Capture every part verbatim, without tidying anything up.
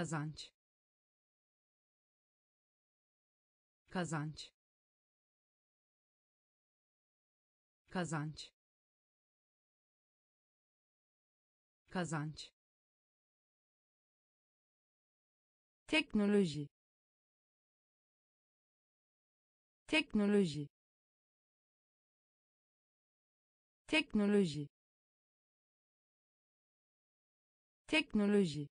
kazanç, kazanç, kazanç, kazanç, teknoloji, teknoloji, teknoloji, teknoloji,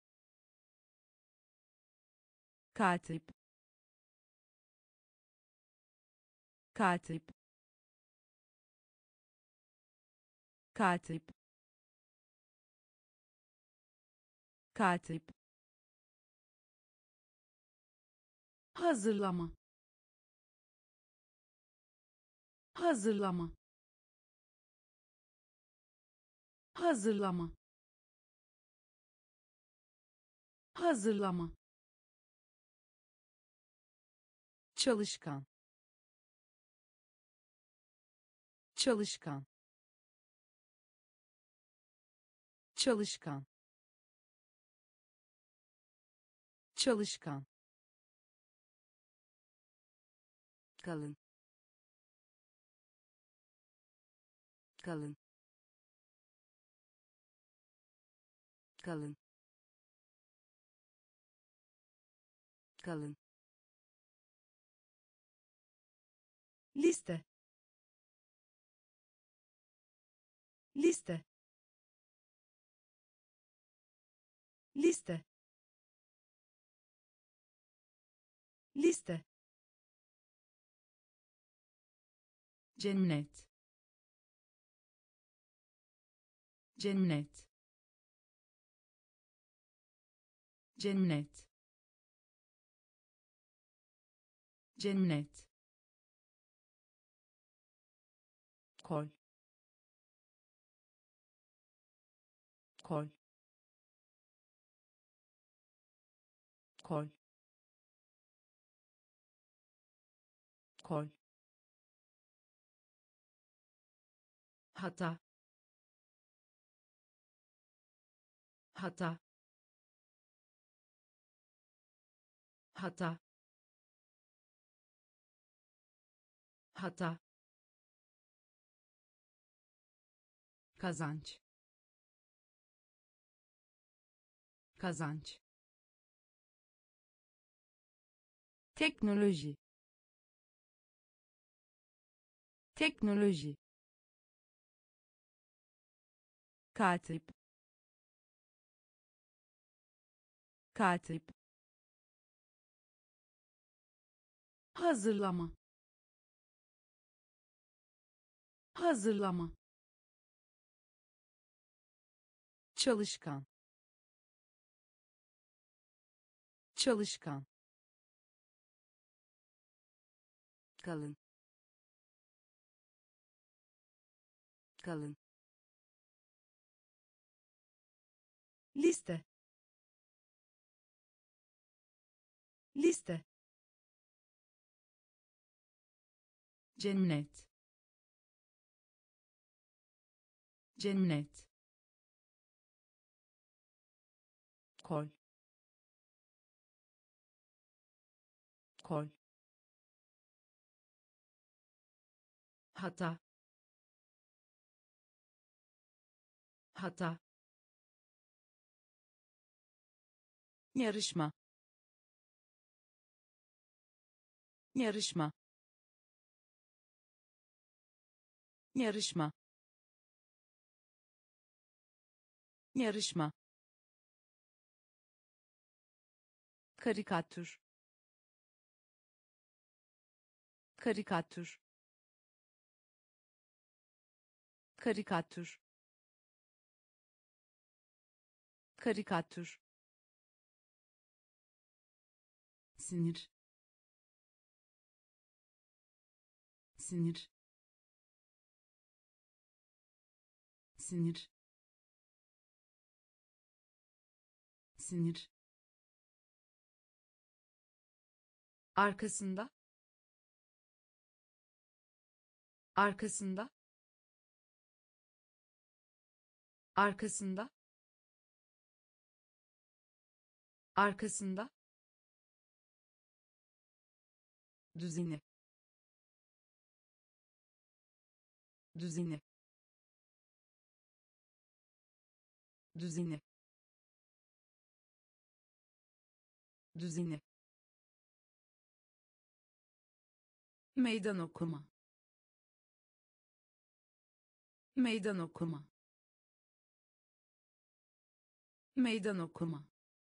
katip, katip, katip, katip, hazırlama, hazırlama, hazırlama, hazırlama, çalışkan, çalışkan, çalışkan, çalışkan, kalın, kalın, kalın, kalın, liste, liste, liste, liste, cennet, cennet, cennet, cennet, kol, kol, kol, kol, hata, hata, hata, hata, kazanç, kazanç, teknoloji, teknoloji, katip, katip, hazırlama, hazırlama, çalışkan, çalışkan, kalın, kalın, liste, liste, cennet, cennet, kol, kol, hata, hata, yarışma, yarışma, yarışma, yarışma, karikatür, karikatür, karikatür, karikatür, sinir, sinir, sinir, sinir, arkasında, arkasında, arkasında, Arkasında. Düzeni. Düzeni. Düzeni. Düzeni. Meydan okuma. Meydan okuma. Meydan okuma.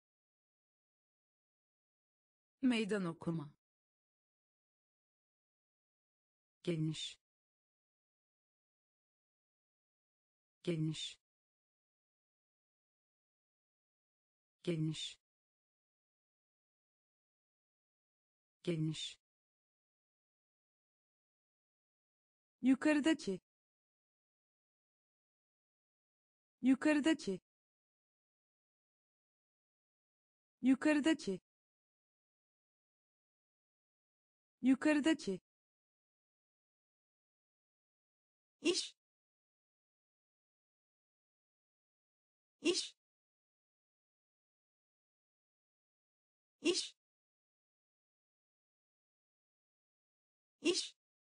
Meydan okuma. Geniş. Geniş. Geniş. Geniş. Yukarıdaki. Yukarıdaki. Yukarıdaki. Yukarıdaki. İş. İş. İş. İş.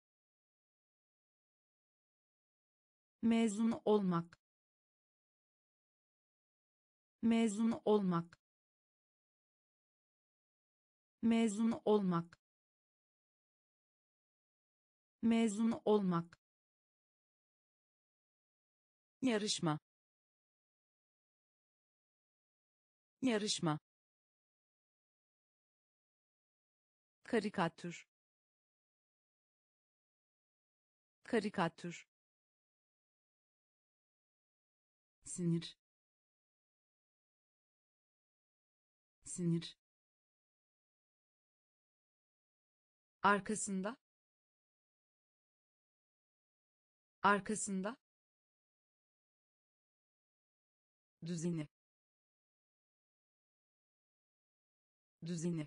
Mezun olmak. Mezun olmak. Mezun olmak. Mezun olmak. Yarışma. Yarışma. Karikatür. Karikatür. Sinir. Sinir. Arkasında. Arkasında. Düzeni. Düzeni.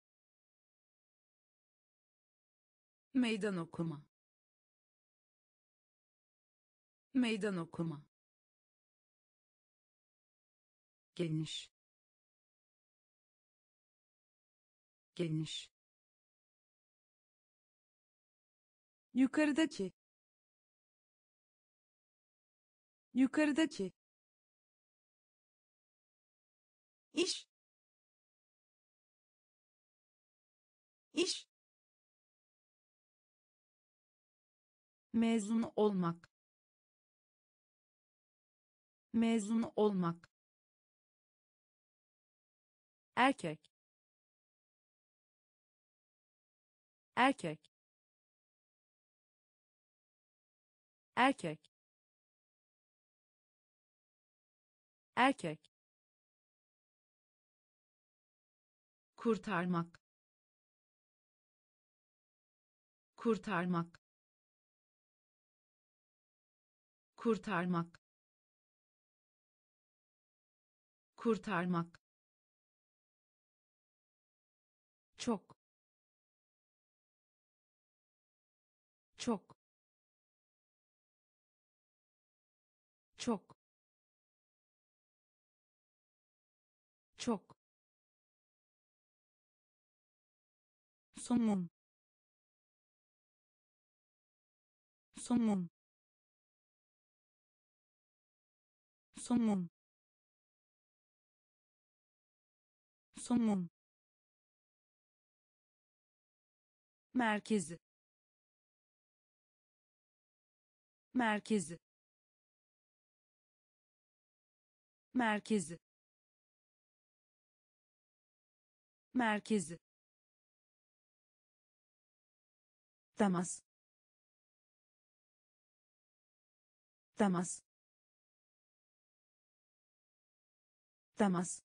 Meydan okuma. Meydan okuma. Geniş. Geniş. Yukarıdaki. Yukarıdaki. İş. İş. Mezun olmak. Mezun olmak. Erkek. Erkek. Erkek. Erkek. Kurtarmak. Kurtarmak. Kurtarmak. Kurtarmak. Çok. Çok. Çok. Çok. Somun. Somun. Somun. Somun. Merkezi. Merkezi. Merkezi. Merkezi. Temas. Temas. Temas.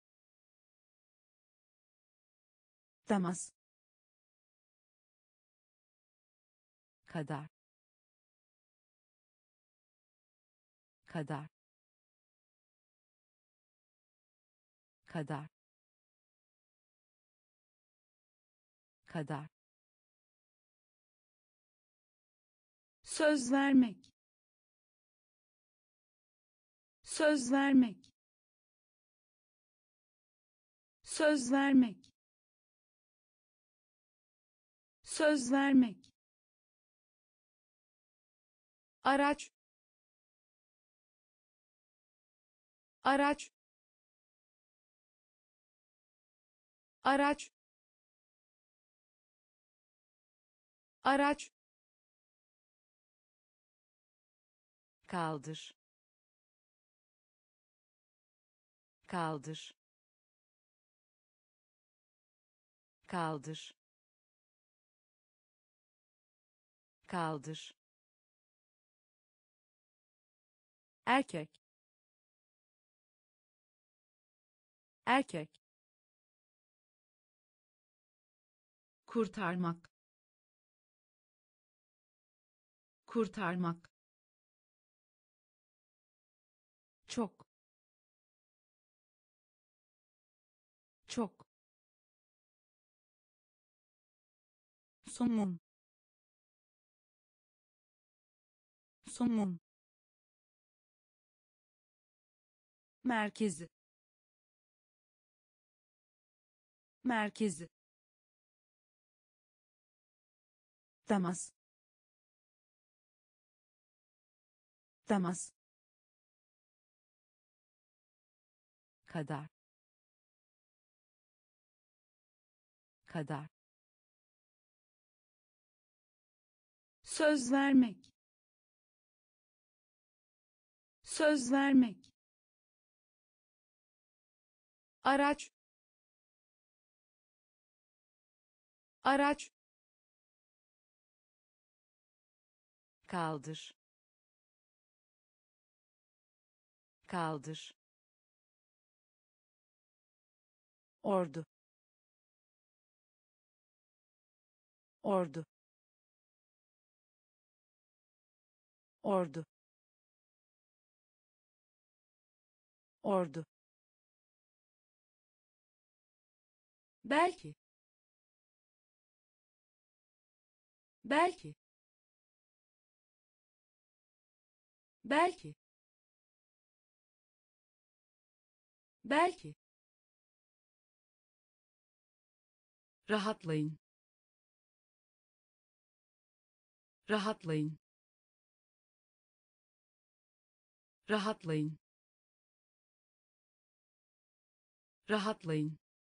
Temas. Kadar. Kadar. Kadar. Kadar. Söz vermek. Söz vermek. söz vermek, söz vermek, araç, araç, araç, araç, kaldır, kaldır, kaldır, kaldır, erkek, erkek, kurtarmak, kurtarmak, çok, çok, somun, somun, merkezi, merkezi, temas, temas, kadar, kadar, söz vermek, söz vermek, araç, araç, kaldır, kaldır, ordu, ordu, ordu, ordu, belki, belki, belki, belki, rahatlayın, rahatlayın, rahatlayın, rahatlayın,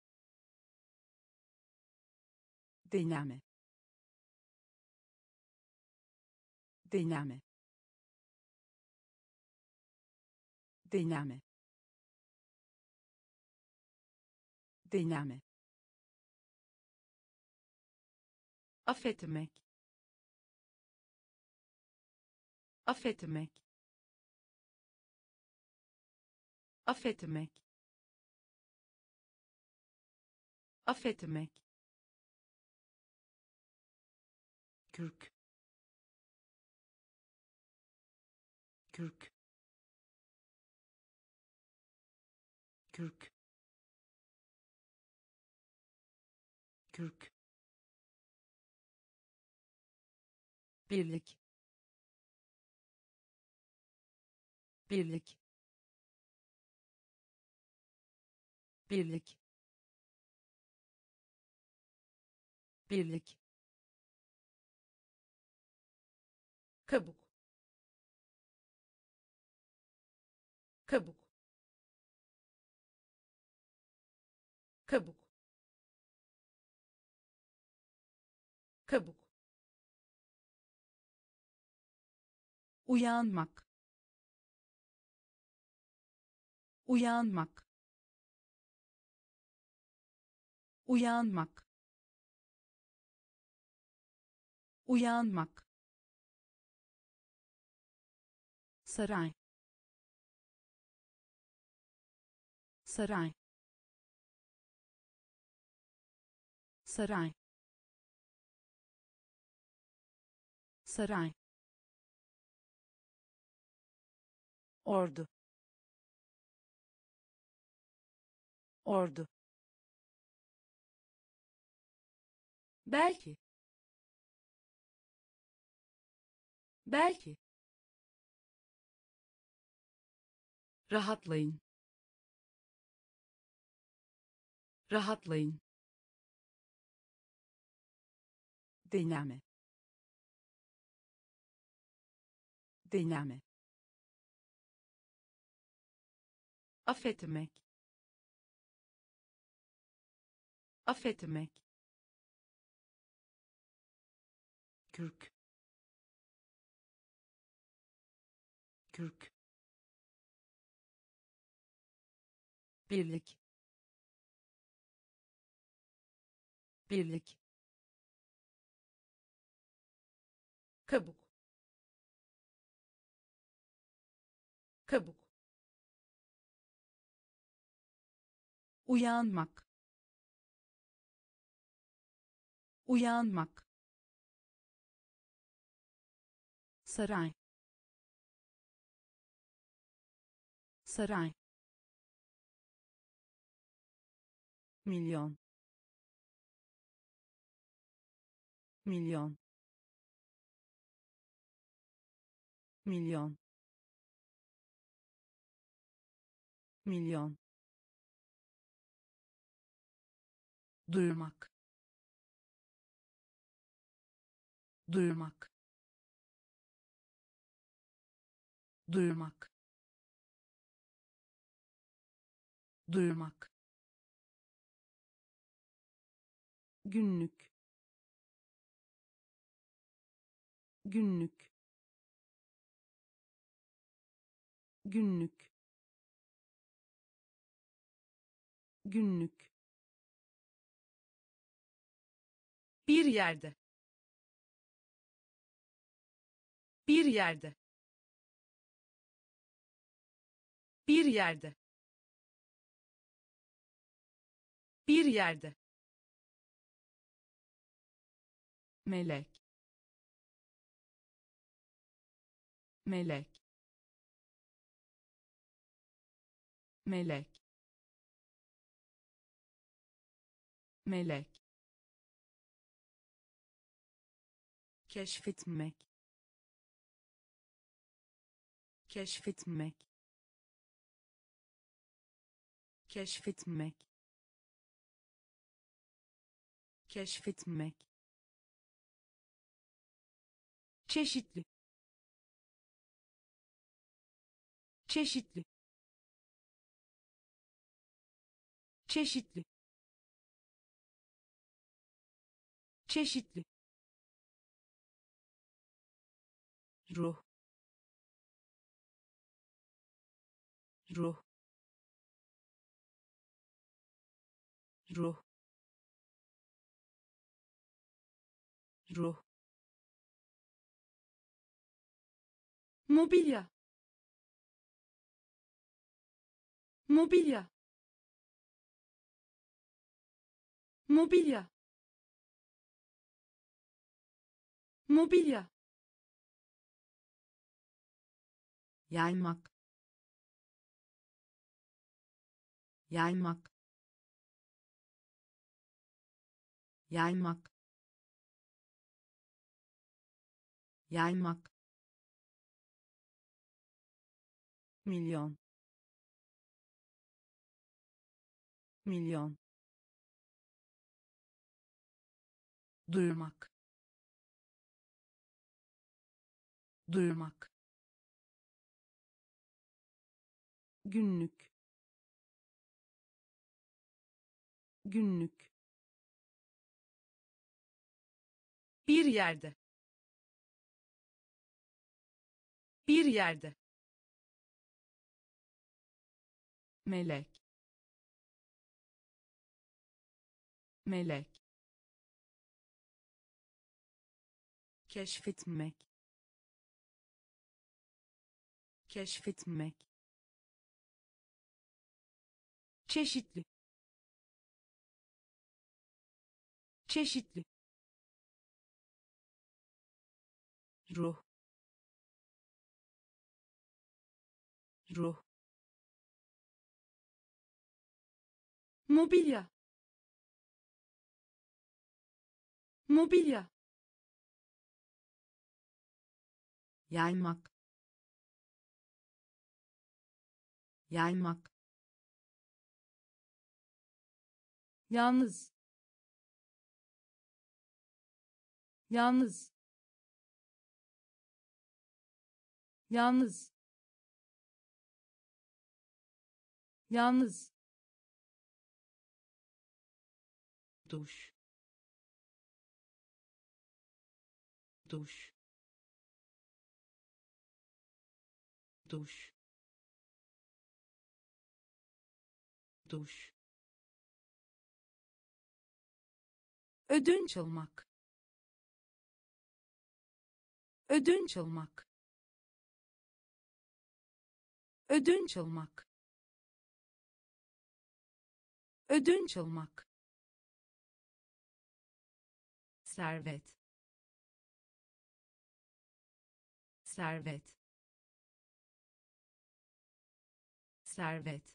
deneme, deneme, deneme, deneme, affetmek, affetmek, affetmek, affetmek, kürk, kürk, kürk, kürk, birlik, birlik, birlik, birlik, kabuk, kabuk, kabuk, kabuk, uyanmak, uyanmak, uyanmak, uyanmak, saray, saray, saray, saray, ordu, ordu, belki, belki, rahatlayın, Rahatlayın. Deneme. Deneme. Affetmek. Affetmek. Kürk. Kürk. Birlik. Birlik. Kabuk. Kabuk. Uyanmak. Uyanmak. Saray. Saray. Milyon. Milyon. Milyon. Milyon. Duyurmak. Duyurmak. Duyurmak. Duyurmak. Günlük. Günlük. Günlük. Günlük. Bir yerde. Bir yerde. Bir yerde. Bir yerde. Melek. Melek. Melek. Melek. Keşfetmek. Keşfetmek. Keşfetmek. Keşfetmek. Çeşitli. Çeşitli. Çeşitli. Çeşitli. Ruh. Ruh. Ruh. Ruh. Mobilya. Mobilya. Mobilya. Mobilya. Yaymak. Yaymak. Yaymak. Yaymak. Milyon. Milyon. Duyurmak. Duyurmak. Günlük. Günlük. Bir yerde. Bir yerde. Melek. Melek. Keşfetmek. Keşfetmek. Çeşitli. Çeşitli. Ruh. Ruh. Mobilya. Mobilya. Yaymak. Yaymak. yalnız yalnız yalnız yalnız duş duş duş duş ödünç almak ödünç almak ödünç almak ödünç almak servet servet servet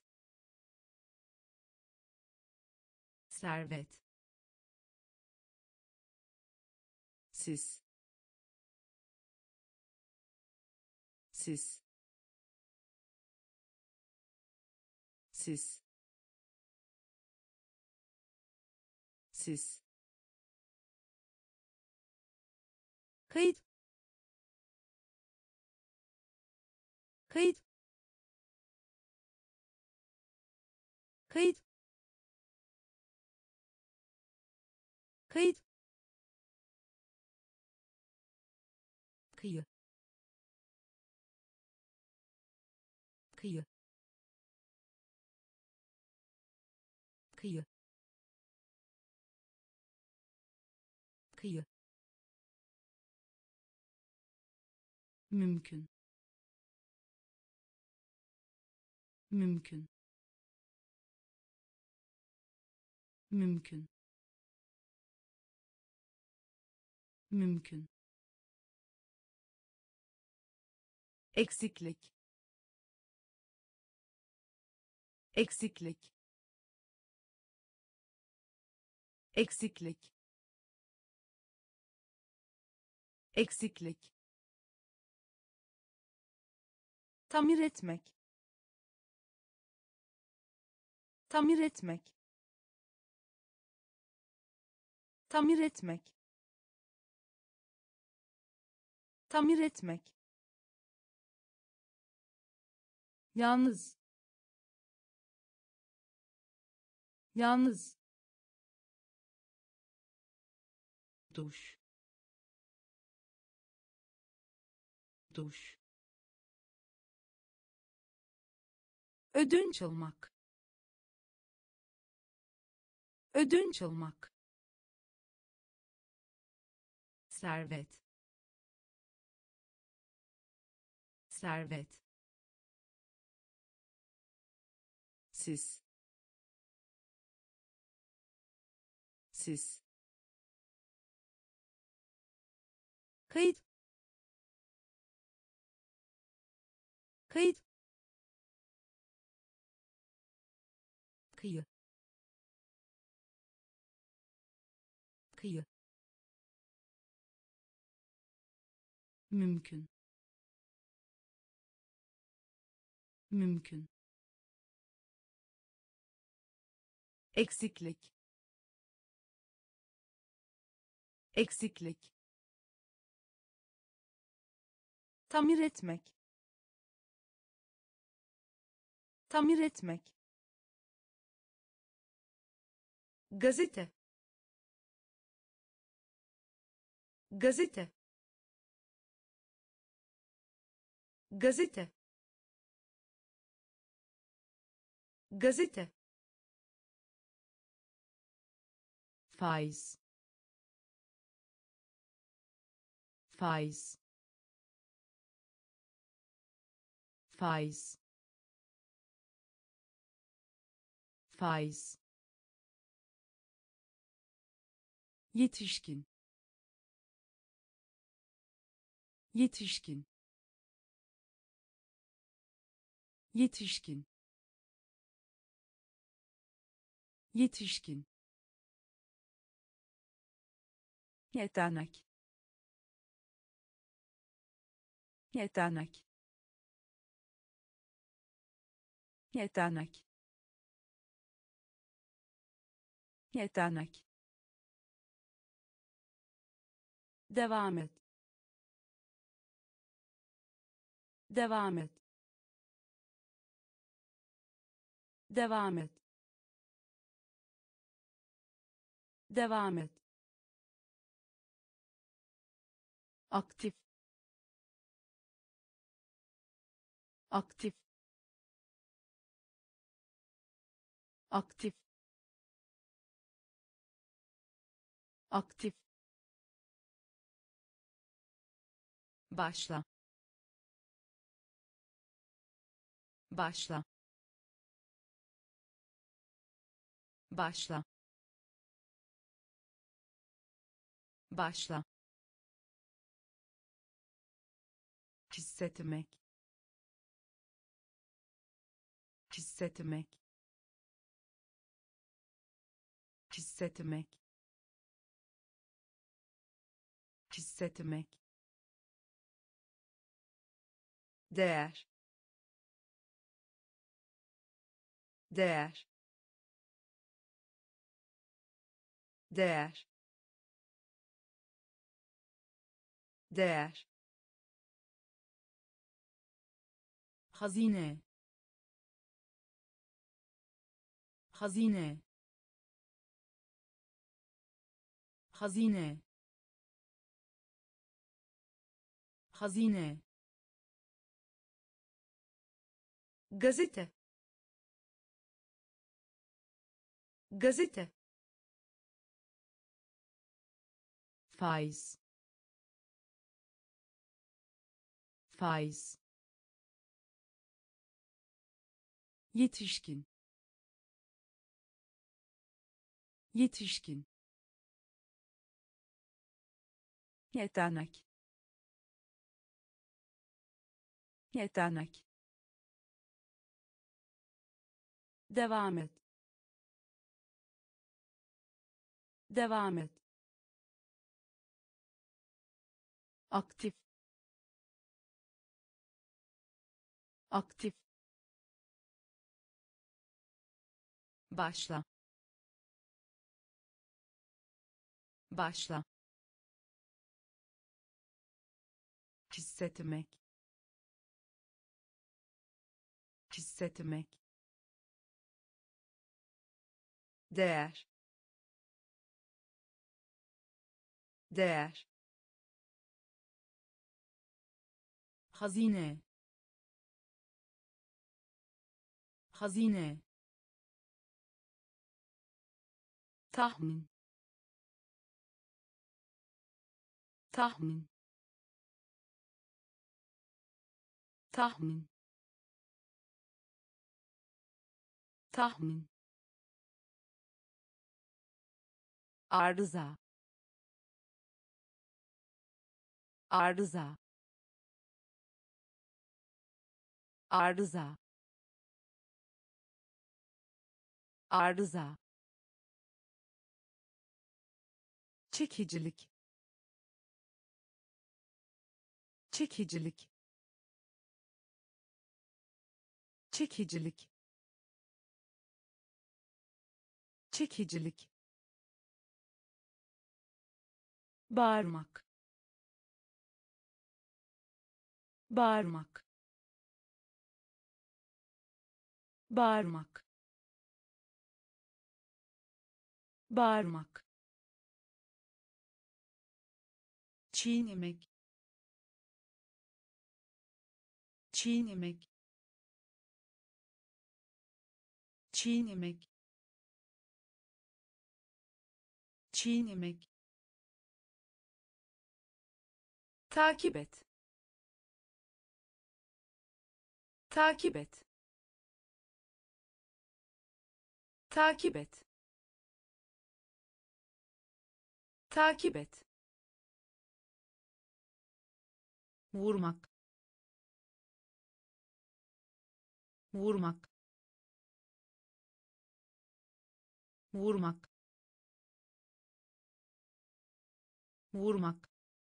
servet siz siz siz siz kayıt kayıt kayıt kayıt kıyı kıyı kıyı kıyı mümkün mümkün mümkün mümkün eksiklik eksiklik eksiklik eksiklik tamir etmek tamir etmek tamir etmek tamir etmek yalnız yalnız duş duş ödünç almak ödünç almak servet servet siz siz kayıt kayıt kıyı kıyı mümkün mümkün eksiklik eksiklik tamir etmek tamir etmek gazete gazete gazete gazete faiz faiz faiz faiz yetişkin yetişkin yetişkin yetişkin yetenek yetenek yetenek yetenek, devam et, devam et, devam et, devam et, aktif, aktif, aktif, aktif, başla, başla, başla, başla, hissetmek, hissetmek, hissetmek, hissetmek, değer, değer, değer, değer, hazine, hazine, hazine, hazine, gazete, gazete, faiz, faiz, yetişkin, yetişkin, yetenek, yetenek, devam et, devam et, aktif, aktif, başla, başla, hissetmek, hissetmek, değer, değer, hazine, hazine, tahmin, tahmin, tahmin, tahmin, arıza, arıza, arıza, arıza, çekicilik, çekicilik, çekicilik, çekicilik, bağırmak, bağırmak, bağırmak, bağırmak, çiğnemek, çiğnemek, çiğnemek, çiğnemek, takip et, takip et, takip et, takip et, vurmak, vurmak, vurmak, vurmak,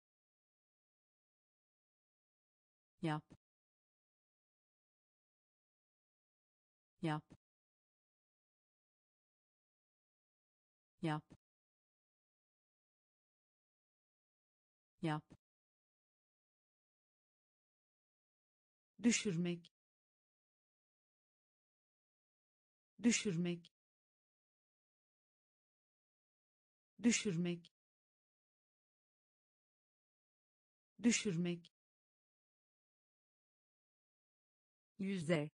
yap, yap, yap, yap, düşürmek, düşürmek, düşürmek, düşürmek, yüzde,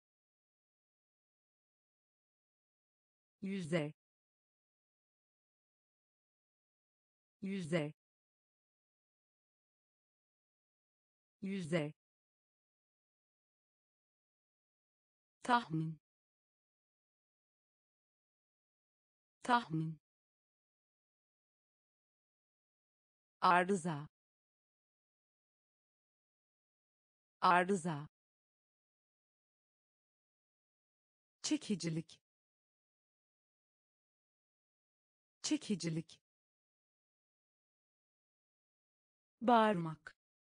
yüzde, yüzde, yüzde, tahmin, tahmin, arıza, arıza, çekicilik, çekicilik, bağırmak,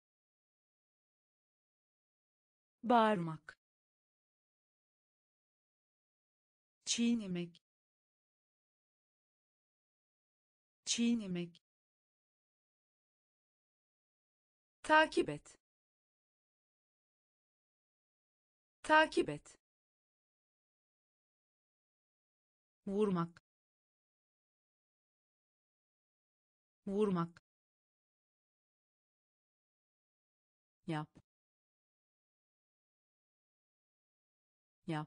bağırmak, çiğnemek, çiğnemek, takip et, takip et, vurmak, vurmak, yap, yap,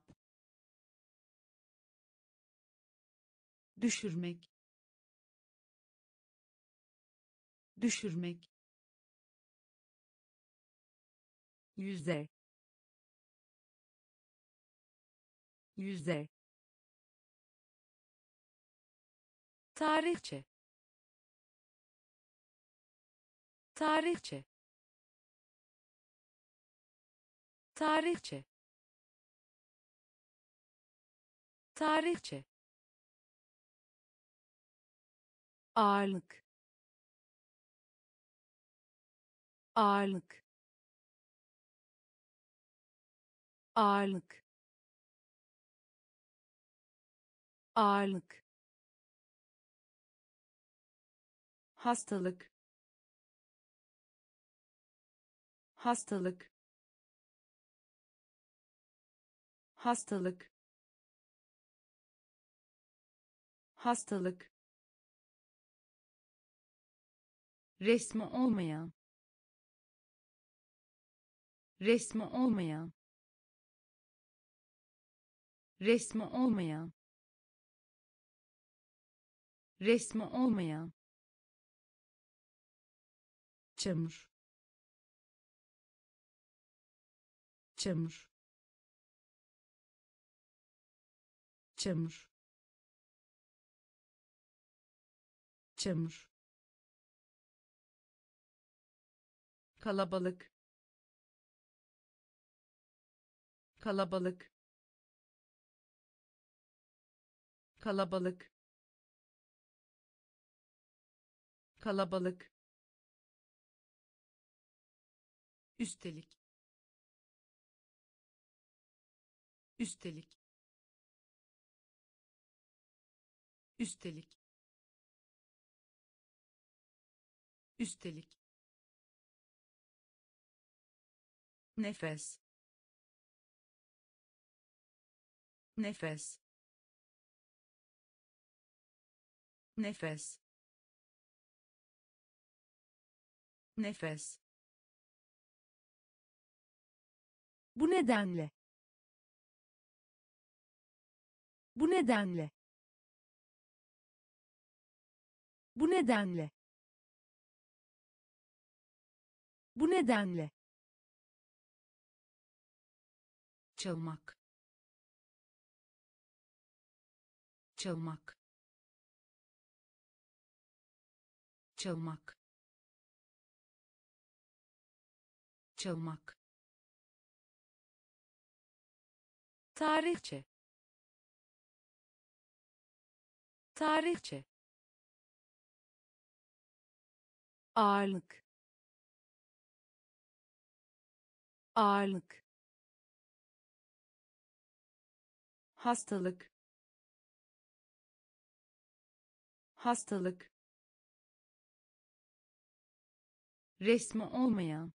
düşürmek, düşürmek, yüzde, yüzde, tarihçe, tarihçe, tarihçe, tarihçe, ağırlık, ağırlık, ağırlık, ağırlık, hastalık, hastalık, hastalık, hastalık, resmi olmayan, resmi olmayan, resmi olmayan, resmi olmayan, çamur, çamur, çamur, çamur, kalabalık, kalabalık, kalabalık, kalabalık, üstelik, üstelik, üstelik, üstelik, nefes, nefes, nefes, nefes, bu nedenle, bu nedenle, bu nedenle, bu nedenle, çalmak, çalmak, çalmak, çalmak, tarihçe, tarihçe, ağırlık, ağırlık, hastalık, hastalık, resmi olmayan,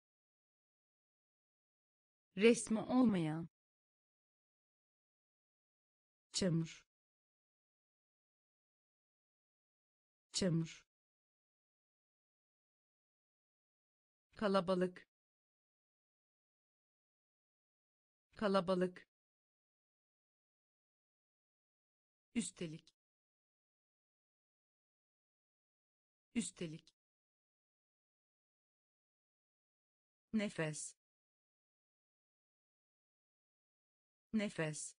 resmi olmayan, çamur, çamur, kalabalık, kalabalık, üstelik, üstelik, nefes, nefes.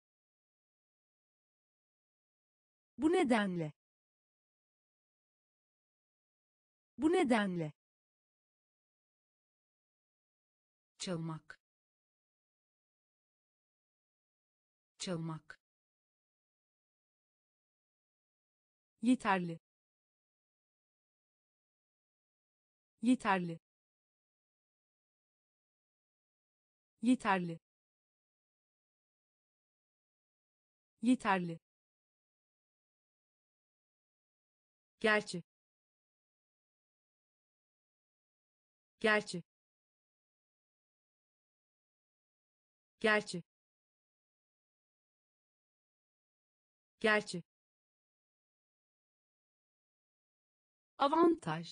Bu nedenle, bu nedenle, çalmak, çalmak, yeterli, yeterli, yeterli, yeterli, gerçi, gerçi, gerçi, gerçi, avantaj,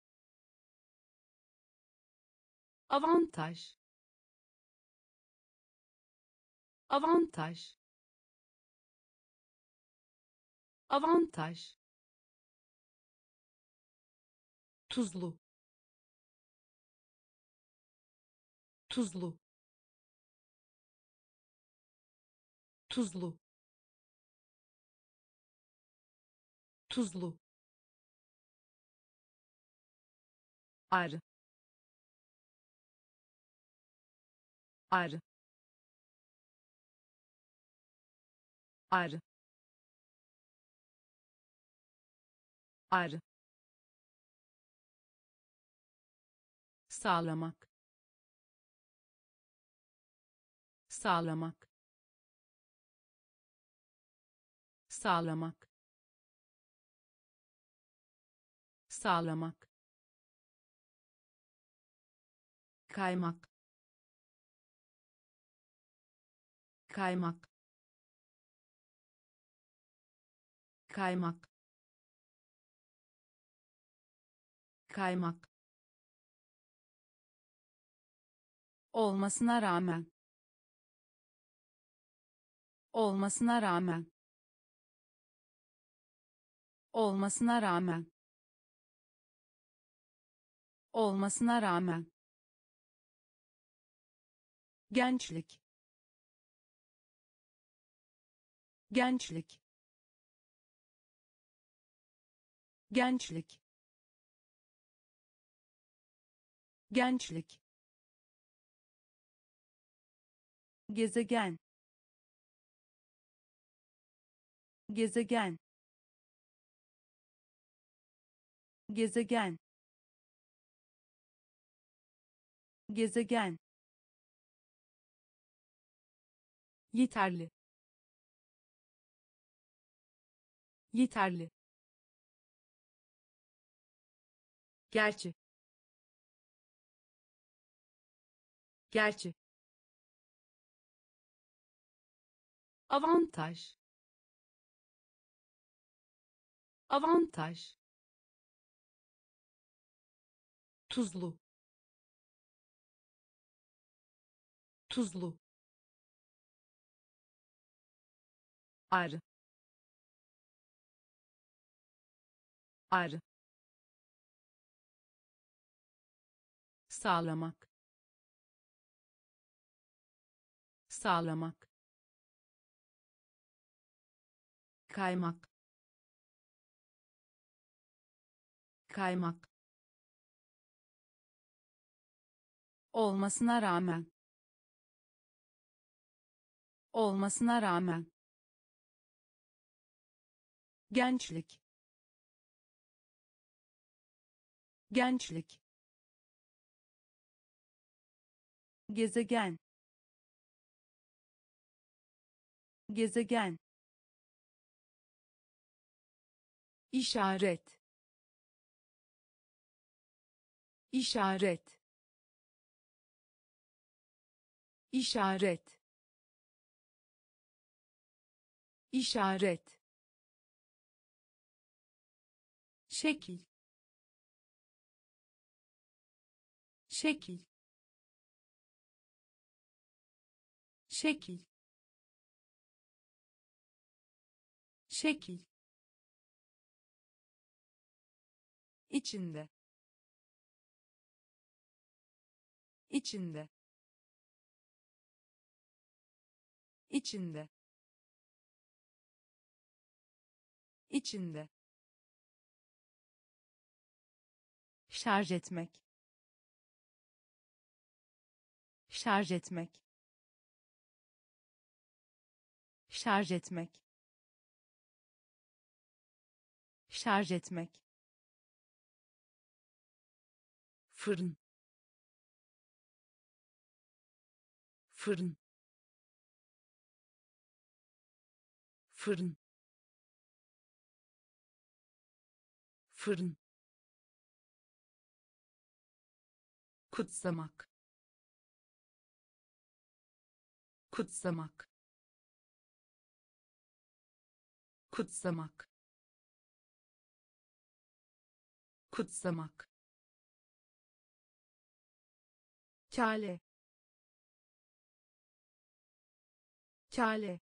avantaj, avantaj, avantaj, tuzlu, tuzlu, tuzlu, tuzlu, arı, arı, arı, arı, sağlamak, sağlamak, sağlamak, sağlamak, kaymak, kaymak, kaymak, kaymak, olmasına rağmen, olmasına rağmen, olmasına rağmen, olmasına rağmen, gençlik, gençlik, gençlik, gençlik, gezegen, gezegen, gezegen, gezegen, yeterli, yeterli, gerçi, gerçi, avantaj, avantaj, tuzlu, tuzlu, arı, arı, sağlamak, sağlamak, kaymak, kaymak, olmasına rağmen, olmasına rağmen, gençlik, gençlik, gezegen, gezegen, işaret işaret işaret işaret şekil şekil şekil şekil içinde içinde içinde içinde şarj etmek şarj etmek şarj etmek şarj etmek fırın fırın fırın fırın kutsamak kutsamak kutsamak kutsamak kale kale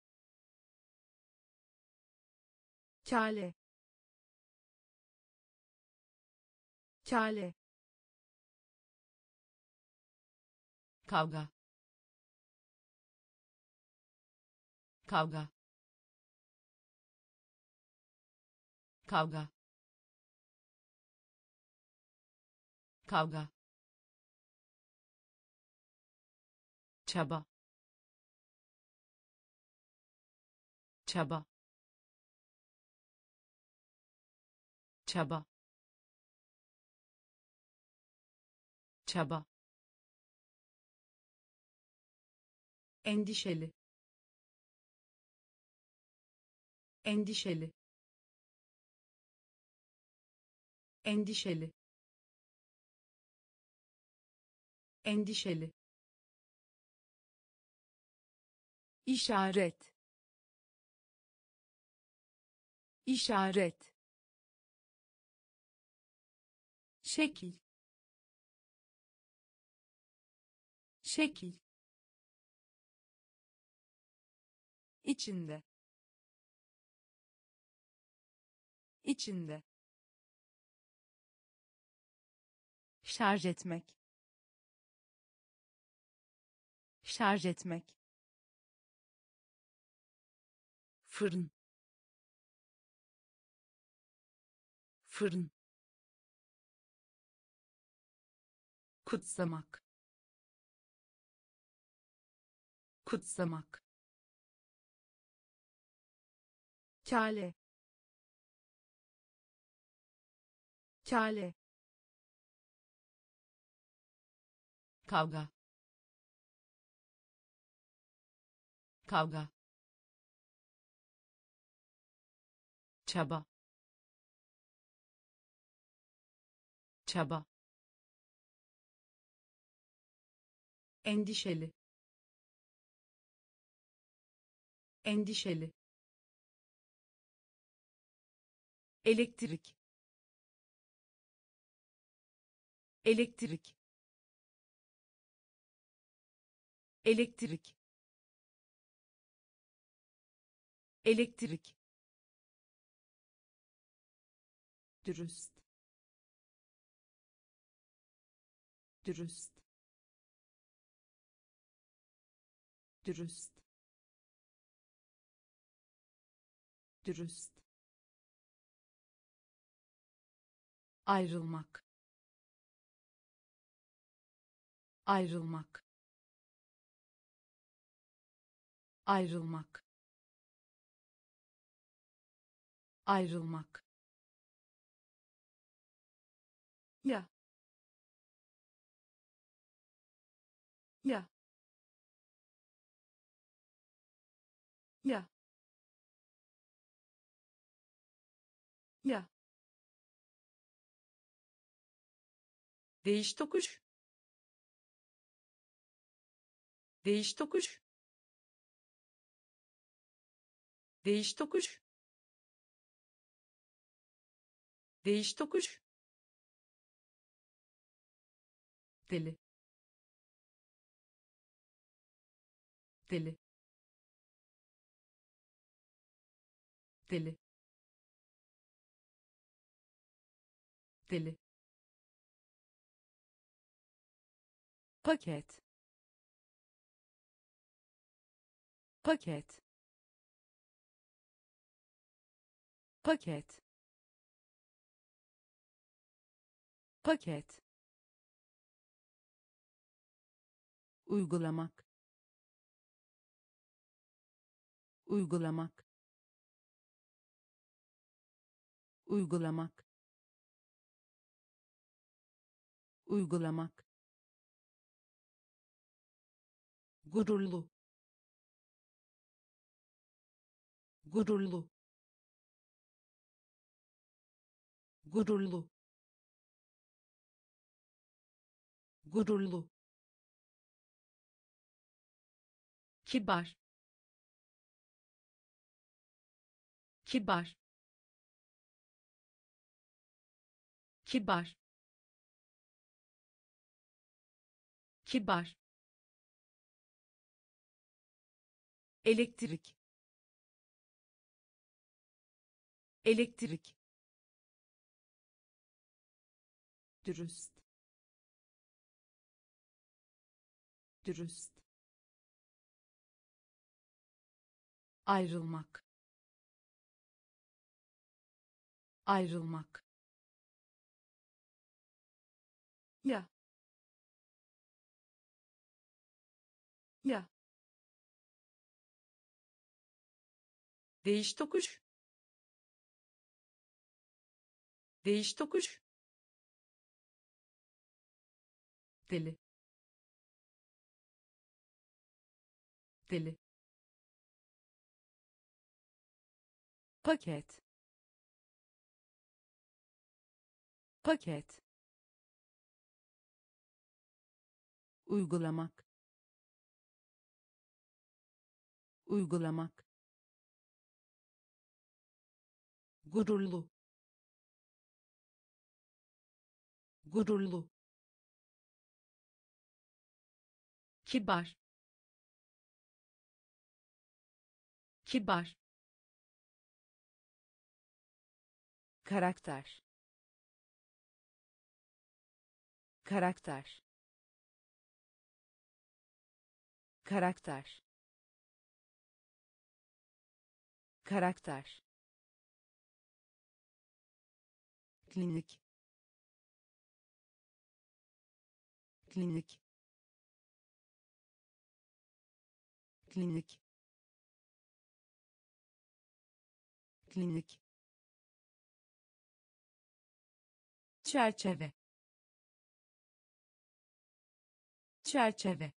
kale kale kavga kavga kavga kavga çaba çaba çaba çaba endişeli endişeli endişeli endişeli işaret işaret şekil şekil içinde içinde şarj etmek şarj etmek fırın fırın kutsamak kutsamak kale kale kavga kavga çaba çaba endişeli endişeli elektrik elektrik elektrik elektrik dürüst dürüst dürüst dürüst ayrılmak ayrılmak ayrılmak ayrılmak ya ya ya Ya. Değiş tokuş. Değiş tokuş. Değiş tokuş. Değiş tokuş. Deli. Deli. Deli. Deli. Paket. Paket. Paket. Paket. Uygulamak. Uygulamak. Uygulamak. Uygulamak. Gururlu. Gururlu. Gururlu. Gururlu. Kibar. Kibar. Kibar. Kibar. Elektrik. Elektrik. Dürüst. Dürüst. Ayrılmak. Ayrılmak. Ya. Ya. Değiş tokuş. Değiş tokuş. Deli. Deli. Paket. Paket. Uygulamak. Uygulamak. Gururlu. Gururlu. Kibar. Kibar. Karakter. Karakter. Karakter. Karakter. Klinik. Klinik. Klinik. Klinik. Çerçeve. Çerçeve.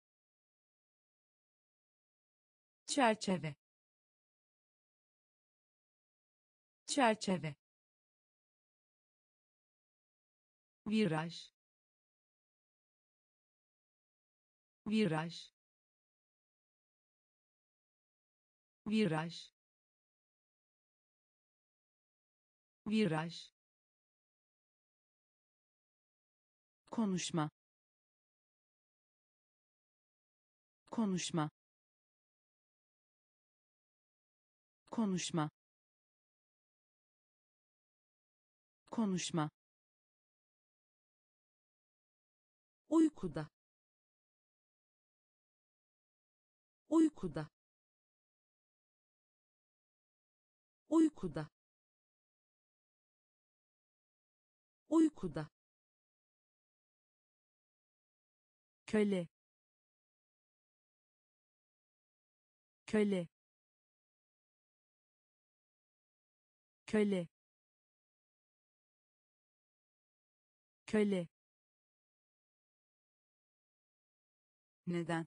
Çerçeve. Çerçeve. Viraj. Viraj. Viraj. Viraj. Konuşma. Konuşma. Konuşma. Konuşma. Uykuda. Uykuda. Uykuda. Uykuda. Köle. Köle. Köle. Köle. Neden?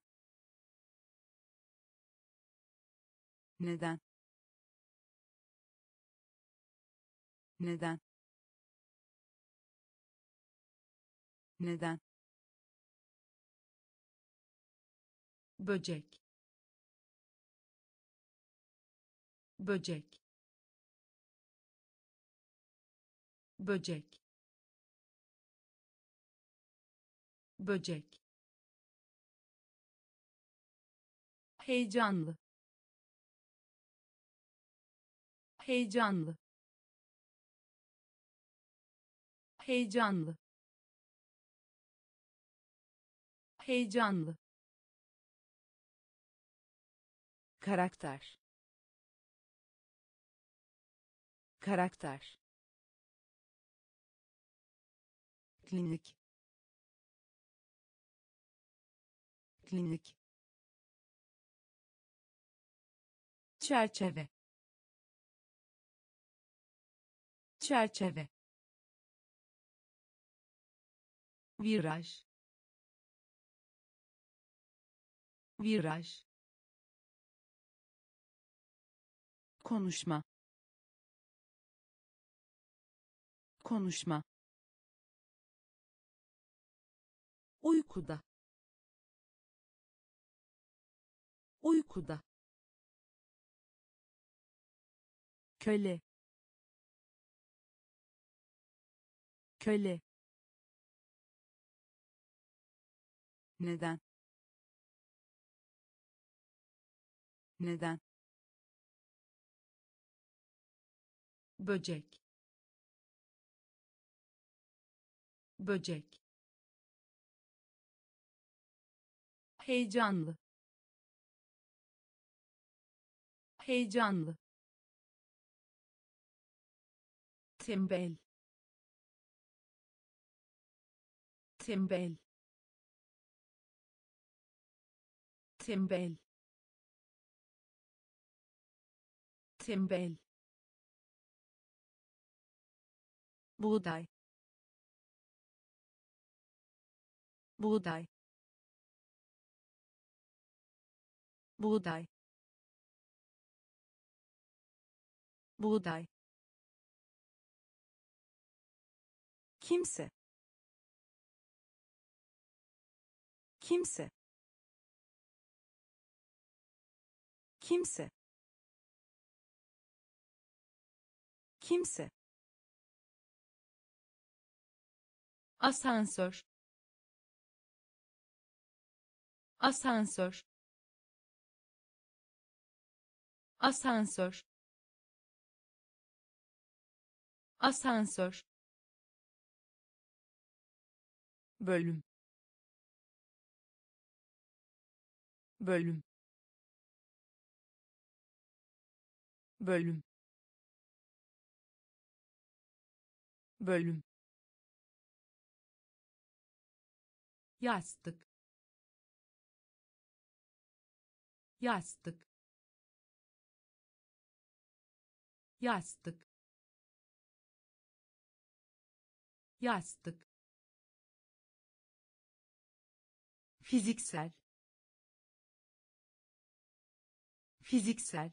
Neden? Neden? Neden? Böcek. Böcek. Böcek. Böcek. Heyecanlı. Heyecanlı. Heyecanlı. Heyecanlı. Karakter. Karakter. Klinik. Klinik. Çerçeve. Çerçeve. Viraj. Viraj. Konuşma. Konuşma. Uykuda. Uykuda. Köle. Köle. Neden? Neden? Böcek. Böcek. Heyecanlı. Heyecanlı. Tembel. Tembel. Tembel. Tembel. Buğday. Buğday. Buğday. Buğday. Kimse. Kimse. Kimse. Kimse. Asansör. Asansör. Asansör. Asansör. Bölüm. Bölüm. Bölüm. Bölüm. Yastık. Yastık. Yastık. Yastık. Fiziksel. Fiziksel.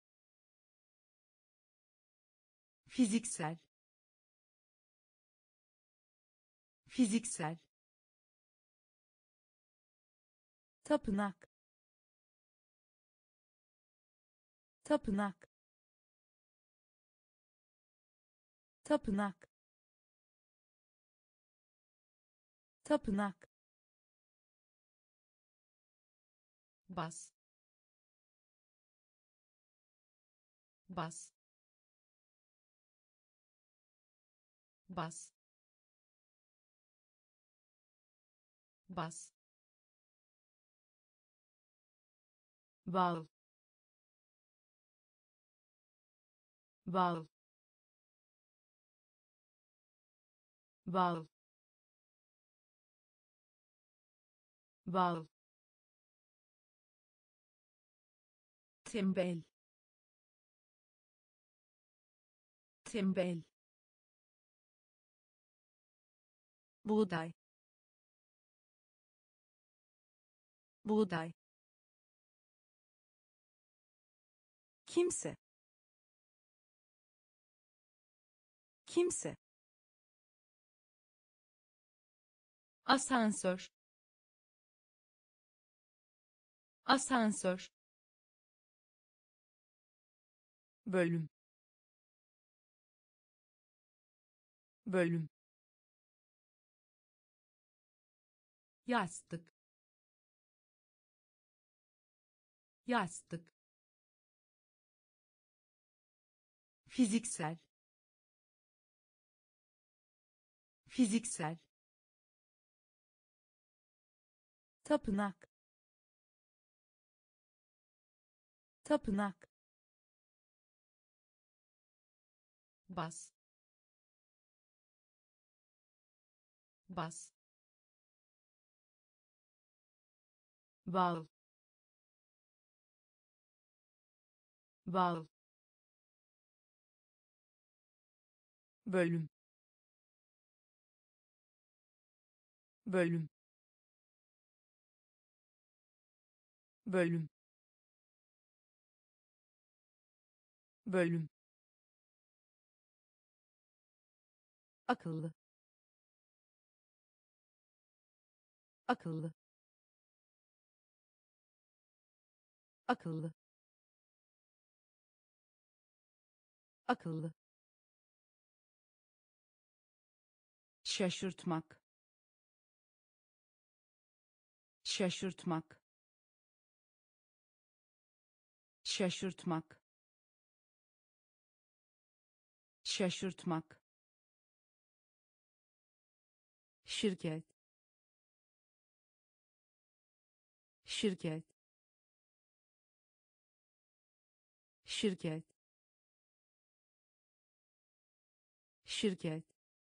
Fiziksel. Fiziksel. Tapınak. Tapınak. Tapınak. Tapınak. Bas. Bas. Bas. Bas. Bal. Bal. Bal. Bal. Tembel. Tembel. Buğday. Buğday. Kimse. kimse, asansör, asansör, bölüm, bölüm, yastık, yastık, fiziksel, fiziksel, tapınak, tapınak, bas, bas, bal, bal, bölüm, bölüm, bölüm, bölüm, akıllı, akıllı, akıllı, akıllı, şaşırtmak, şaşırtmak, şaşırtmak, şaşırtmak, şirket, şirket, şirket, şirket,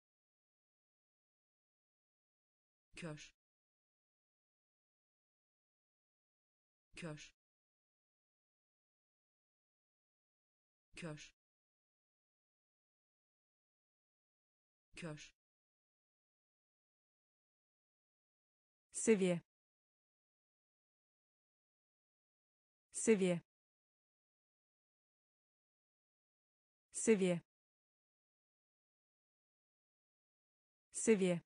kör, kör, kör, kör, seviye, seviye, seviye, seviye,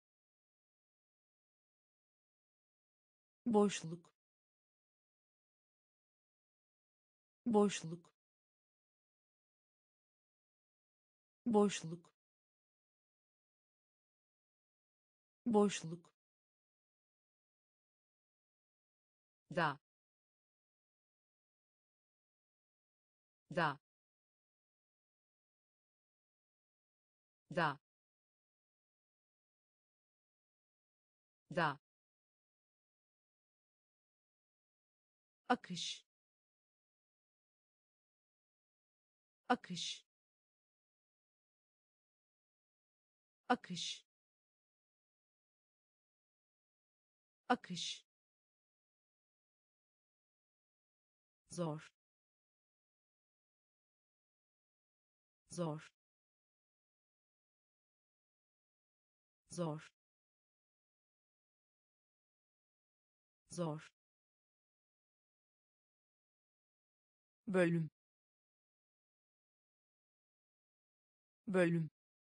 boşluk, boşluk, boşluk, boşluk, da, da, da, da, akış, akış, akış, akış, zor, zor, zor, zor, bölüm, bölüm,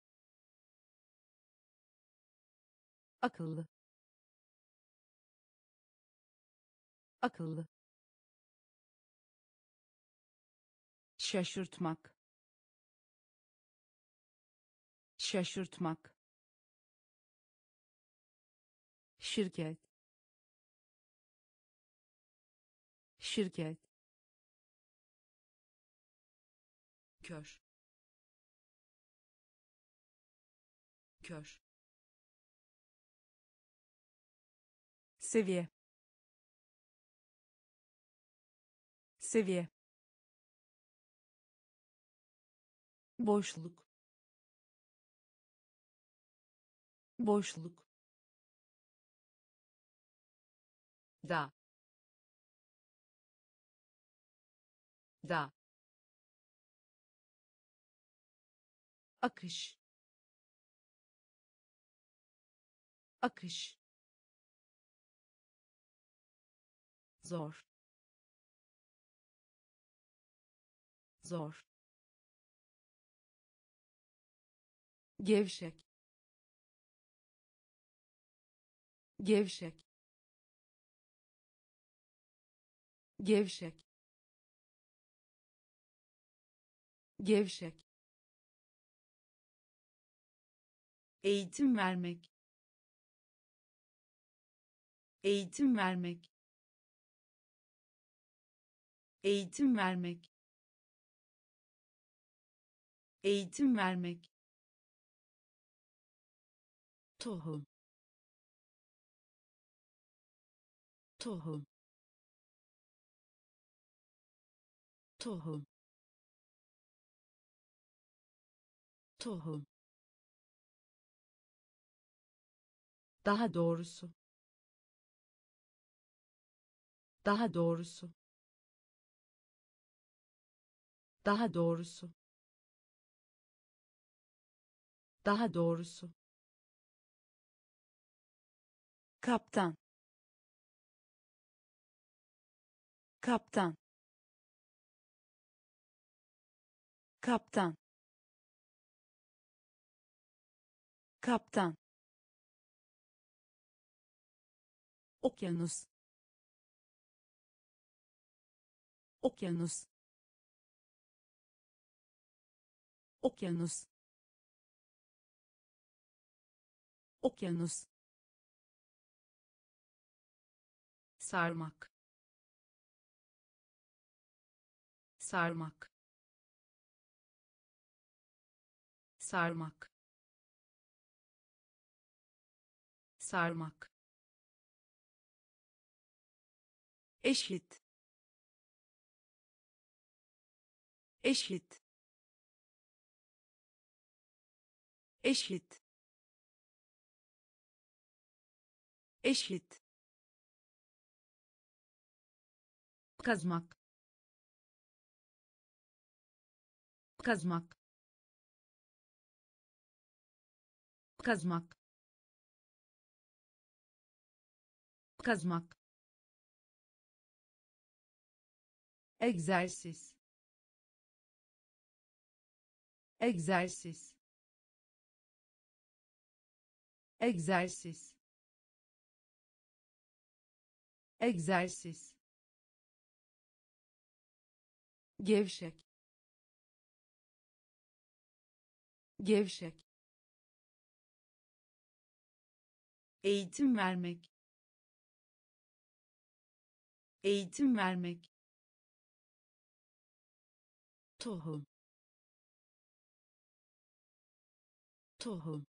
akıllı, akıllı, şaşırtmak, şaşırtmak, şirket, şirket, kör, kör, seviye, seviye, boşluk, boşluk, da, da, akış, akış, zor, zor, gevşek, gevşek, gevşek, gevşek, eğitim vermek, eğitim vermek, eğitim vermek, eğitim vermek, tohum, tohum, tohum, tohum, daha doğrusu, daha doğrusu, daha doğrusu, daha doğrusu, kaptan, kaptan, kaptan, kaptan, okyanus, okyanus, okyanus, okyanus, sarmak, sarmak, sarmak, sarmak, eşit, eşit, eşit, eşit, kazmak, kazmak, kazmak, kazmak, egzersiz, egzersiz, egzersiz, egzersiz, gevşek, gevşek, eğitim vermek, eğitim vermek, tohum, tohum,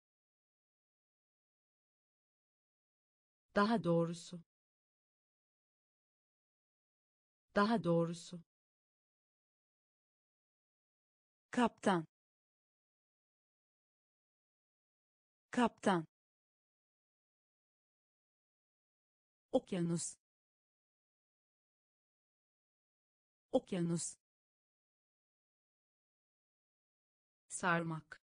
daha doğrusu, daha doğrusu, kaptan, kaptan, okyanus, okyanus, sarmak,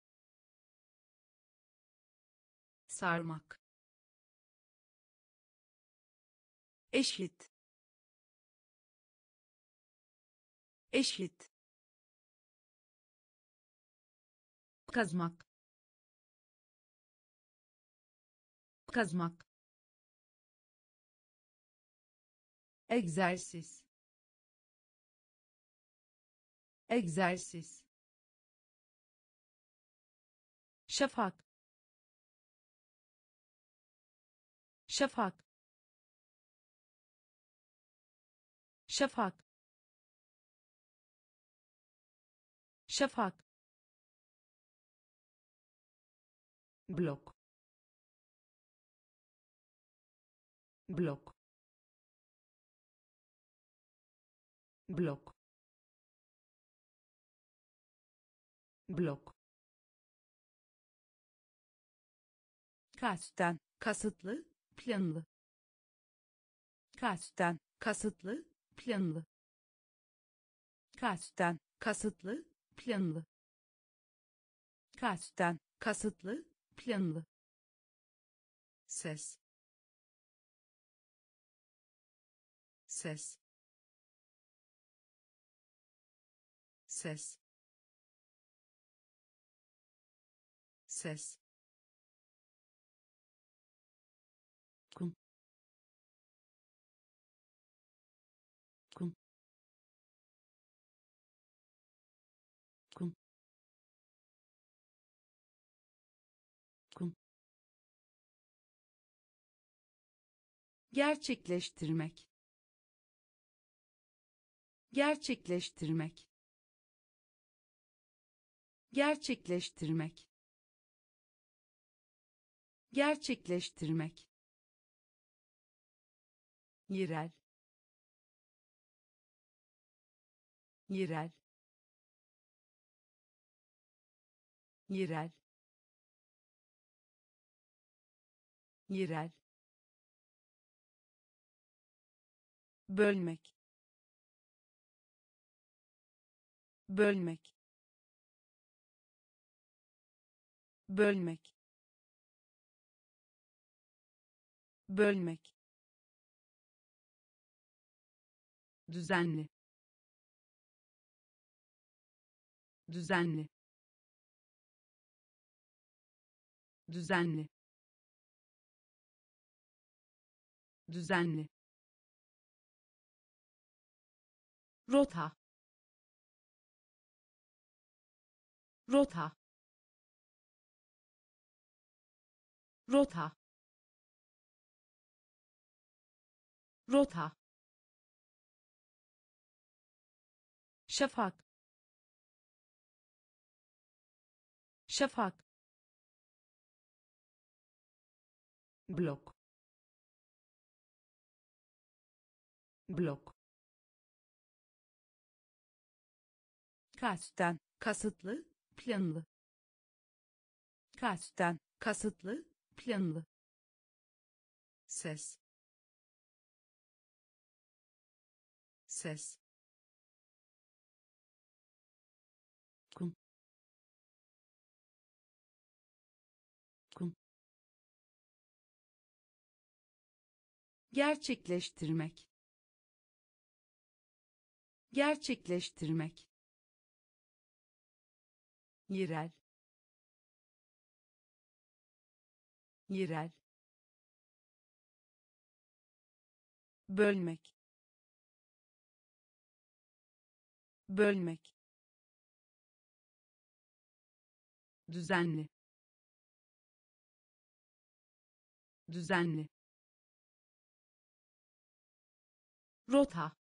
sarmak, eşit, eşit, kazmak, kazmak, egzersiz, egzersiz, şafak, şafak, şafak, şafak, blok, blok, blok, blok, kasten, kasıtlı, planlı, kasten, kasıtlı, planlı, kasten, kasıtlı, planlı, kasten, kasıtlı, planlı, ses, ses, ses, ses, kum, kum, kum, kum, gerçekleştirmek, gerçekleştirmek, gerçekleştirmek, gerçekleştirmek, yerel, yerel, yerel, yerel, bölmek, bölmek, bölmek, bölmek, düzenli, düzenli, düzenli, düzenli, rota, rota, rota, rota, şafak, şafak, blok, blok, kasten, kasıtlı, planlı, kasten, kasıtlı, planlı, ses, ses, kum, kum, gerçekleştirmek, gerçekleştirmek, yerel, yerel, bölmek, bölmek, düzenli, düzenli, rota,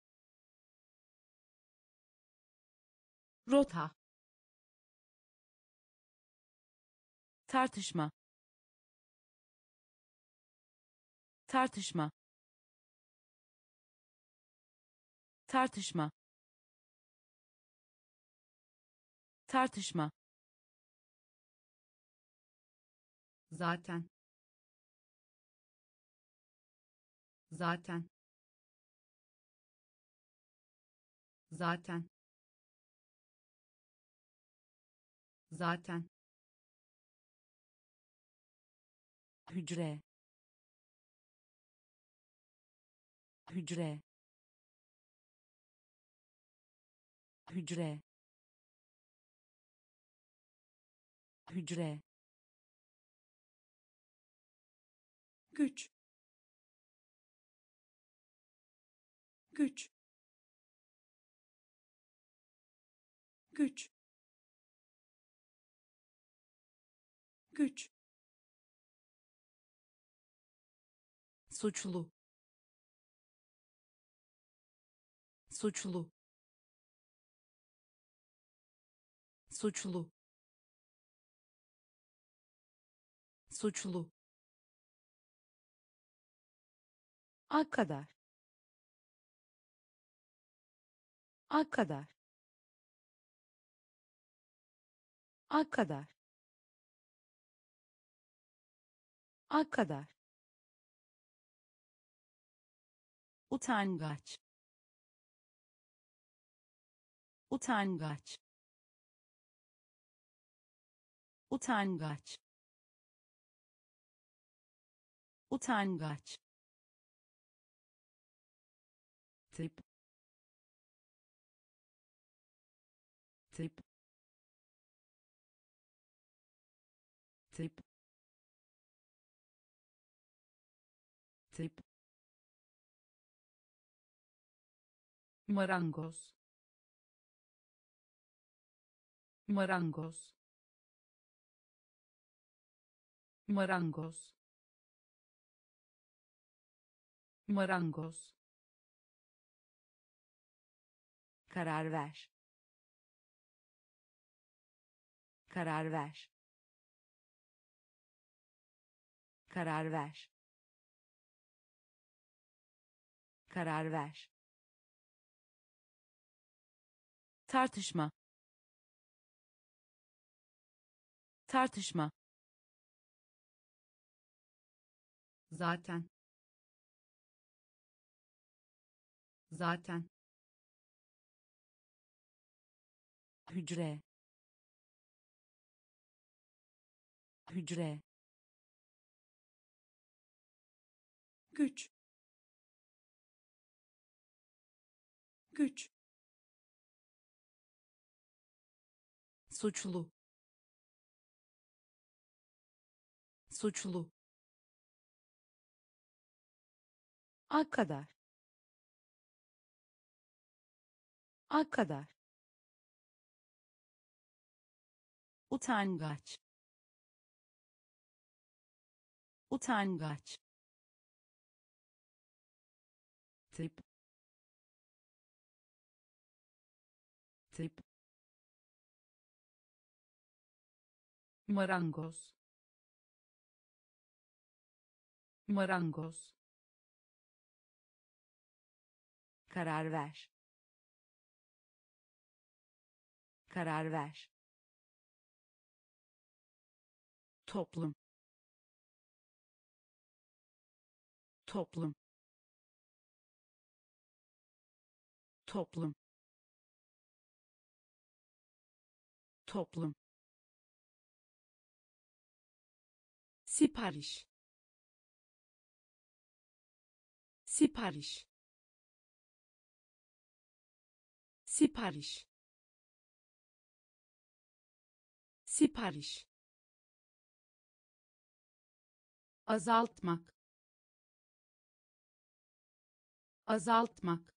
rota, tartışma, tartışma, tartışma, tartışma, zaten, zaten, zaten, zaten, hücre, hücre, hücre, hücre, güç, güç, güç, güç, suçlu, suçlu, suçlu, suçlu, a kadar, a kadar, a kadar, a kadar, utangaç, utangaç, utangaç, utangaç, tip, tip, tip tip marangoz marangoz marangoz marangoz karar ver karar ver karar ver karar ver tartışma tartışma zaten zaten hücre hücre güç güç suçlu suçlu a kadar a kadar utangaç utangaç tip tip marangoz marangoz karar ver karar ver toplum toplum toplum toplum sipariş sipariş sipariş sipariş azaltmak azaltmak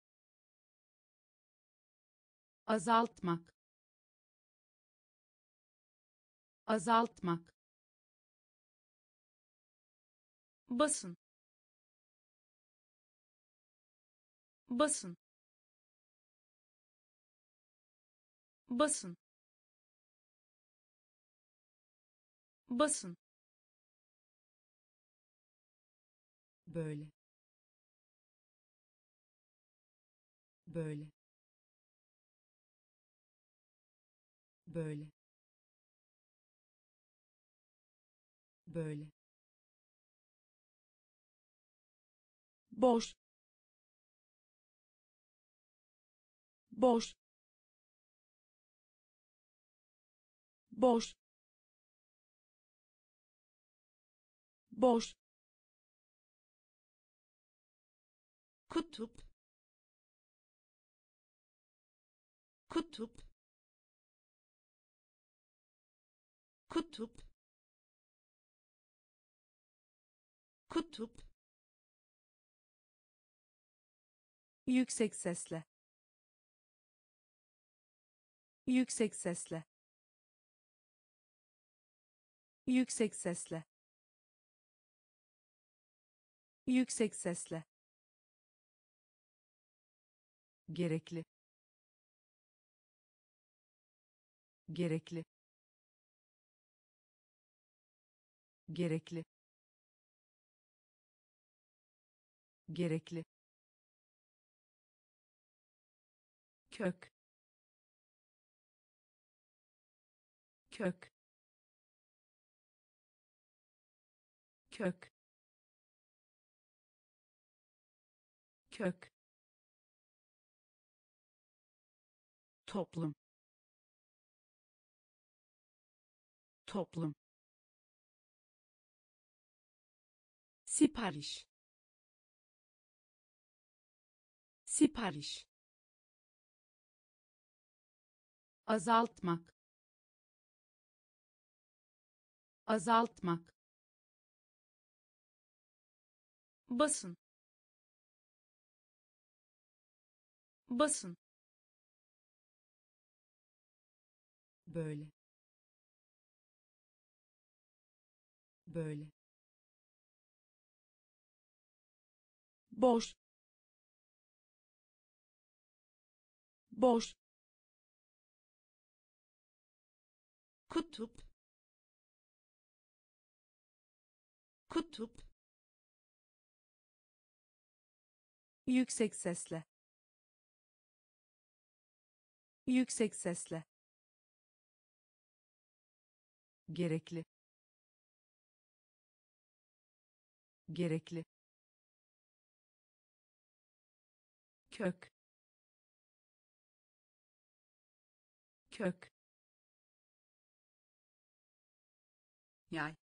azaltmak azaltmak basın basın basın basın böyle böyle böyle böyle boş boş boş boş kutup kutup kutup kutup yüksek sesle yüksek sesle yüksek sesle yüksek sesle gerekli gerekli gerekli gerekli kök kök kök kök toplum toplum sipariş sipariş azaltmak azaltmak, basın, basın, böyle, böyle, boş, boş, kutup, kutup, yüksek sesle, yüksek sesle, gerekli, gerekli, kök, kök, yay,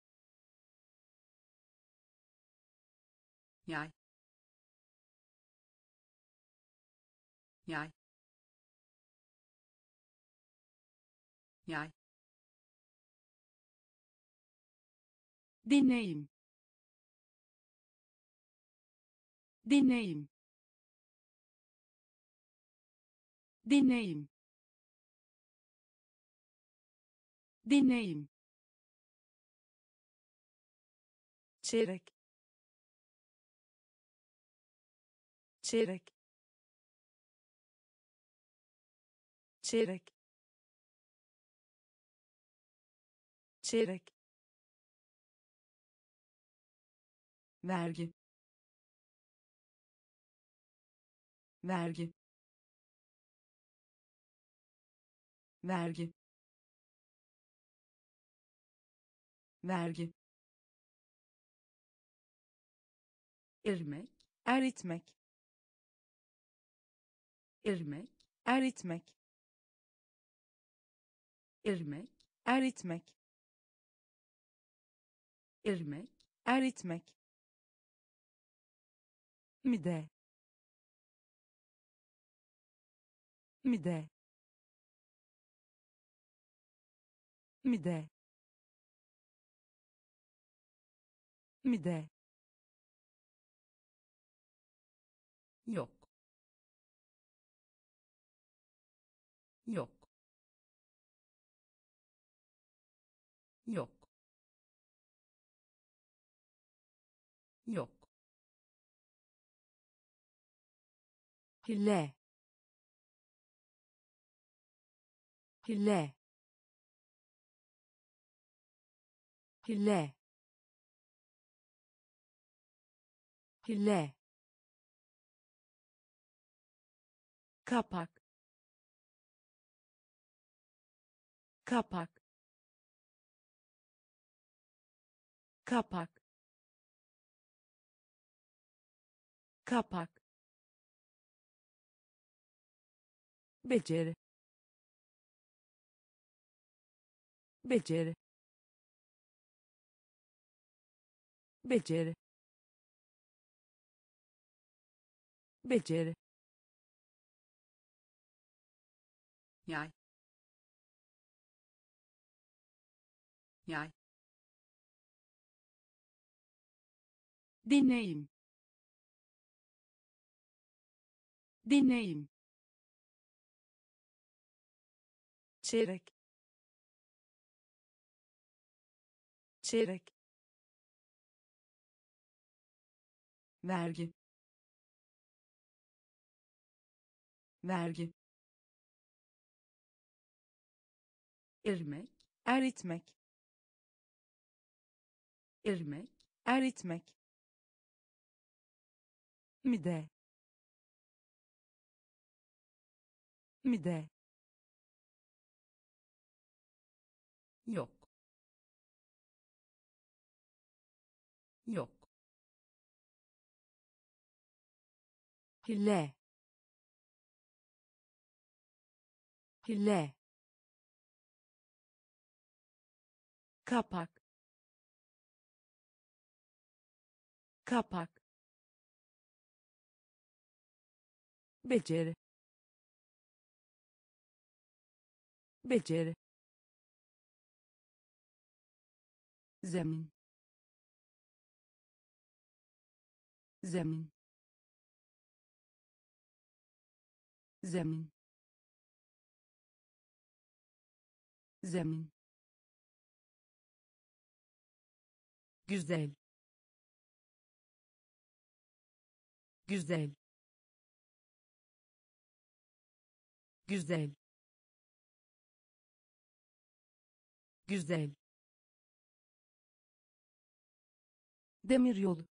yay, yay, yay, deneyim, deneyim, deneyim, deneyim, çeyrek, çeyrek, çeyrek, çeyrek, vergi, vergi, vergi, vergi, irmek, eritmek, irmek, eritmek, irmek, eritmek, irmek, eritmek, mide, mide, mide, mide, yok, yok, yok, yok, hile, hile, hile, hile, kapak, kapak, kapak, kapak, beceri, beceri, beceri, beceri, yay, yay, deneyim, deneyim, çeyrek, çeyrek, vergi, vergi, irmek, eritmek, irmek, eritmek, mide, mide, yok, yok, hile, hile, kapak, kapak, beceri, beceri, zemin, zemin, zemin, zemin, güzel, güzel, güzel, güzel, demiryolu,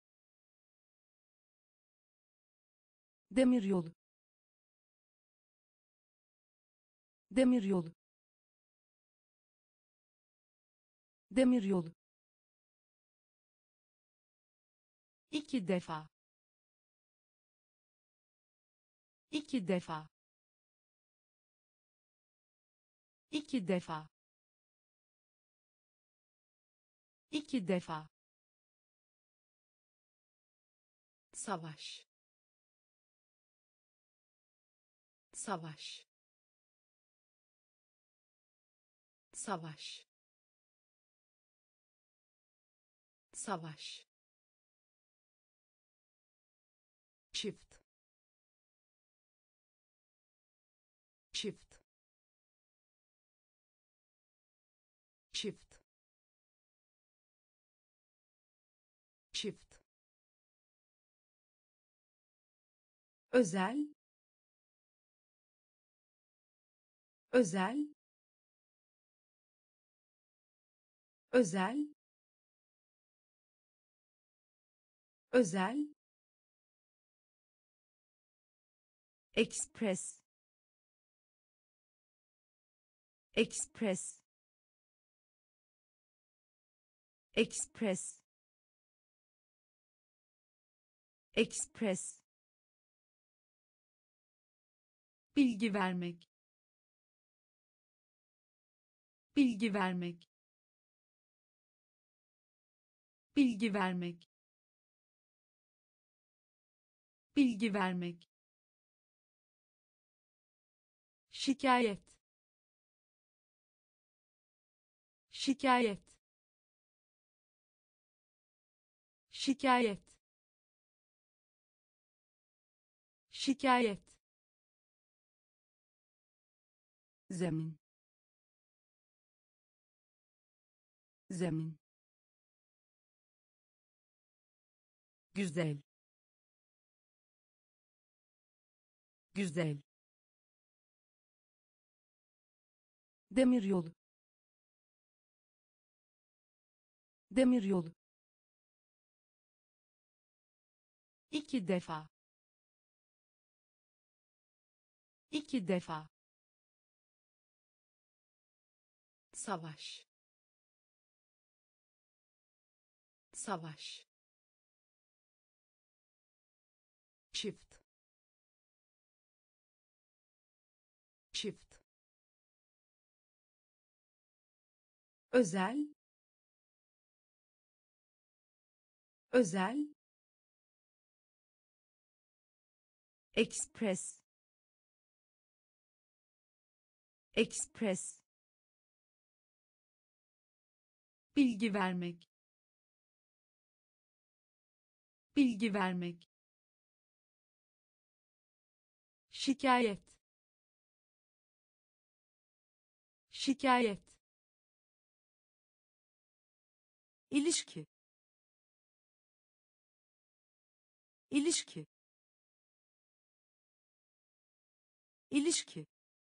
demiryolu, demiryolu, demiryolu, iki defa, iki defa, iki defa, iki defa, savaş, savaş, savaş, savaş, çift, çift, çift, çift, özel, özel, özel, özel, ekspres, ekspres, ekspres, ekspres, bilgi vermek, bilgi vermek, bilgi vermek, bilgi vermek, şikayet, şikayet, şikayet, şikayet, zemin, zemin, güzel, güzel, demiryolu, demiryolu, iki defa, iki defa, savaş, savaş, çift, çift, özel, özel, ekspres, ekspres, bilgi vermek, bilgi vermek, şikayet, şikayet, ilişki, ilişki, ilişki,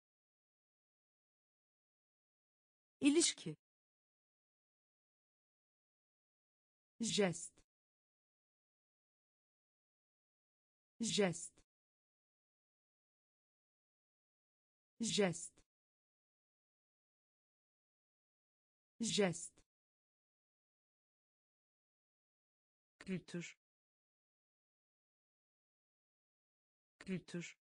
ilişki, jest, jest, jest, jest, kültür, kültür,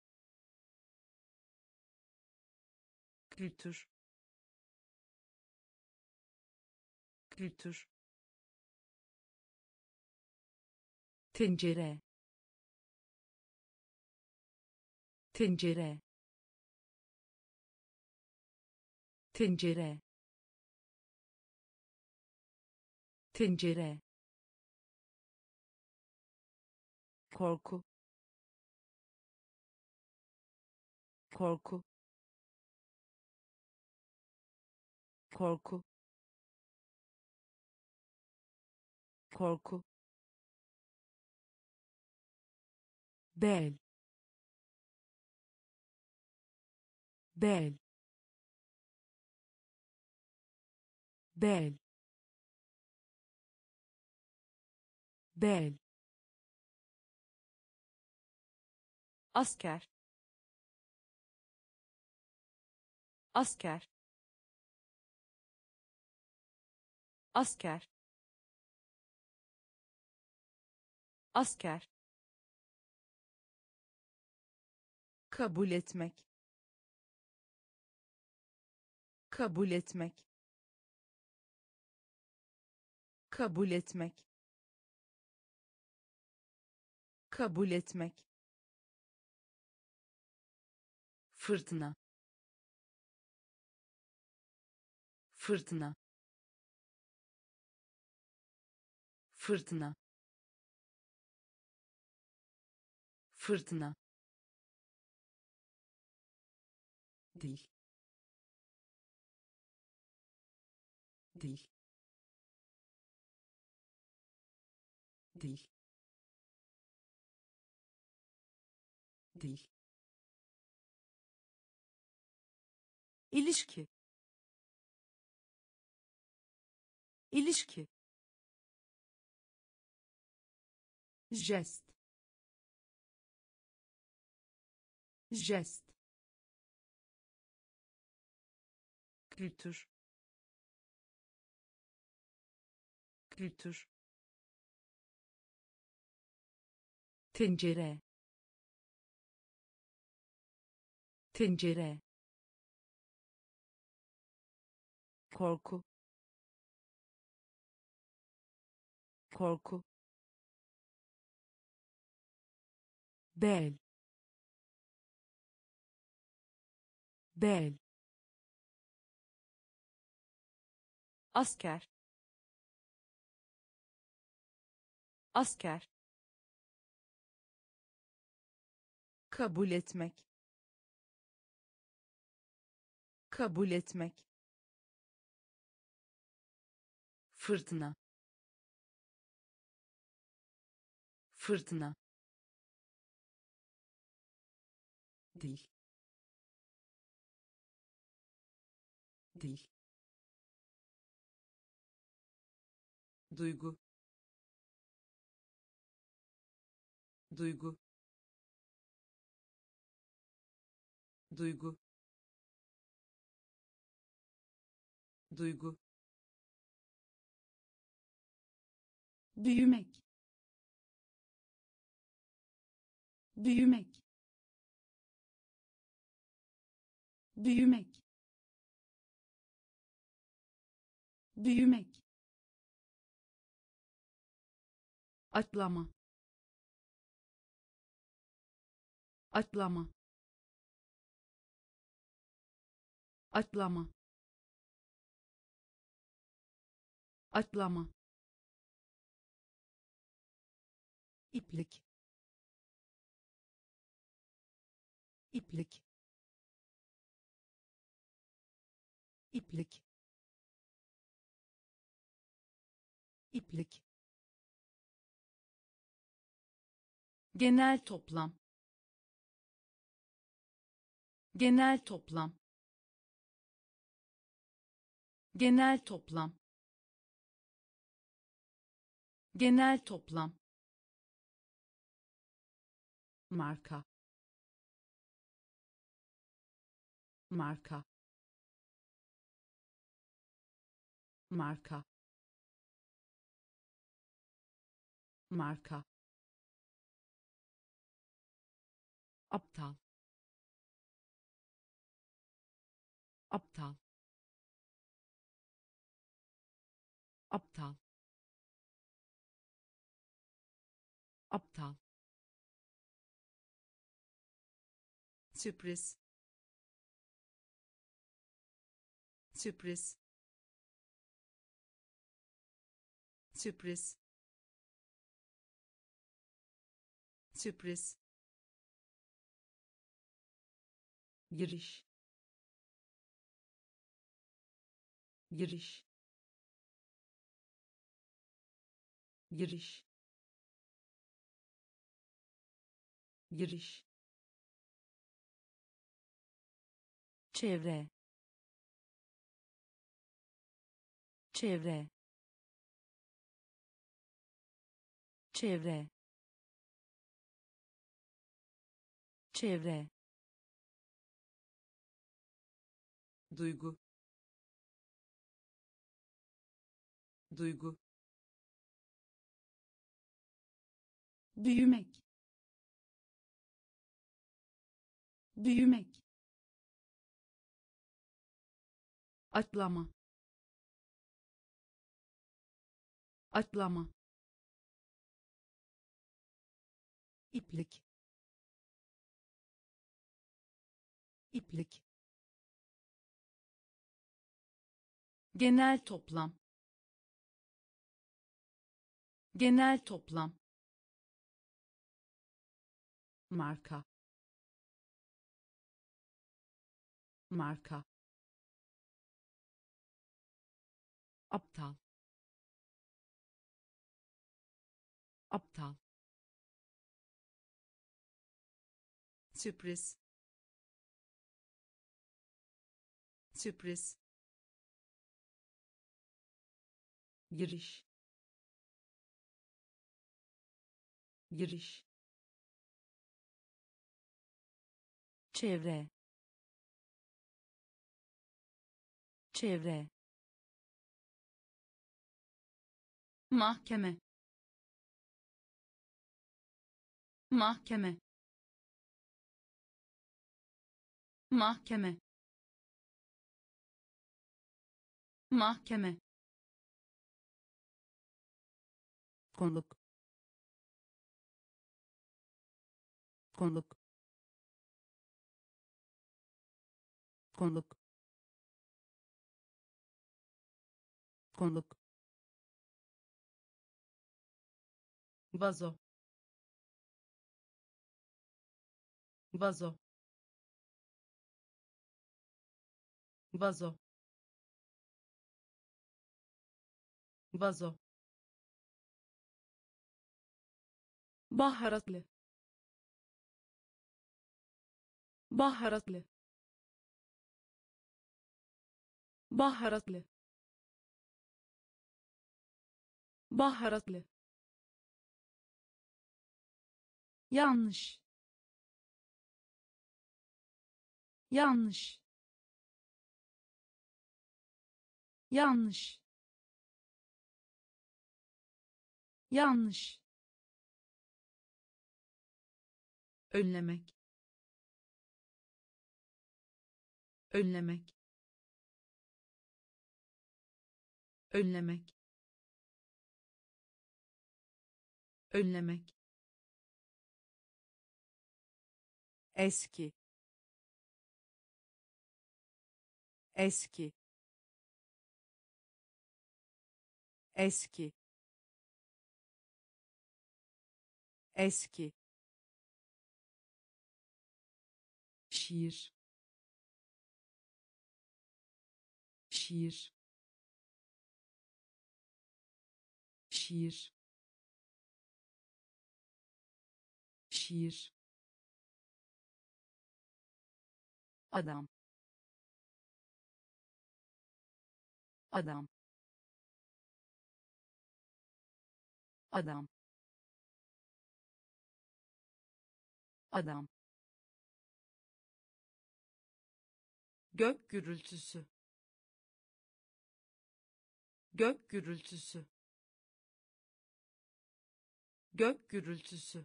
kültür, kültür, tencere, tencere, tencere, tencere, korku, korku, korku, korku, bel, bel, bel, bel, asker, asker, asker, asker, kabul etmek, kabul etmek, kabul etmek, kabul etmek, fırtına, fırtına, fırtına, fırtına, dil, dil, dil, dil, ilişki, ilişki, jest, jest, kültür, kültür, tencere, tencere, korku, korku, bel, bel, asker, asker, kabul etmek, kabul etmek, fırtına, fırtına, dil, dil, duygu, duygu, duygu, duygu, büyümek, büyümek, büyümek, büyümek, atlama, atlama, atlama, atlama, iplik, iplik, iplik, iplik, genel toplam, genel toplam, genel toplam, genel toplam, marka, marka, marka, marka, aptal, aptal, aptal, aptal, sürpriz, sürpriz, sürpriz, sürpriz, giriş, giriş, giriş, giriş, çevre, çevre, çevre, çevre, duygu, duygu, büyümek, büyümek, atlama, atlama, iplik, iplik, genel toplam, genel toplam, marka, marka, aptal, aptal, sürpriz, sürpriz, giriş, giriş, çevre, çevre, mahkeme, mahkeme, mahkeme, mahkeme, konuk, konuk, konuk, konuk, vazo, vazo, vazo, vazo, baharatlı, baharatlı, baharatlı, baharatlı, yanlış, yanlış, yanlış, yanlış, önlemek, önlemek, önlemek, önlemek, eski, eski, eski, eski, şiir, şiir, şiir, şiir, adam, adam, adam, adam, gök gürültüsü, gök gürültüsü, gök gürültüsü,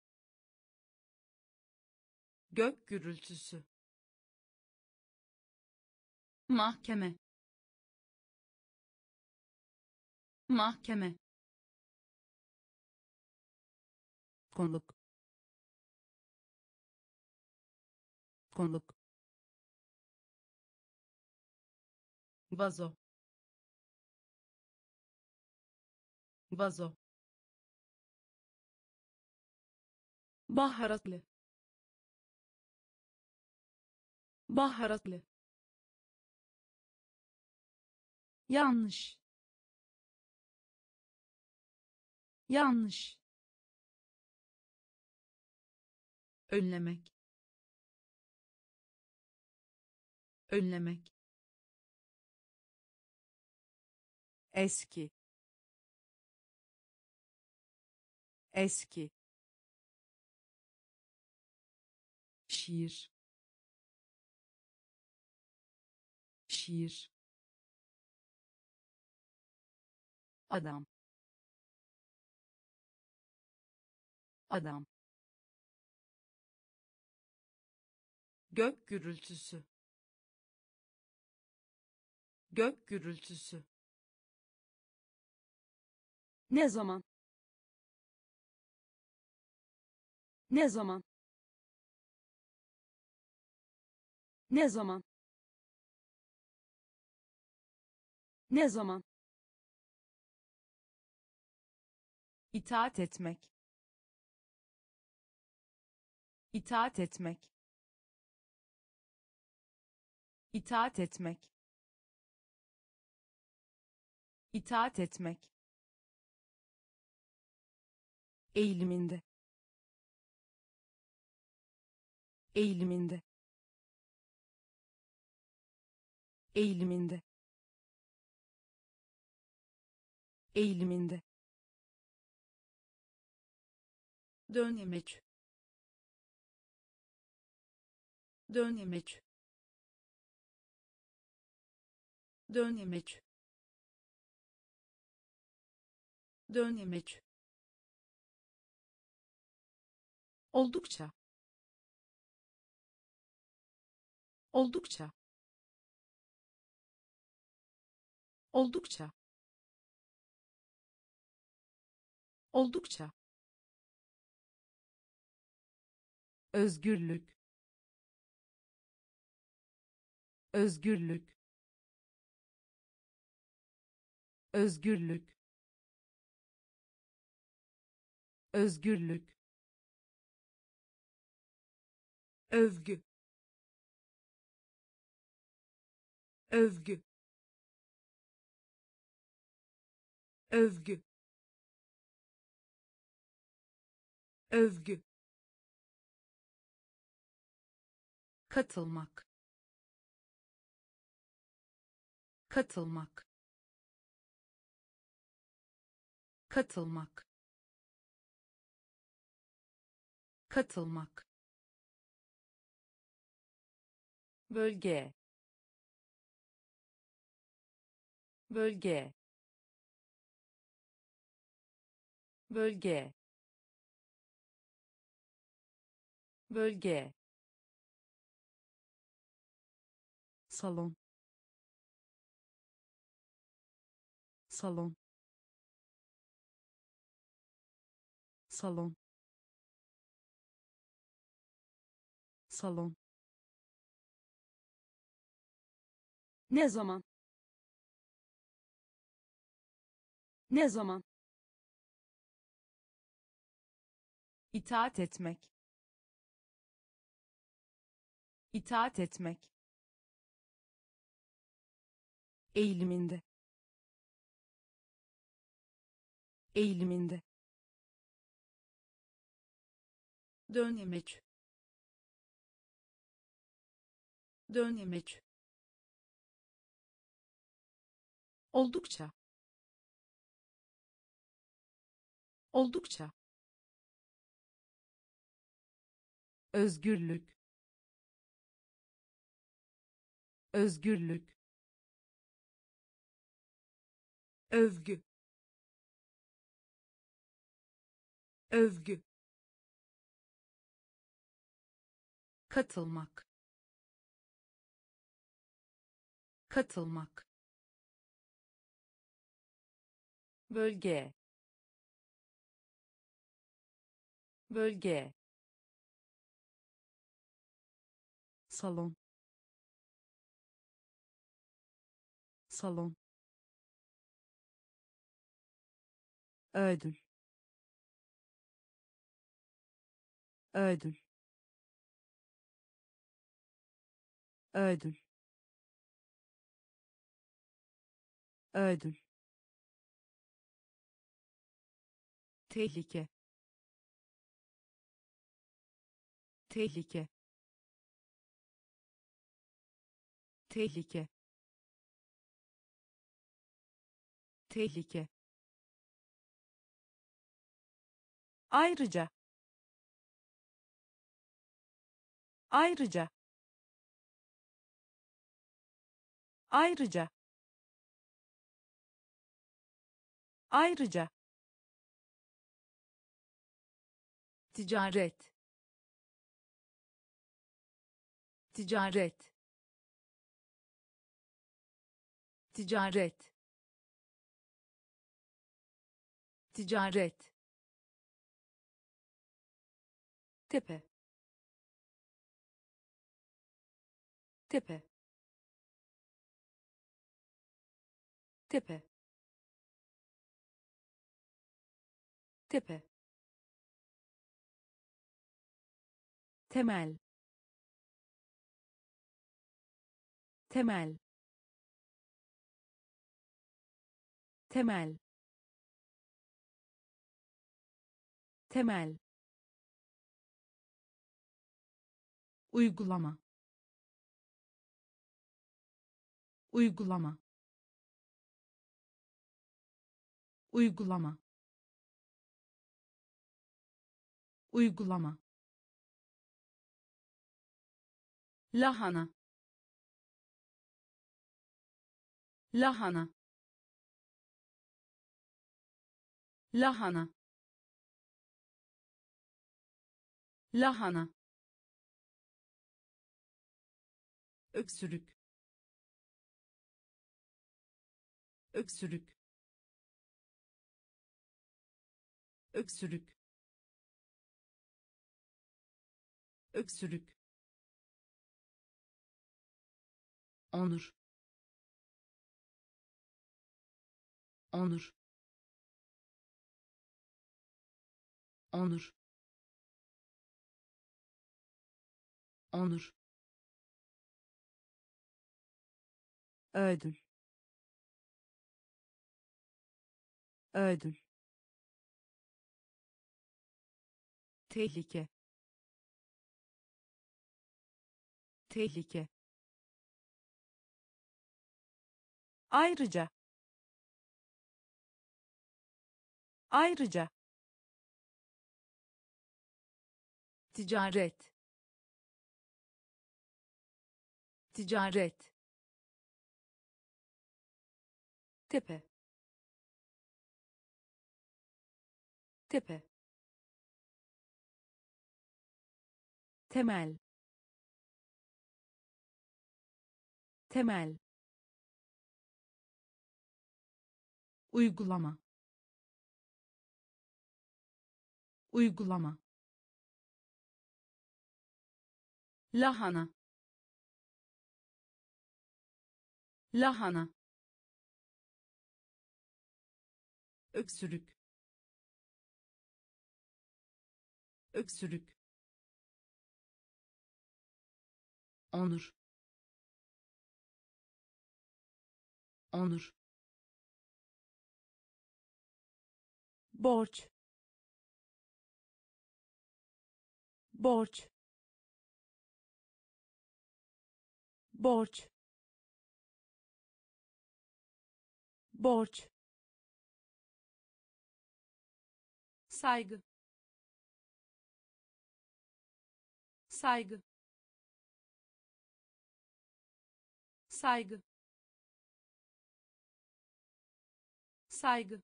gök gürültüsü, mahkeme, mahkeme, konuk, konuk, vazo, vazo, baharatlı, baharatlı, yanlış, yanlış, önlemek, önlemek, eski, eski, şiir, şiir, adam, adam, gök gürültüsü, gök gürültüsü, ne zaman, ne zaman, ne zaman, ne zaman, itaat etmek, itaat etmek, itaat etmek, itaat etmek, eğiliminde, eğiliminde, eğiliminde, eğiliminde, dönemeç, dönemeç, dönemeç, dönemeç, oldukça, oldukça, oldukça, oldukça, özgürlük, özgürlük, özgürlük, özgürlük, övgü, övgü, övgü, övgü, katılmak, katılmak, katılmak, katılmak, bölge, bölge, bölge, bölge, salon, salon, salon, salon, ne zaman, ne zaman, itaat etmek, itaat etmek, eğiliminde, eğiliminde, dönemeç, dönemeç, oldukça, oldukça, özgürlük, özgürlük, övgü, övgü, katılmak, katılmak, bölge, bölge, salon, salon, ödül ödül ödül ödül tehlike tehlike tehlike tehlike ayrıca ayrıca ayrıca ayrıca ticaret ticaret ticaret ticaret tepe tepe tepe tepe temel temel temel temel uygulama uygulama uygulama uygulama lahana lahana lahana lahana öksürük öksürük öksürük öksürük onur onur onur onur ödül ödül tehlike tehlike ayrıca ayrıca ticaret ticaret tepe tepe temel temel uygulama uygulama lahana lahana öksürük öksürük onur onur borç borç borç borç saygı saygı saygı saygı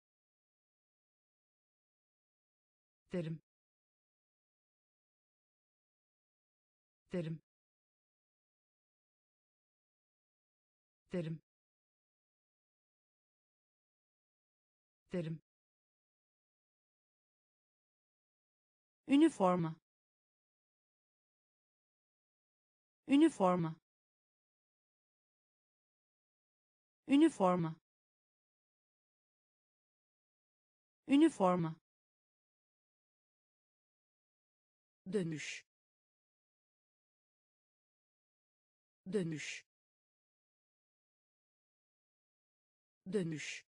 derim derim derim derim üniforma üniforma üniforma Üniforma. Dönüş. Dönüş. Dönüş.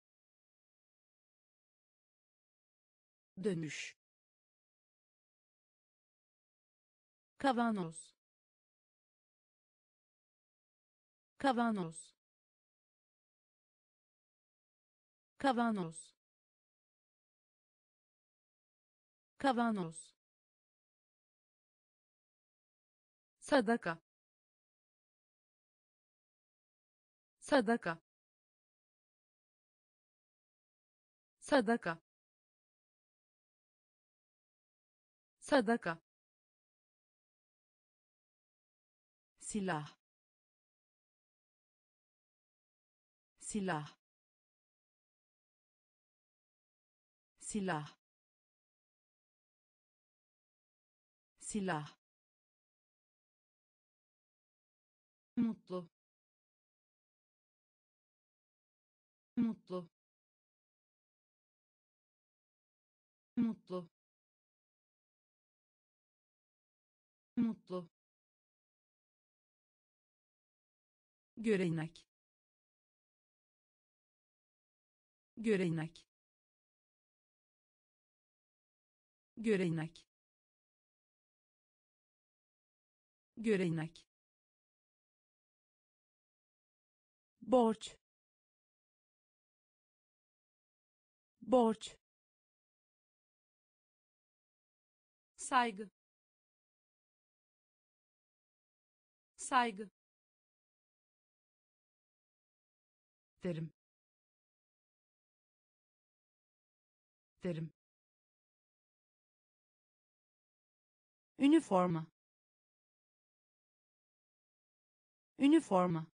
Dönüş. Kavanoz. Kavanoz. Kavanoz. Kavanoz. Sadaka. Sadaka. Sadaka. Sadaka. Silah. Silah. Silah. Silah. Mutlu. Mutlu. Mutlu. Mutlu. Görenek. Görenek. Görenek. Görenek. Borç. Borç. Saygı. Saygı. Derim. Derim. Üniforma. Üniforma.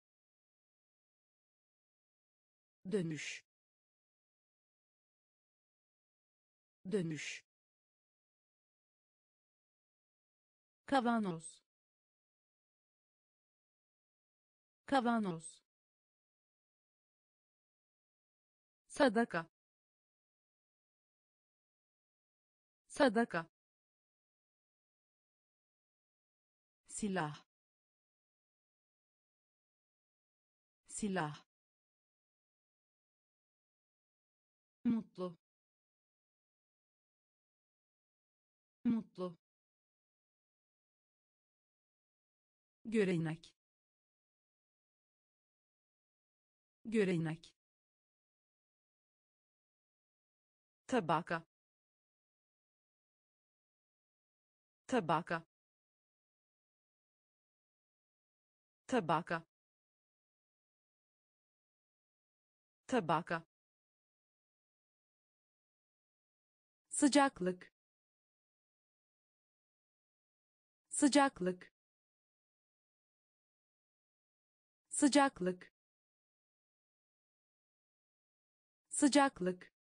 Dönüş. Dönüş. Kavanoz. Kavanoz. Sadaka. Sadaka. Silah. Silah. Mutlu. Mutlu. Görenek. Görenek. Tabaka. Tabaka. Tabaka. Tabaka. Sıcaklık. Sıcaklık. Sıcaklık. Sıcaklık.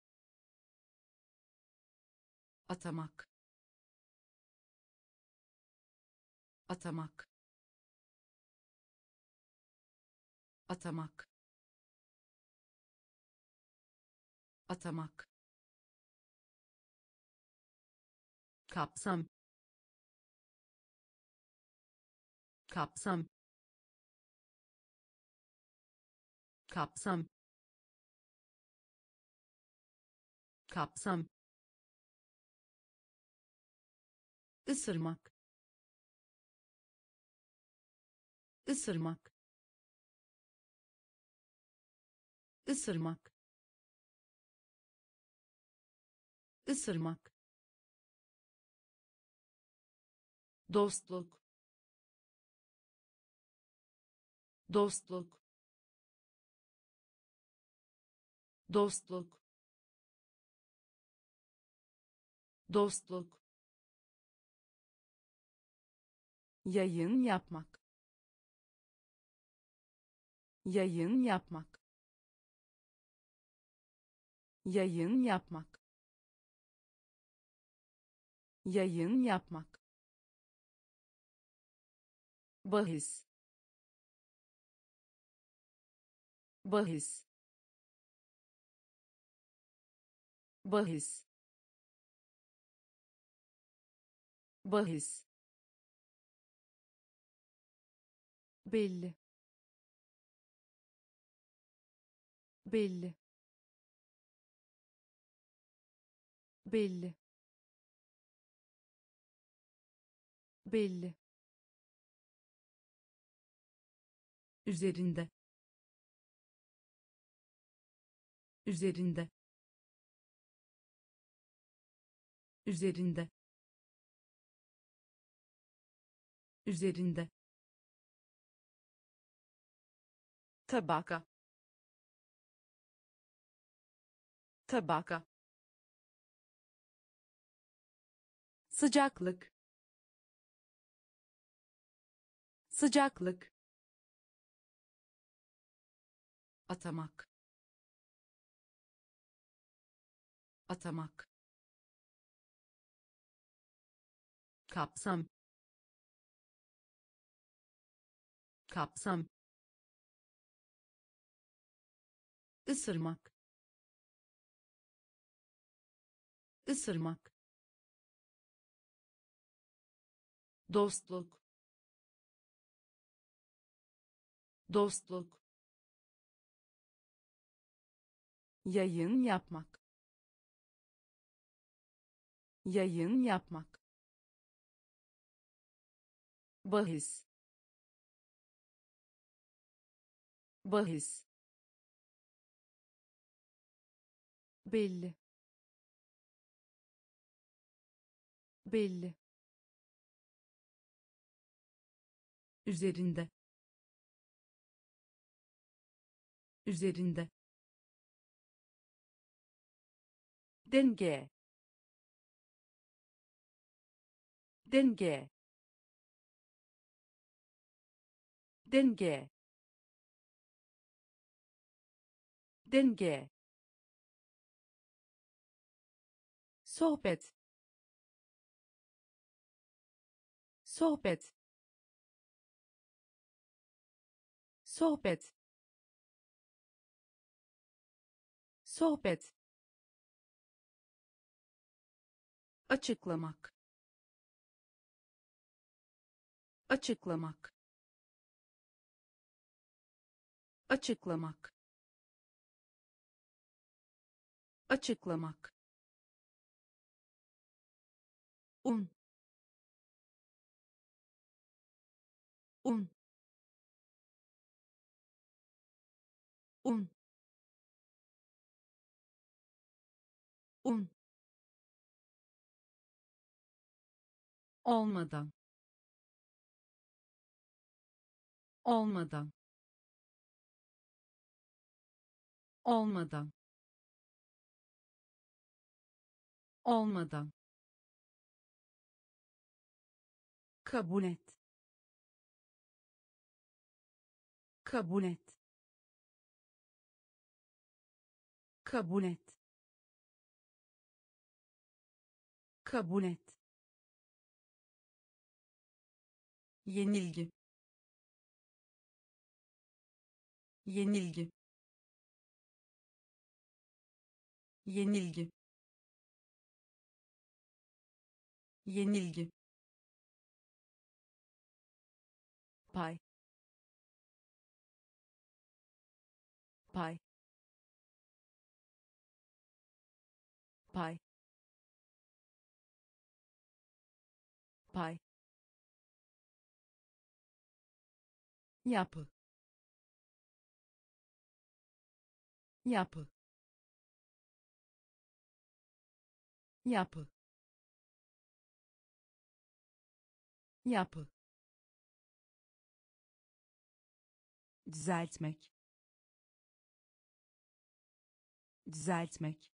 Atamak. Atamak. Atamak. Atamak. Kapsam. Kapsam. Kapsam. Kapsam. Isırmak. Isırmak. Isırmak. Isırmak. Dostluk. Dostluk. Dostluk. Dostluk. Yayın yapmak. Yayın yapmak. Yayın yapmak. Yayın yapmak. Bahis. Bahis. bahis, bahis, belli, belli, belli, belli, üzerinde, üzerinde, üzerinde, üzerinde, tabaka, tabaka, sıcaklık, sıcaklık, atamak, atamak, kapsam, kapsam, ısırmak, ısırmak, dostluk, dostluk, yayın yapmak, yayın yapmak, bahis, bahis, belli, belli, üzerinde, üzerinde, denge, denge, denge, denge, sohbet, sohbet, sohbet, sohbet, açıklamak, açıklamak, açıklamak, açıklamak, un, un, un, un, olmadan, olmadan, olmadan, olmadan, kabul et, kabul et, kabul et, kabul et, yenilgi, yenilgi, yenilgi, yenilgi, pay, pay, pay, pay, yapı, yapı, yapı, yapı, düzeltmek, düzeltmek,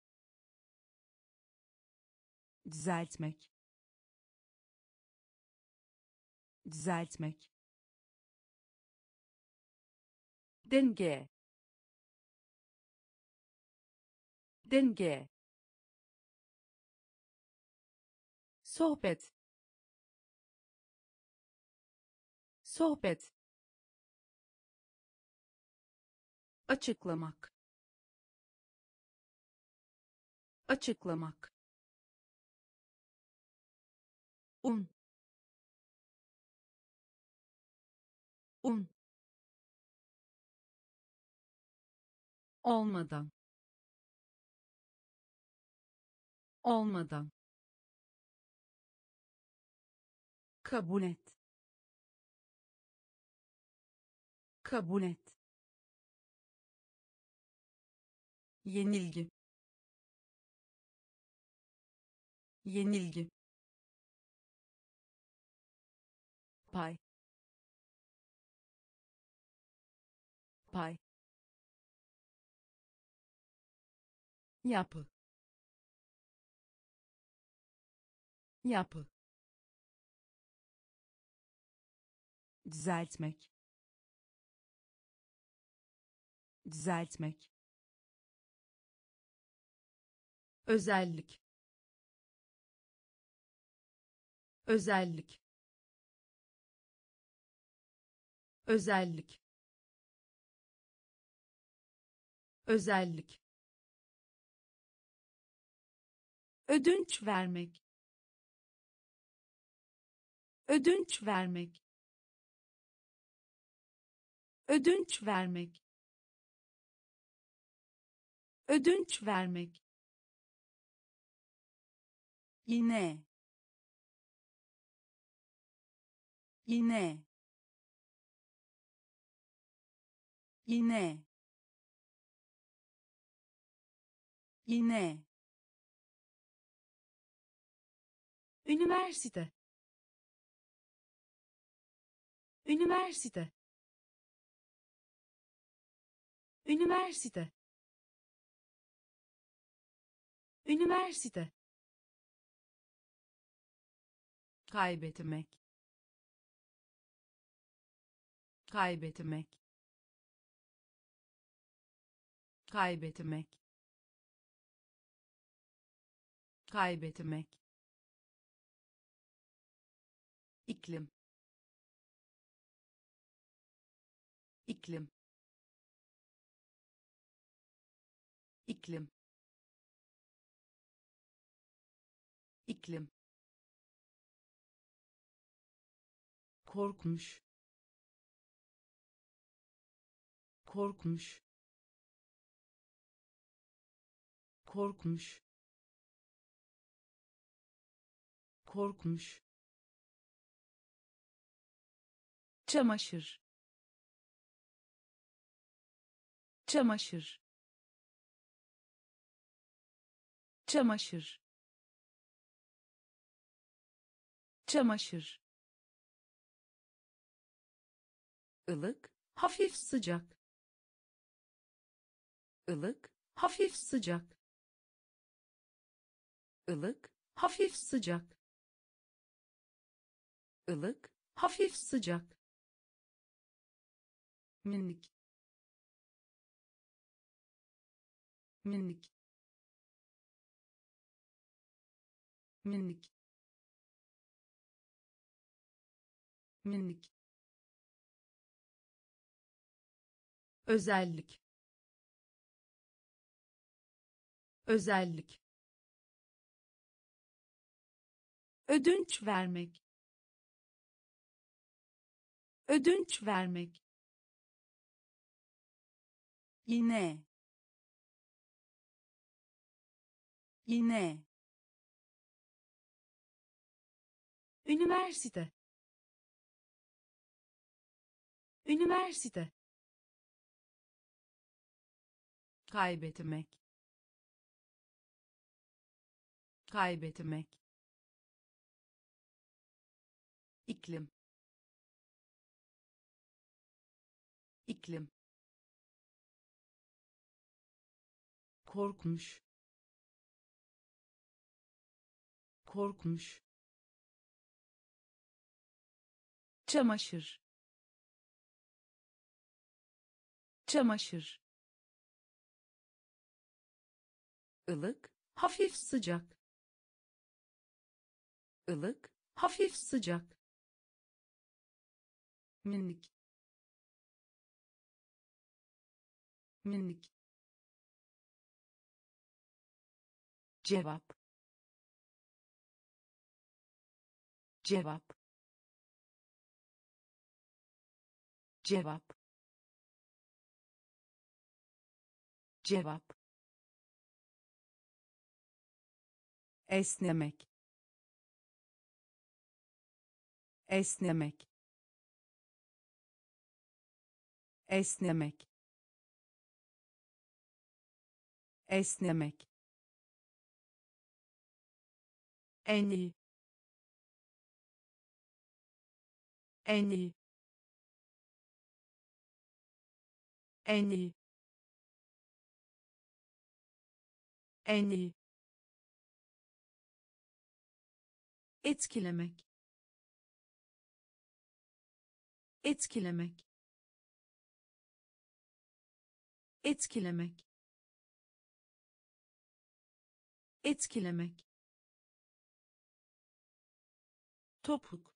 düzeltmek, düzeltmek, denge, denge, sohbet, sohbet, açıklamak, açıklamak, un, un, olmadan, olmadan, kabul et, kabul et, yenilgi, yenilgi, pay, pay, yapı, yapı, düzeltmek, düzeltmek, özellik, özellik, özellik, özellik, ödünç vermek, ödünç vermek, ödünç vermek, ödünç vermek, iğne, iğne, iğne, iğne, üniversite, üniversite, üniversite, üniversite, kaybetmek, kaybetmek, kaybetmek, kaybetmek, iklim, iklim, iklim, iklim, korkmuş, korkmuş, korkmuş, korkmuş, çamaşır, çamaşır, çamaşır, çamaşır, ılık, hafif sıcak, ılık, hafif sıcak, ılık, hafif sıcak, ılık, hafif sıcak, minik, minik, minik, minik, özellik, özellik, ödünç vermek, ödünç vermek, iğne, iğne, üniversite, üniversite, kaybetmek, kaybetmek, iklim, iklim, korkmuş, korkmuş, çamaşır, çamaşır, ılık, hafif sıcak, ılık, hafif sıcak, minik, minik, cevap cevap cevap cevap esnemek esnemek esnemek esnemek en iyi en iyi en iyi en iyi etkilemek etkilemek etkilemek etkilemek topuk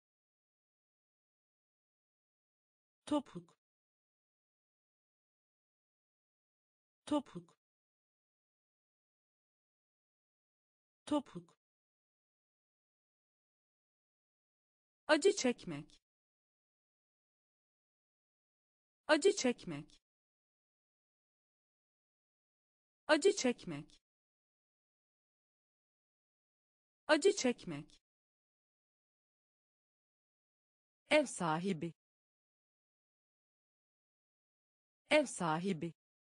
topuk topuk topuk acı çekmek acı çekmek acı çekmek acı çekmek ev sahibi ev sahibi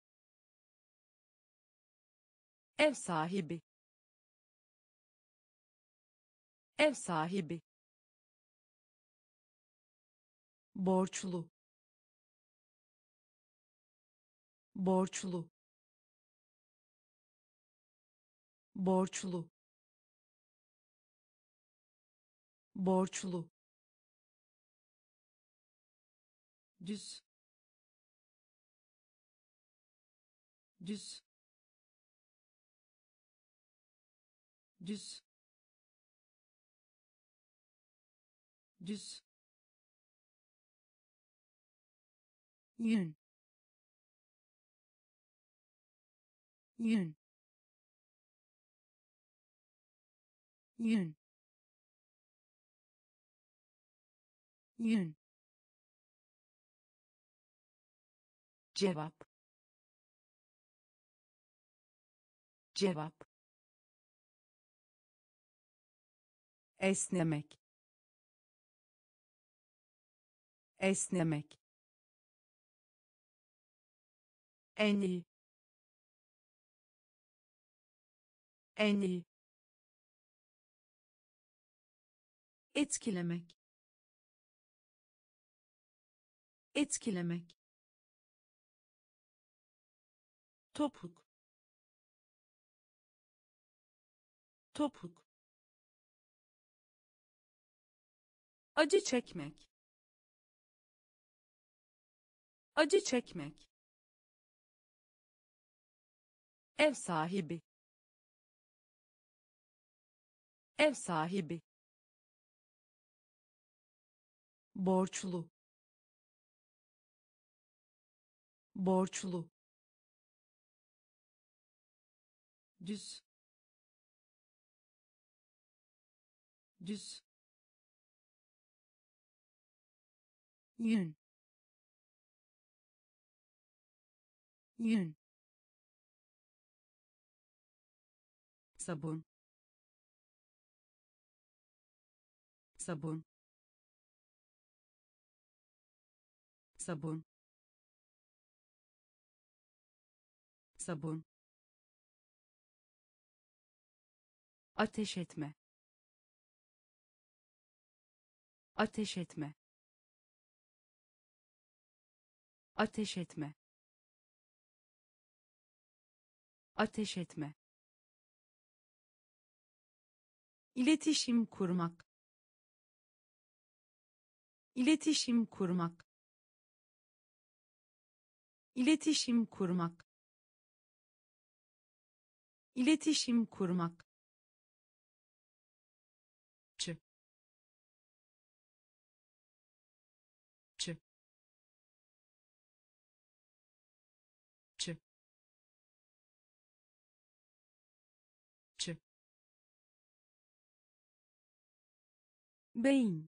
ev sahibi ev sahibi borçlu borçlu borçlu borçlu düz düz düz düz yün yün yün yün cevap cevap esnemek esnemek en iyi en iyi etkilemek etkilemek topuk topuk acı çekmek acı çekmek ev sahibi ev sahibi borçlu borçlu düz düz yün yün sabun sabun sabun sabun ateş etme ateş etme ateş etme ateş etme iletişim kurmak iletişim kurmak iletişim kurmak iletişim kurmak çı çı çı beyin,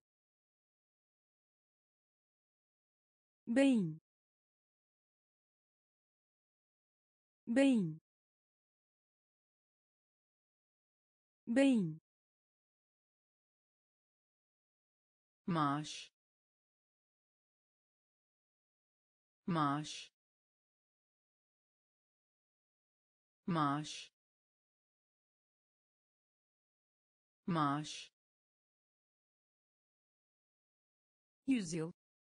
beyin, beyin, beyin, maaş, maaş, maaş, maaş, yüzyıl,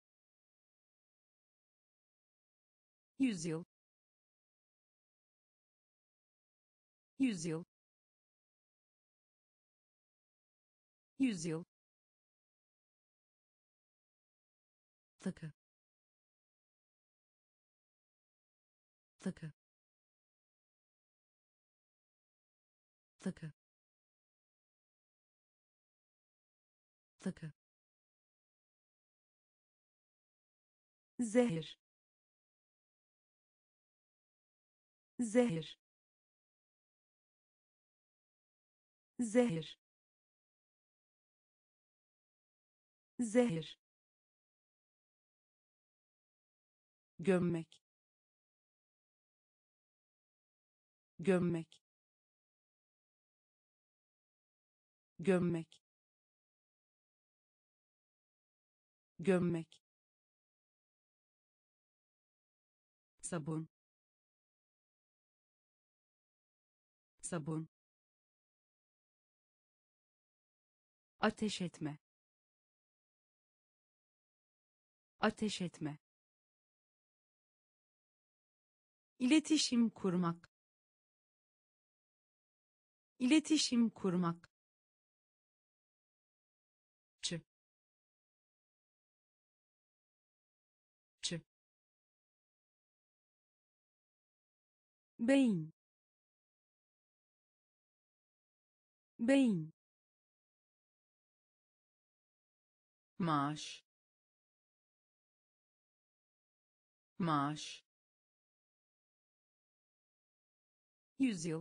yüzyıl, yüzyıl, yüzyıl, takı, takı, takı, takı, zehir, zehir, zehir, zehir, gömmek, gömmek, gömmek, gömmek, sabun, sabun, ateş etme, ateş etme, iletişim kurmak, iletişim kurmak, çı, çı, beyin, beyin, maaş, maaş, yüzyıl,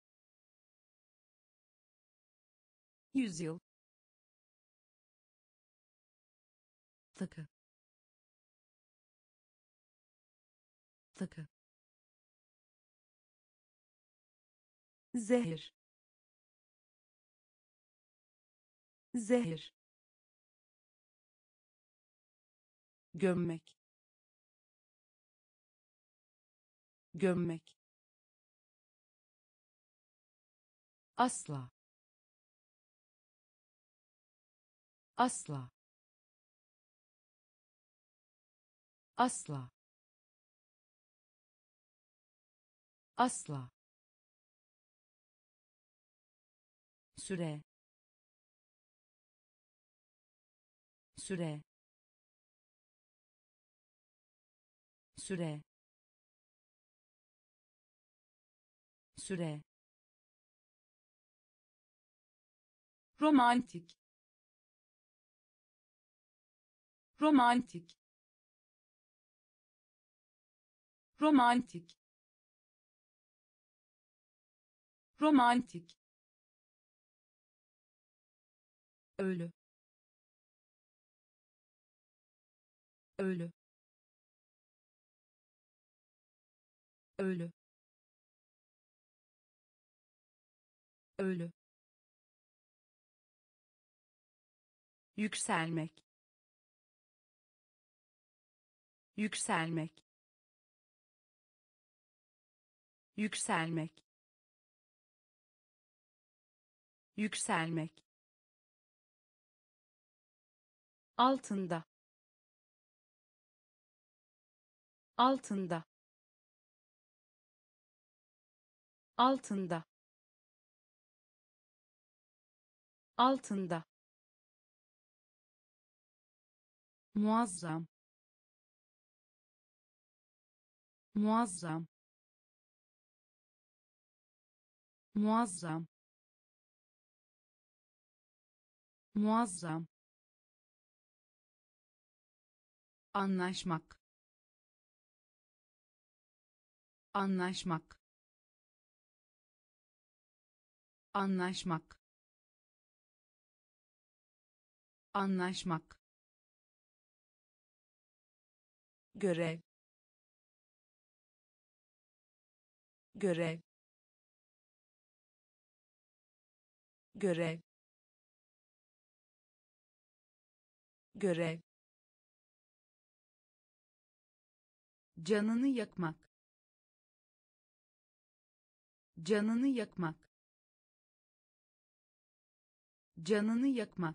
yüzyıl, takı, takı, zehir, zehir, gömmek, gömmek, asla, asla, asla, asla, süre, süre, süre, süre, romantik, romantik, romantik, romantik, ölü, ölü, ölü, ölü, yükselmek, yükselmek, yükselmek, yükselmek, altında, altında, altında, altında, muazzam, muazzam, muazzam, muazzam, anlaşmak, anlaşmak, anlaşmak, anlaşmak, görev, görev, görev, görev, canını yakmak, canını yakmak, canını yakmak,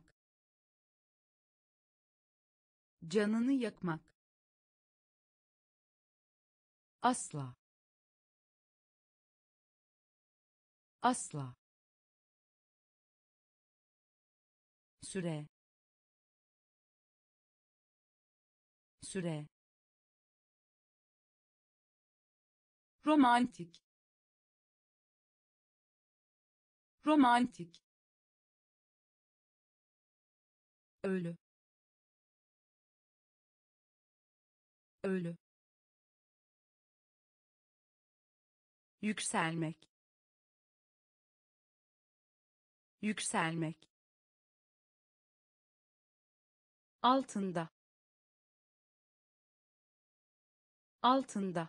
canını yakmak, asla, asla, süre, süre, romantik, romantik, ölü, ölü, yükselmek, yükselmek, altında, altında,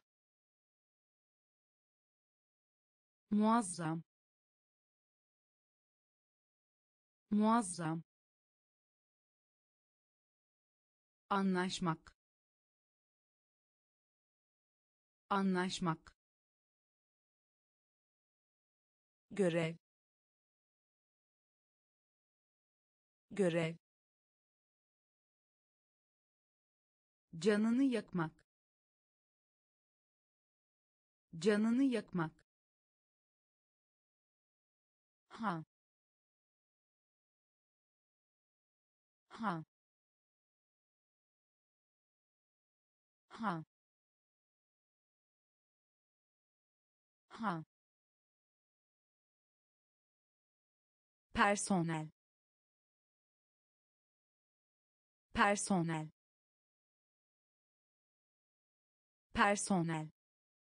muazzam, muazzam, anlaşmak, anlaşmak, görev, görev, canını yakmak, canını yakmak, ha, ha, ha, ha, personel, personel, personel,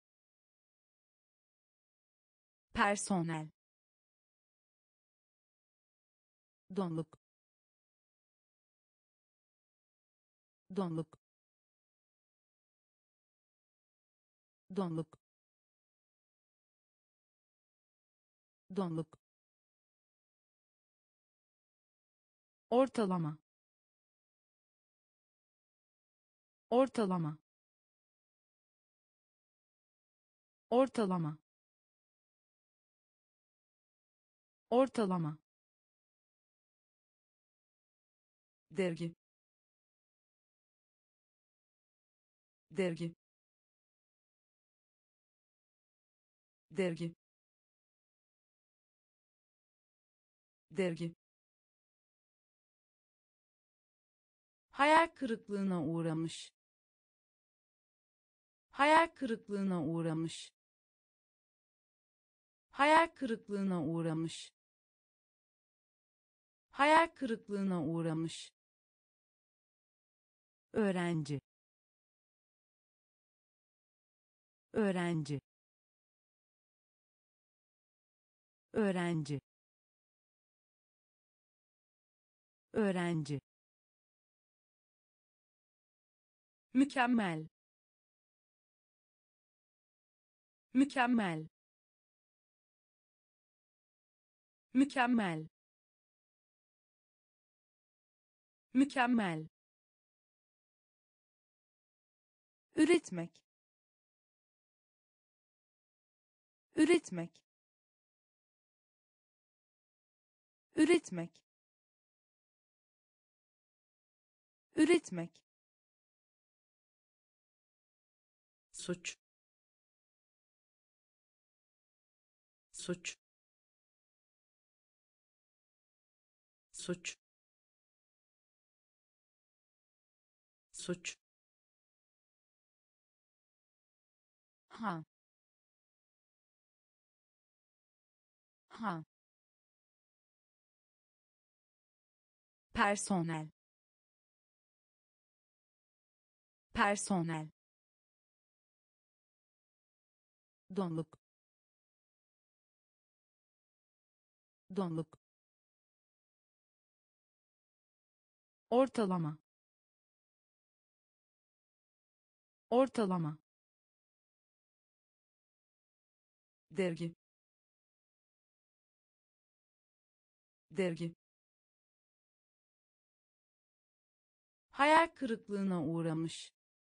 personel, donluk, donluk, donluk, donluk, ortalama, ortalama, ortalama, ortalama, dergi, dergi, dergi, dergi, hayal kırıklığına uğramış, hayal kırıklığına uğramış, hayal kırıklığına uğramış, hayal kırıklığına uğramış, öğrenci, öğrenci, öğrenci, öğrenci, mükemmel, mükemmel, mükemmel, mükemmel, üretmek, üretmek, üretmek, üretmek, suç, suç, suç, suç, ha, ha, personel, personel, donluk, donluk, ortalama, ortalama, dergi, dergi, hayal kırıklığına uğramış,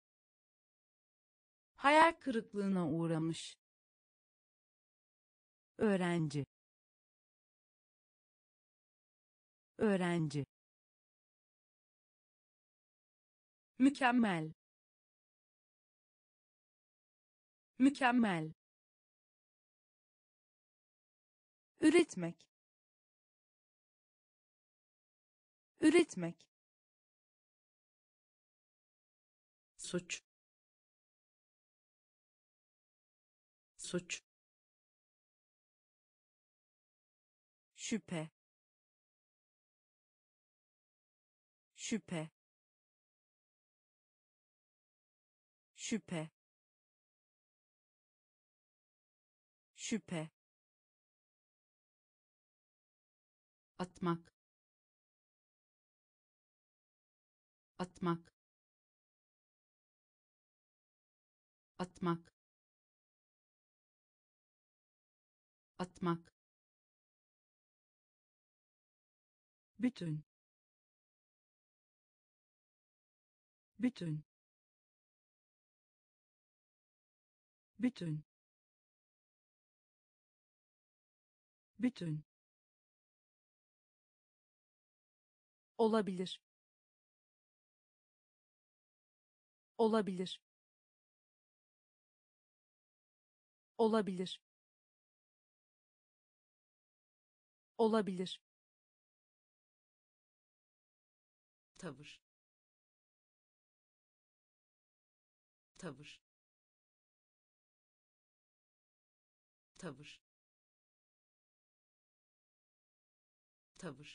hayal kırıklığına uğramış, öğrenci, öğrenci, mükemmel, mükemmel, üretmek, üretmek, suç, suç, şüphe, şüphe, şüphe, şüphe, atmak, atmak, atmak, atmak, bütün, bütün, bütün, bütün, olabilir, olabilir, olabilir, olabilir, tavır, tavır, tavır, tavır,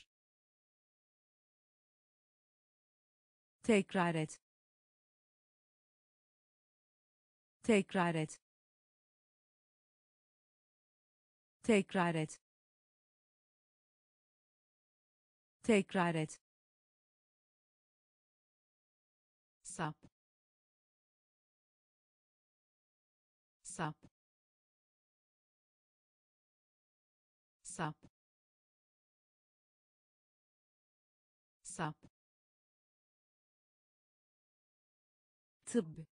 tekrar et, tekrar et, tekrar et, tekrar et, sap, sap, sap, sap, tıbb,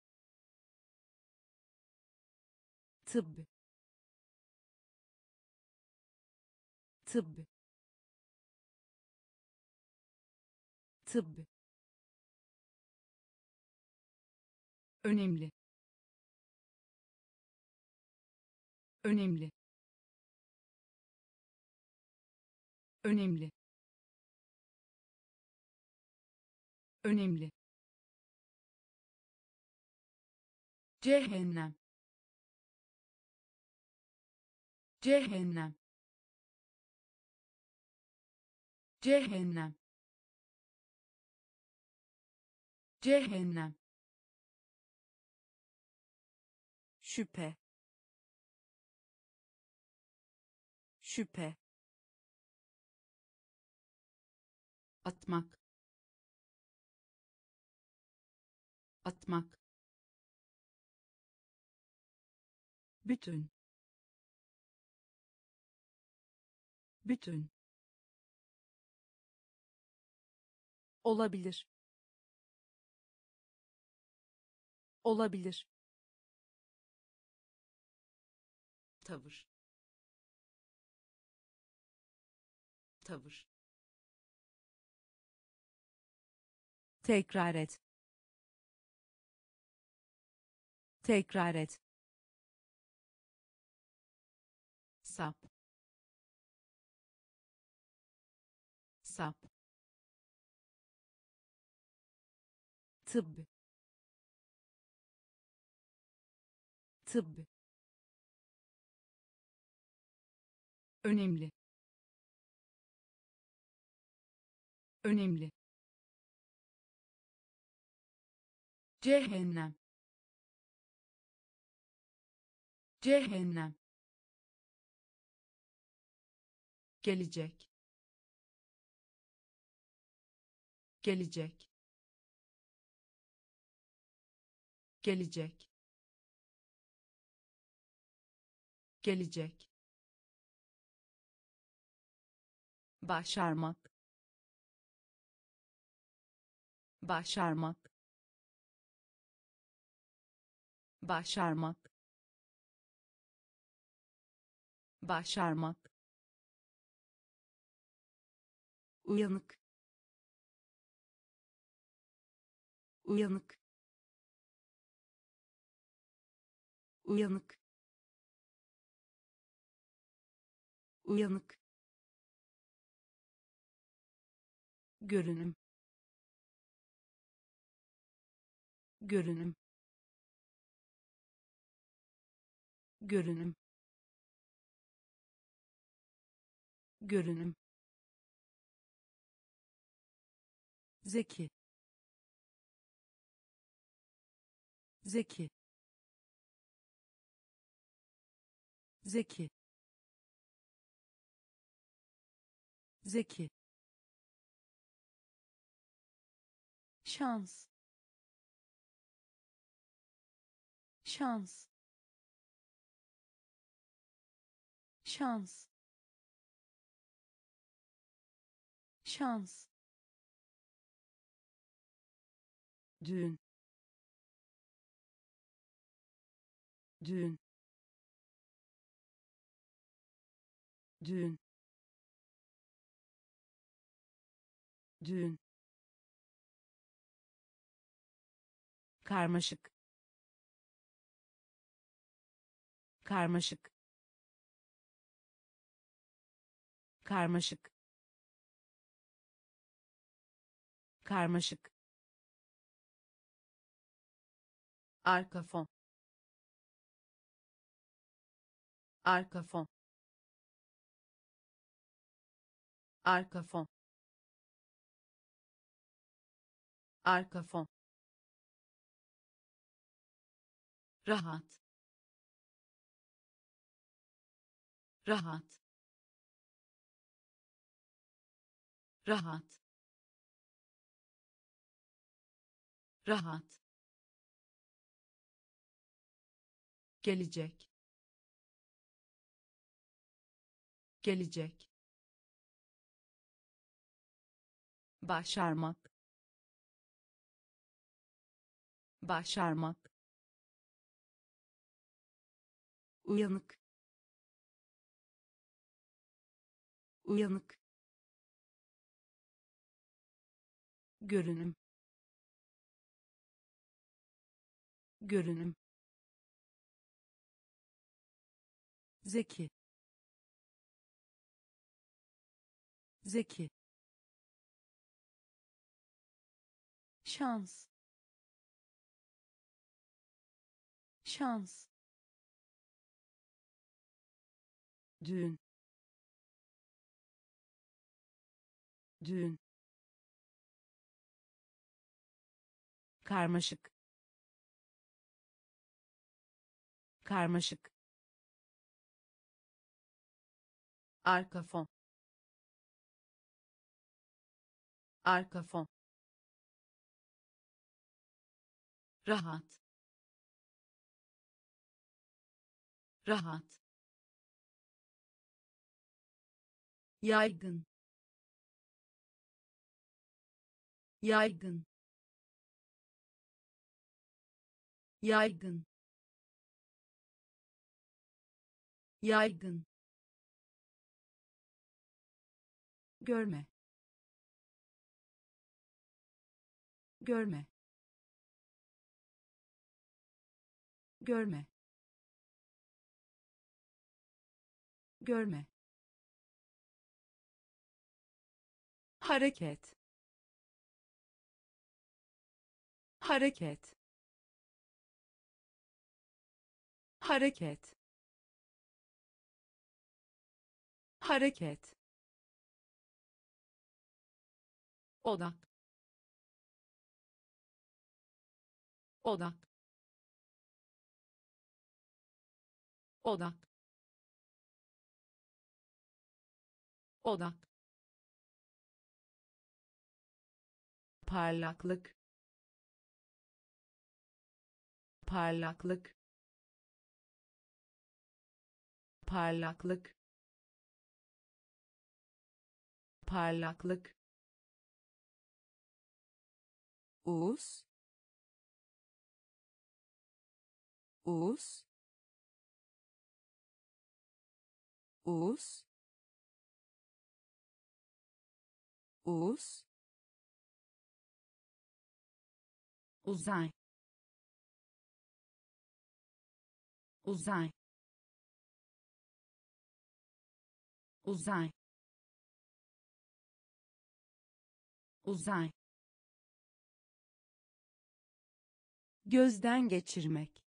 tıbb, tıbb, tıbb, önemli, önemli, önemli, önemli, cehennem, cehennem, cehennem, cehennem, şüphe, şüphe, atmak, atmak, bütün, bütün, olabilir, olabilir, tavır, tavır, tekrar et, tekrar et, sap, sap, tıbb, tıbb, önemli, önemli, cehennem, cehennem, gelecek, gelecek gelecek gelecek başarmak başarmak başarmak başarmak uyanık uyanık uyanık uyanık görünüm görünüm görünüm görünüm zeki zeki zeki zeki şans şans şans şans düğün düğün düğün düğün karmaşık karmaşık karmaşık karmaşık arka fon arka fon arka fon arka fon rahat rahat rahat rahat gelecek gelecek başarmak başarmak uyanık uyanık görünüm görünüm zeki zeki şans şans düğün düğün karmaşık karmaşık arka fon arka fon rahat rahat yaygın yaygın yaygın yaygın görme görme görme görme hareket hareket hareket hareket odak odak odak odak parlaklık, parlaklık, parlaklık, parlaklık, uz, uz, uz, uz, uzay, uzay, uzay, uzay, gözden geçirmek,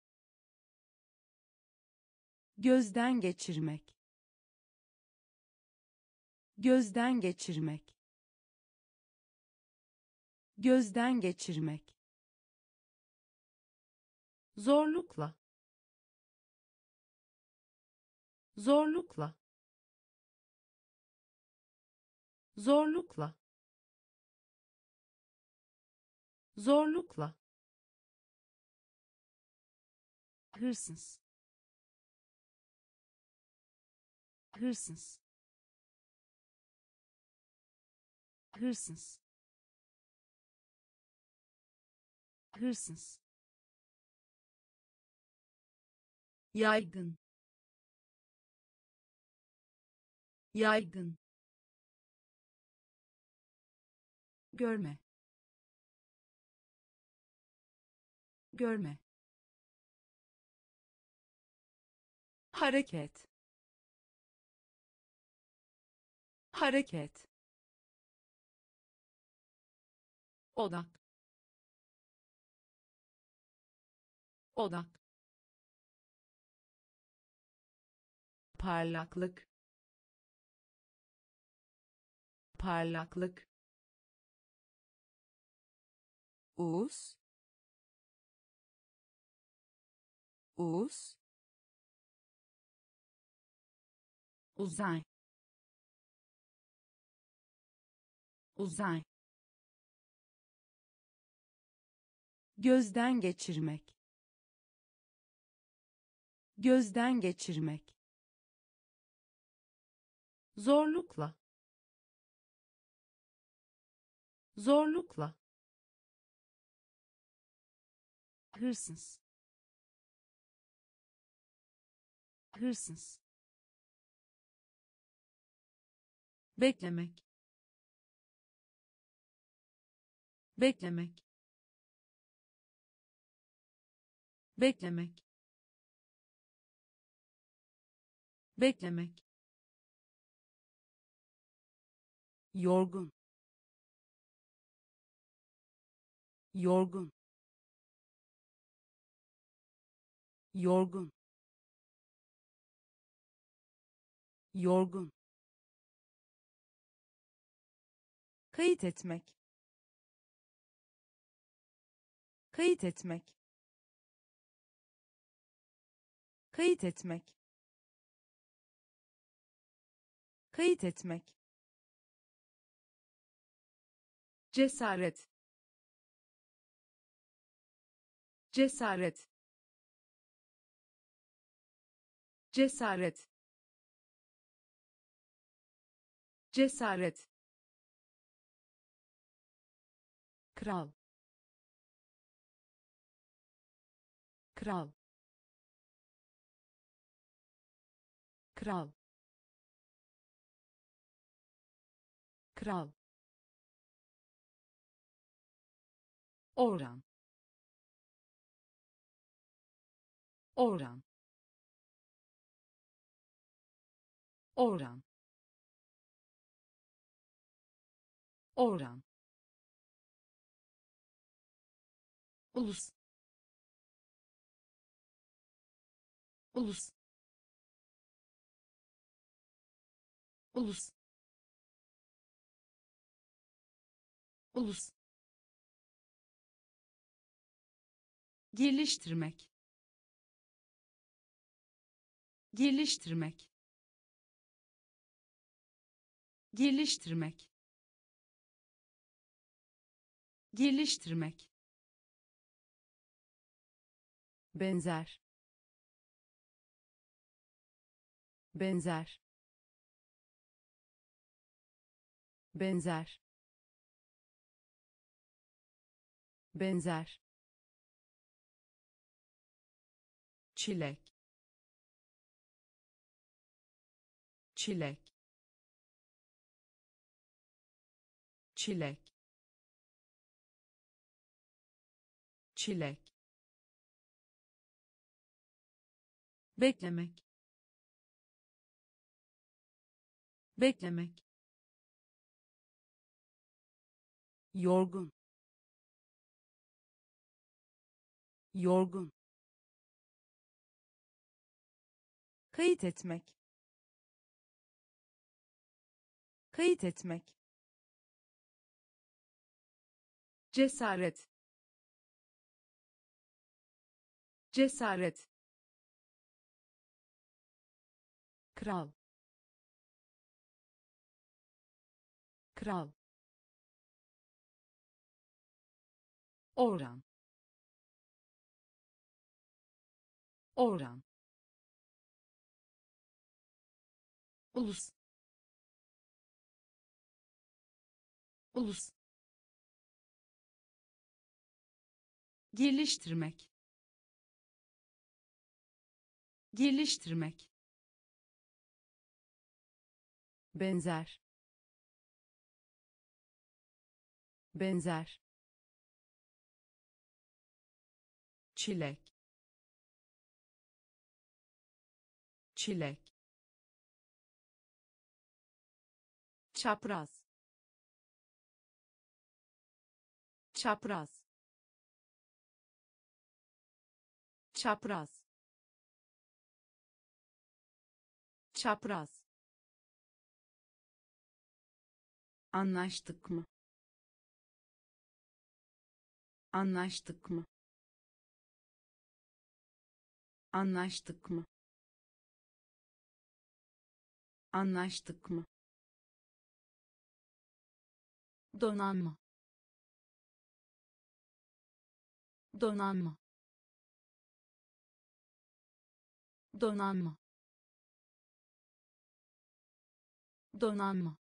gözden geçirmek, gözden geçirmek, gözden geçirmek, zorlukla, zorlukla, zorlukla, zorlukla, hırsız, hırsız, hırsız, hırsız, yaygın, yaygın, görme, görme, hareket, hareket, odak, odak, parlaklık, parlaklık, uz, uz, uzay, uzay, gözden geçirmek, gözden geçirmek, zorlukla, zorlukla, hırsız, hırsız, beklemek, beklemek, beklemek, beklemek, yorgun, yorgun, yorgun, yorgun, kayıt etmek, kayıt etmek, kayıt etmek, kayıt etmek, cesaret, cesaret, cesaret, cesaret, kral, kral, kral, kral, oran, oran, oran, oran, ulus, ulus, ulus, ulus, geliştirmek, geliştirmek, geliştirmek, Geliştirmek. benzer benzer benzer benzer çilek çilek çilek çilek beklemek beklemek yorgun yorgun kayıt etmek kayıt etmek cesaret cesaret kral kral oran oran ulus ulus geliştirmek geliştirmek benzer benzer çilek çilek çapraz çapraz çapraz çapraz anlaştık mı anlaştık mı anlaştık mı anlaştık mı donanma donanma donanma donanma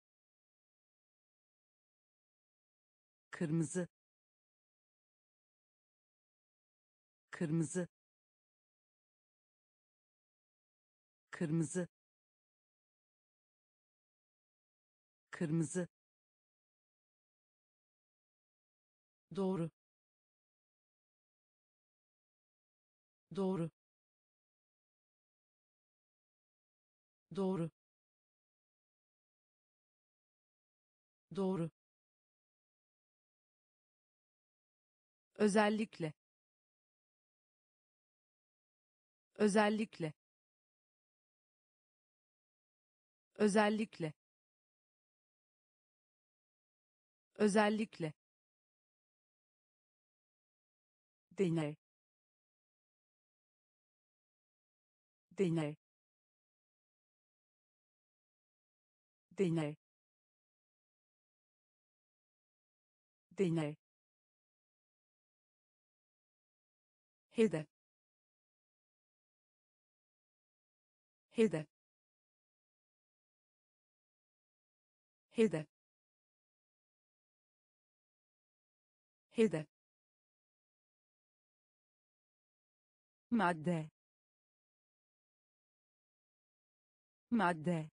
kırmızı kırmızı kırmızı kırmızı doğru doğru doğru doğru özellikle özellikle özellikle özellikle deney deney deney deney hedef hedef hedef hedef madde madde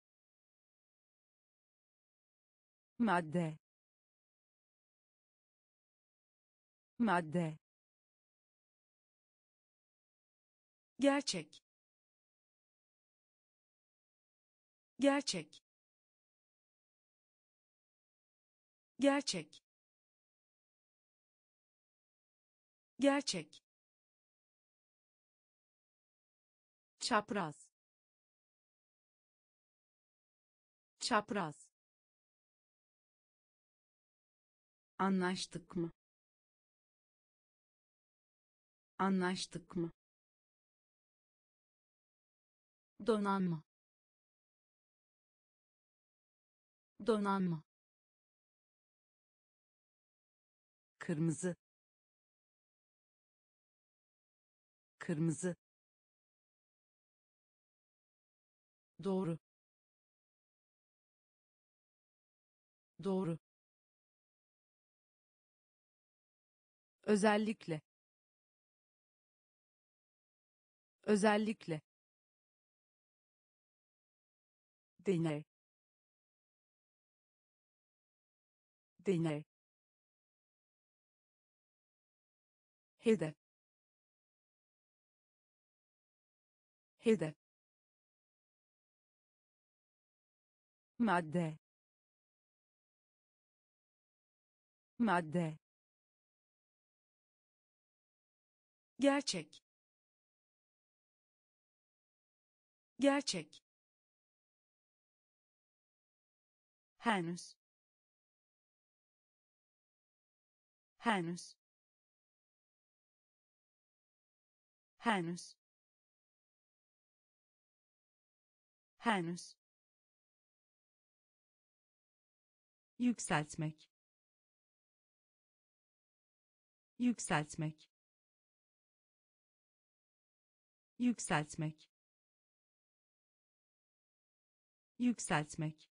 madde madde gerçek gerçek gerçek gerçek çapraz çapraz anlaştık mı anlaştık mı donanma donanma kırmızı kırmızı doğru doğru özellikle özellikle deney deney hedef hedef madde madde gerçek gerçek henüz henüz henüz henüz yükseltmek yükseltmek yükseltmek yükseltmek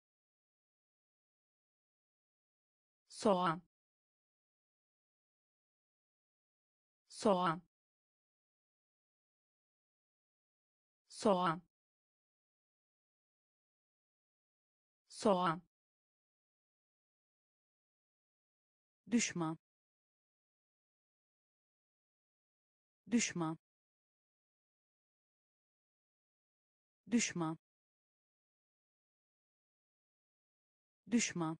soğan soğan soğan soğan düşman düşman düşman düşman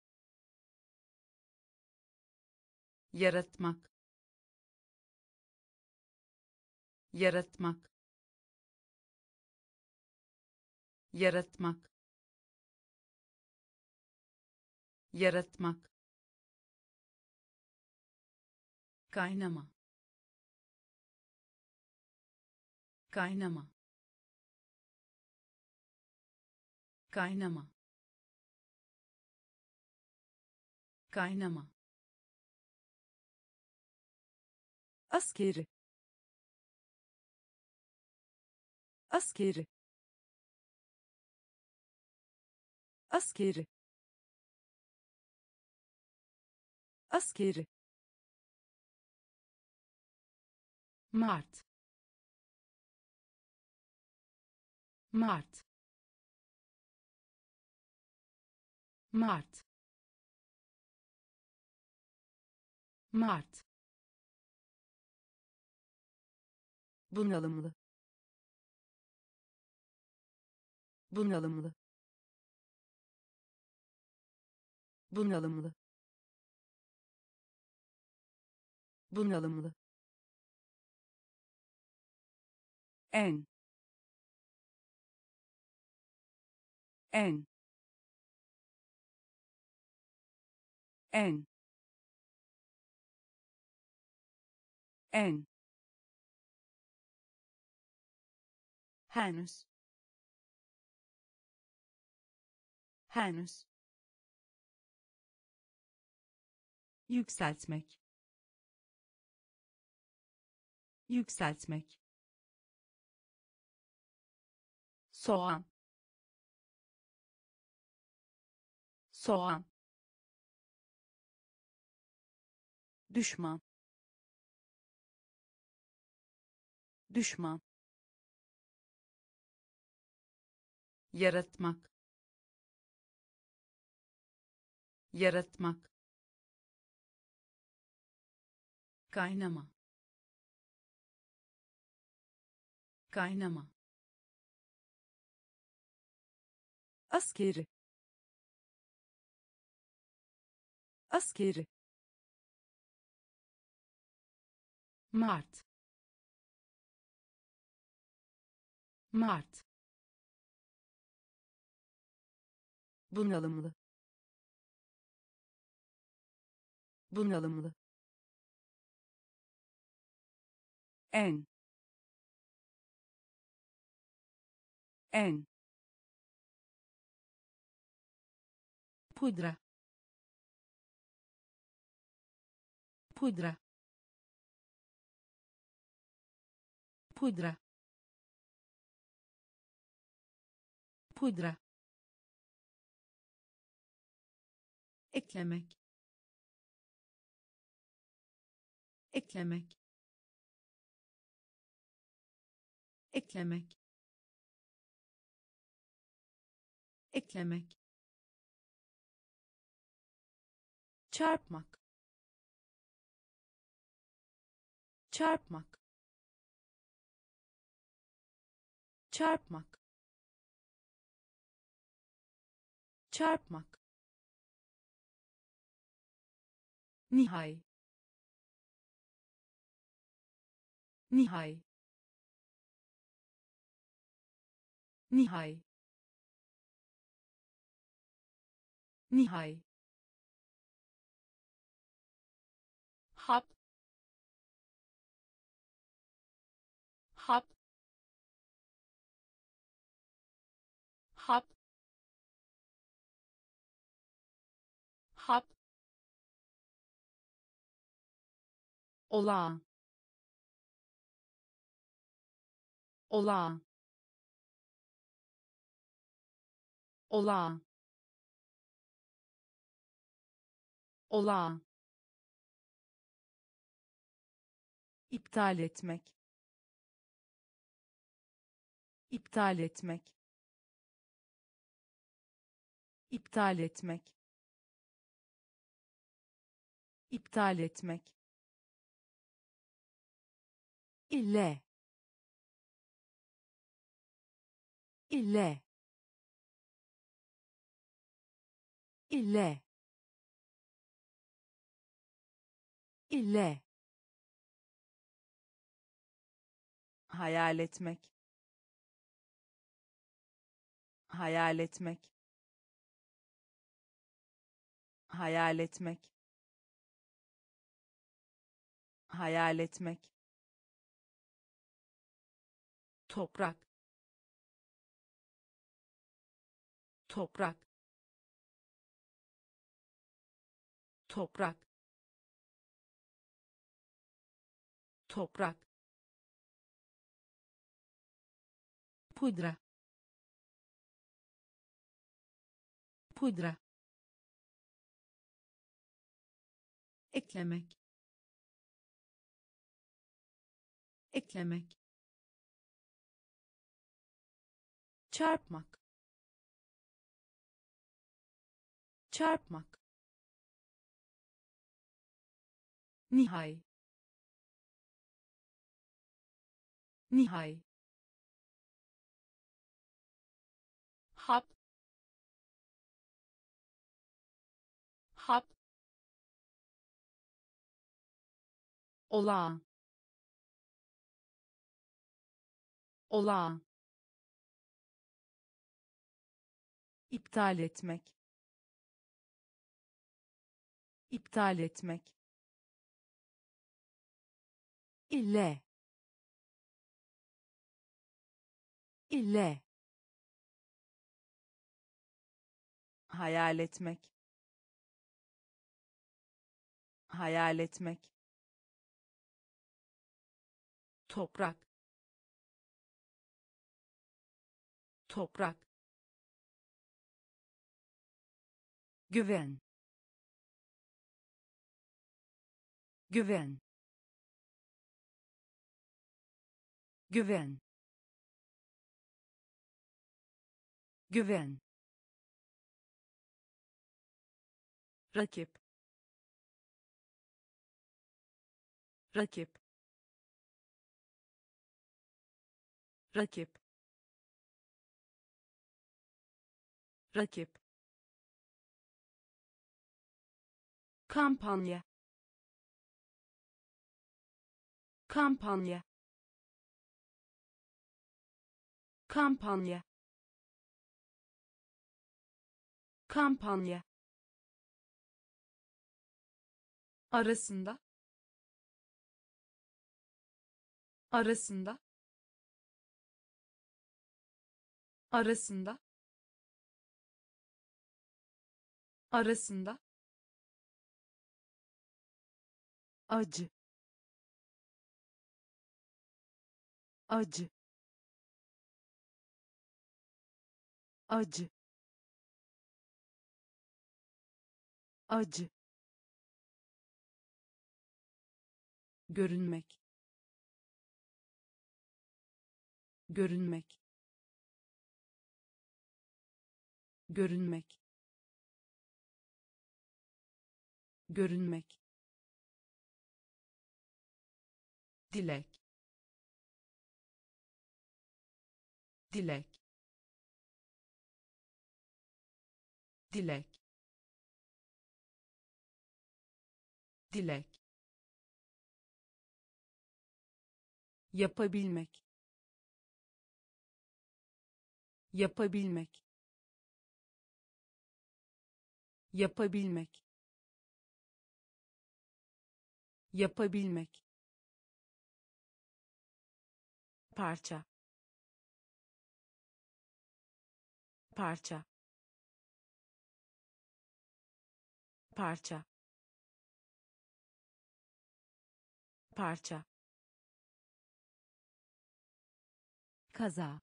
yaratmak yaratmak yaratmak yaratmak kaynama kaynama kaynama kaynama askeri askeri askeri askeri Mart Mart Mart Mart bunalımlı bunalımlı bunalımlı bunalımlı en en en en henüz henüz yükseltmek yükseltmek soğan soğan düşman düşman yaratmak yaratmak kaynama kaynama askeri askeri Mart Mart bunalımlı bunalımlı en en pudra pudra, pudra, pudra, eklemek, eklemek, eklemek, eklemek, çarpmak, çarpmak, çarpmak, çarpmak, nihai, nihai, nihai, nihai, hap, hap, hap, hap, olağan, olağan, olağan, olağan, iptal etmek, iptal etmek, iptal etmek, iptal etmek, ile, ile, ile, ile, hayal etmek, hayal etmek, hayal etmek, hayal etmek, toprak, toprak, toprak, toprak, pudra, pudra, eklemek, eklemek, çarpmak, çarpmak, nihai, nihai, hap, hap, olağan, olağan, iptal etmek, iptal etmek, ile, ile, hayal etmek, hayal etmek, toprak, toprak, güven, güven, güven, güven, rakip, rakip, rakip, rakip, kampanya, kampanya, kampanya, kampanya, arasında, arasında, arasında, arasında, acı, acı, acı, acı, görünmek, görünmek, görünmek, görünmek, dilek, dilek, dilek, dilek, yapabilmek, yapabilmek, yapabilmek, yapabilmek, parça, parça, parça, parça, kaza,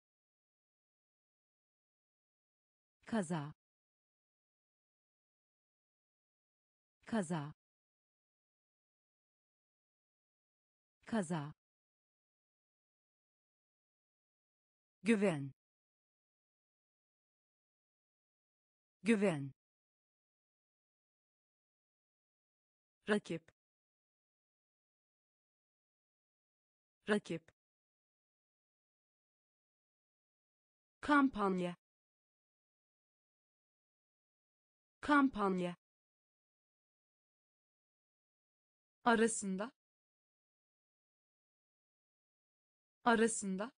kaza, kaza, kaza, güven, güven, rakip, rakip, kampanya, kampanya, arasında, arasında,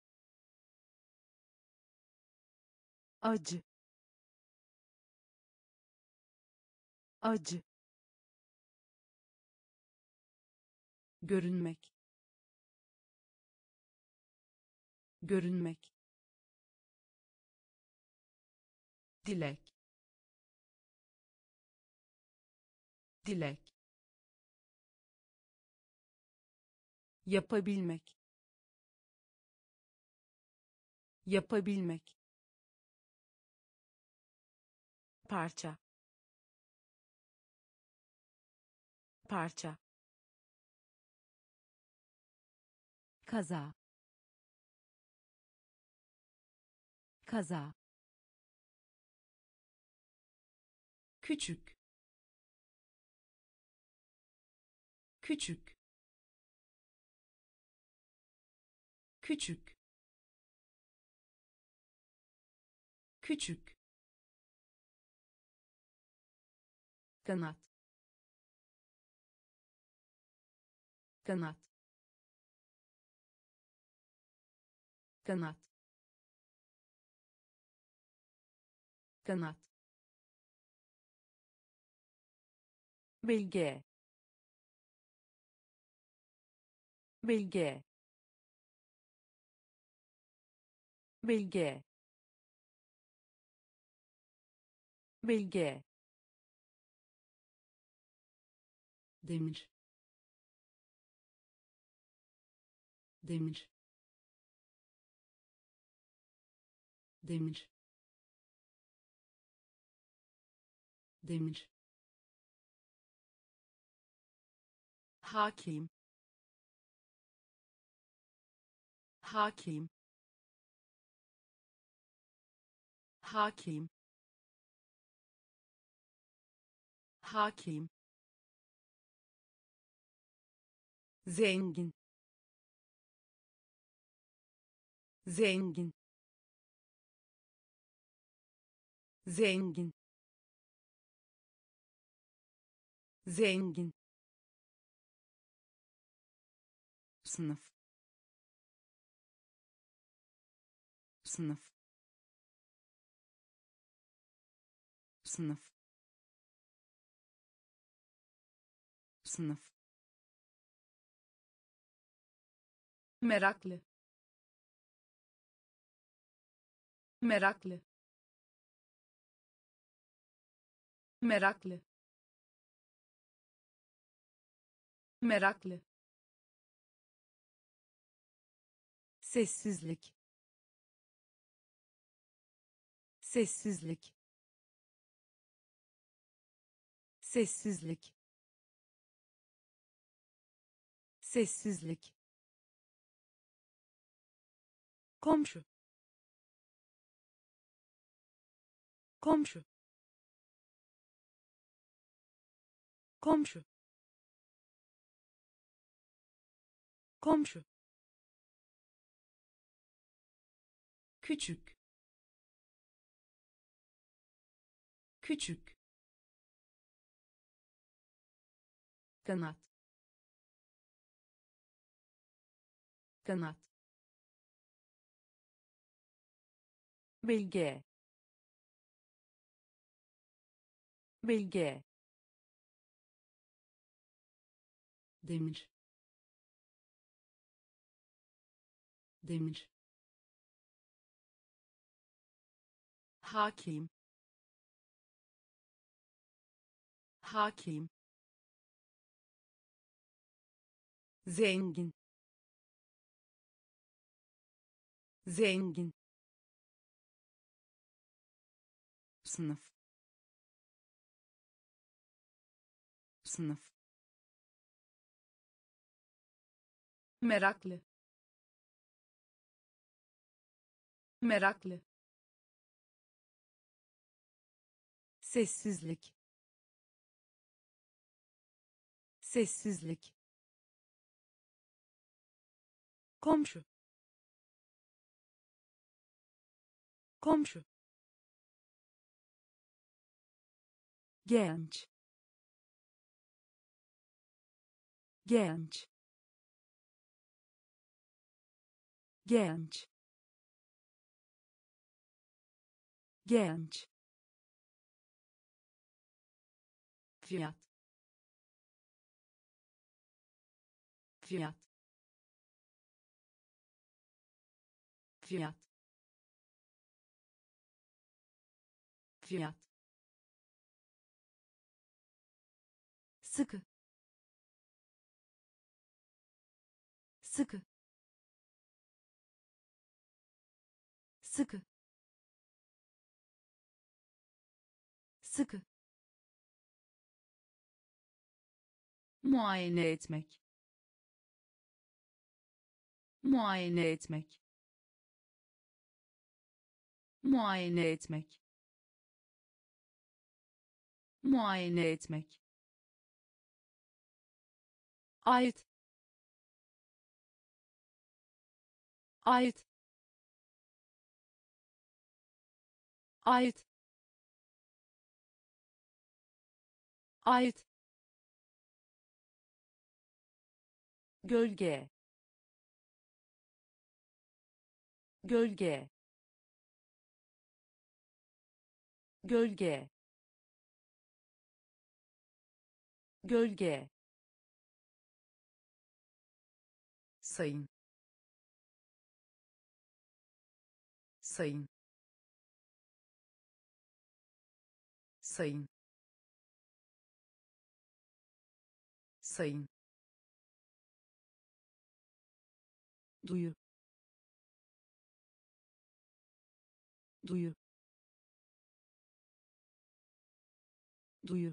acı, acı, görünmek, görünmek, dilek, dilek, yapabilmek, yapabilmek, parça, parça, kaza, kaza, küçük, küçük, küçük, küçük, kanat, kanat, kanat, kanat, bilge, bilge, bilge, bilge, demir, demir, demir, demir, hakim, hakim, hakim, hakim, zengin, zengin, zengin, zengin, sınıf, sınıf, sınıf, sınıf, meraklı, meraklı, meraklı, Meraklı. Sessizlik. Sessizlik. Sessizlik. Sessizlik. Komşu. Komşu. Komşu. Komşu. Küçük. Küçük. Kanat. Kanat. Bilge. Bilge. Demir. Demir. Hakim. Hakim. Zengin. Zengin. Sınıf. Sınıf. Meraklı. Meraklı. Sessizlik. Sessizlik. Komşu. Komşu. Genç. Genç. Genç. Genç. Fiyat. Fiyat. Fiyat. Fiyat. Sıkı. Sıkı. Sıkı. Sıkı. Muayene etmek. Muayene etmek. Muayene etmek. Muayene etmek. Ait. Ait. Ait. Ait. Gölge. Gölge. Gölge. Gölge. Sayın. Sayın. Sayın. Sayın. Duyu. Duyu. Duyu.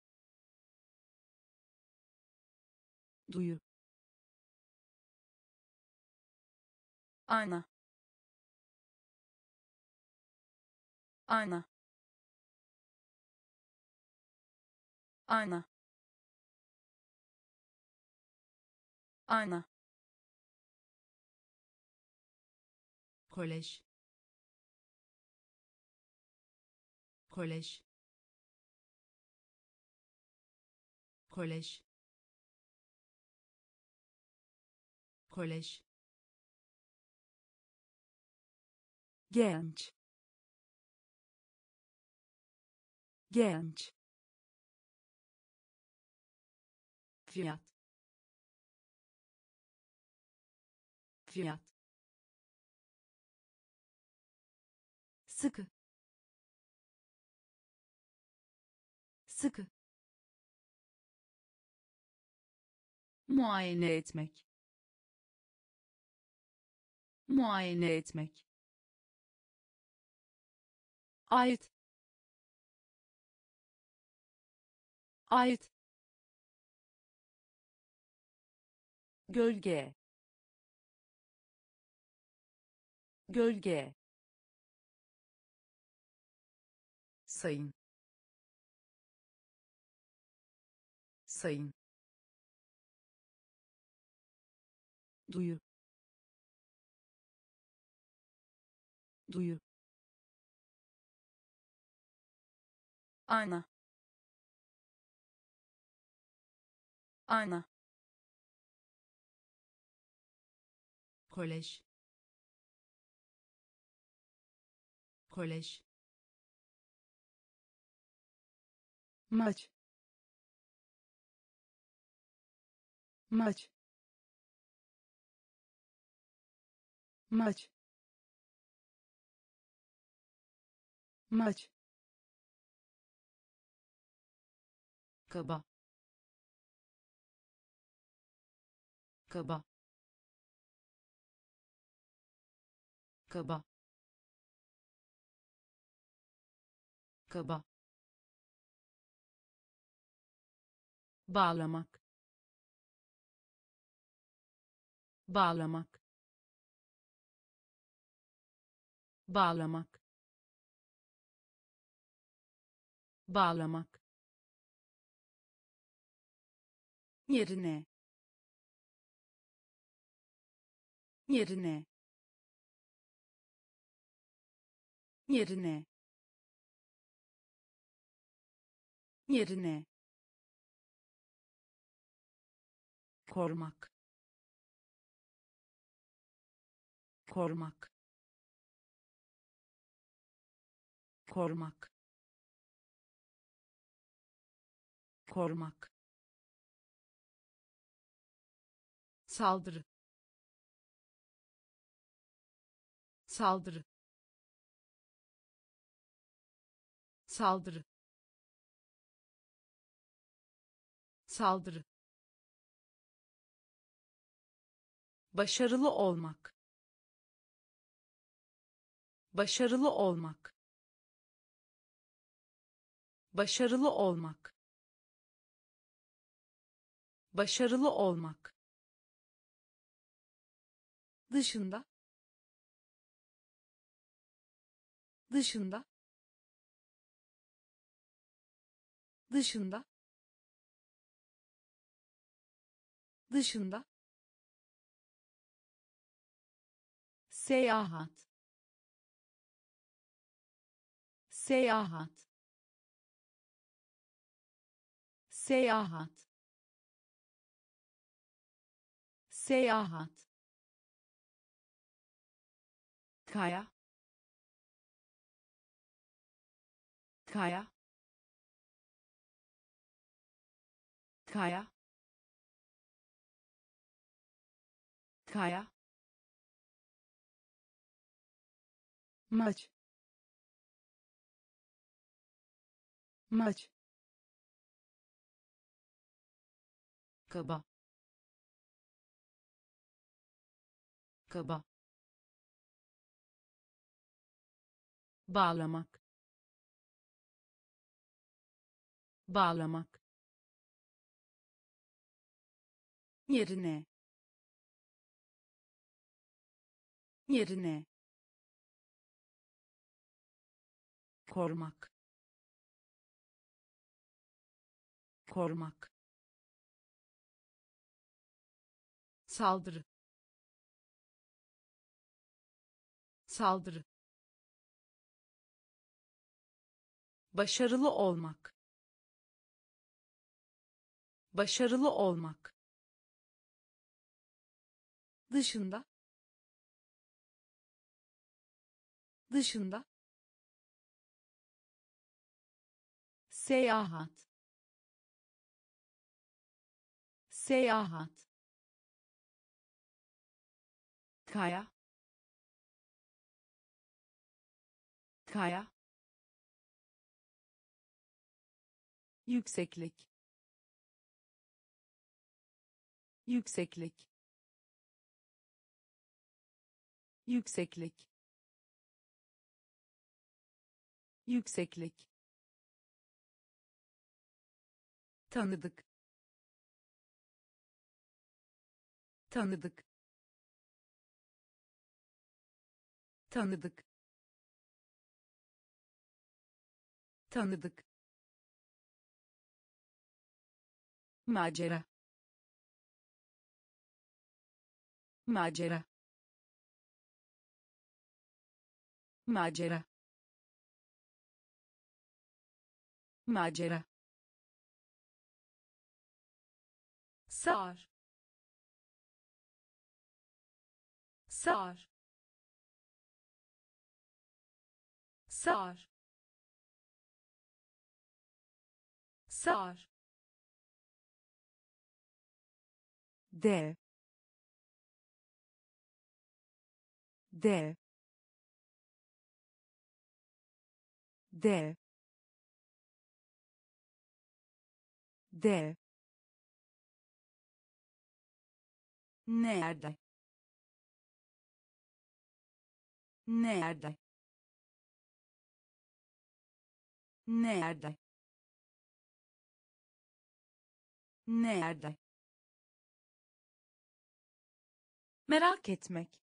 Duyu. Ayna. Ayna. Ayna. Ayna. Kolej. Kolej. Kolej. Kolej. Genç. Genç. Fiyat. Fiyat. Sıkı. Sıkı. muayene etmek, muayene etmek, ait, ait, gölge, gölge, sayın, sayın, duyu, duyu, ana, ana, kolej, kolej, maç, maç, maç, maç, kaba, kaba, kaba, kaba, bağlamak, bağlamak, bağlamak, bağlamak, yerine, yerine, yerine, yerine, korumak, korumak, korumak, korumak, saldırı, saldırı, saldırı, saldırı, başarılı olmak, başarılı olmak, başarılı olmak, başarılı olmak, dışında, dışında, dışında, dışında, seyahat, seyahat, seyahat, seyahat, kaya, kaya, kaya, kaya, maç, maç, kaba, kaba, bağlamak, bağlamak, yerine, yerine, korumak, korumak, saldırı, saldırı, başarılı olmak, başarılı olmak, dışında, dışında, seyahat, seyahat, kaya, kaya, yükseklik, yükseklik yükseklik yükseklik tanıdık tanıdık tanıdık tanıdık macera macera macera macera sar sar sar sar dev dev dev dev nerede nerede nerede nerede merak etmek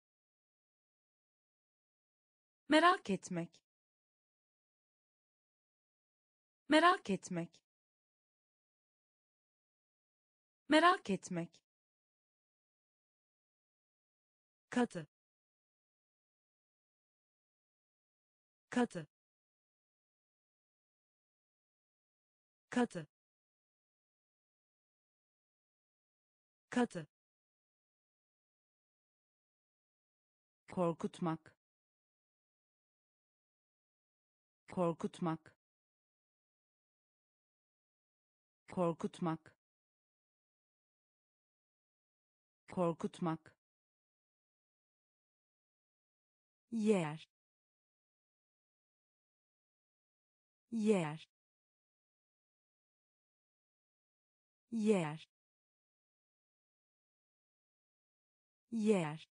merak etmek merak etmek merak etmek katı katı katı katı korkutmak korkutmak korkutmak korkutmak yer yer yer yer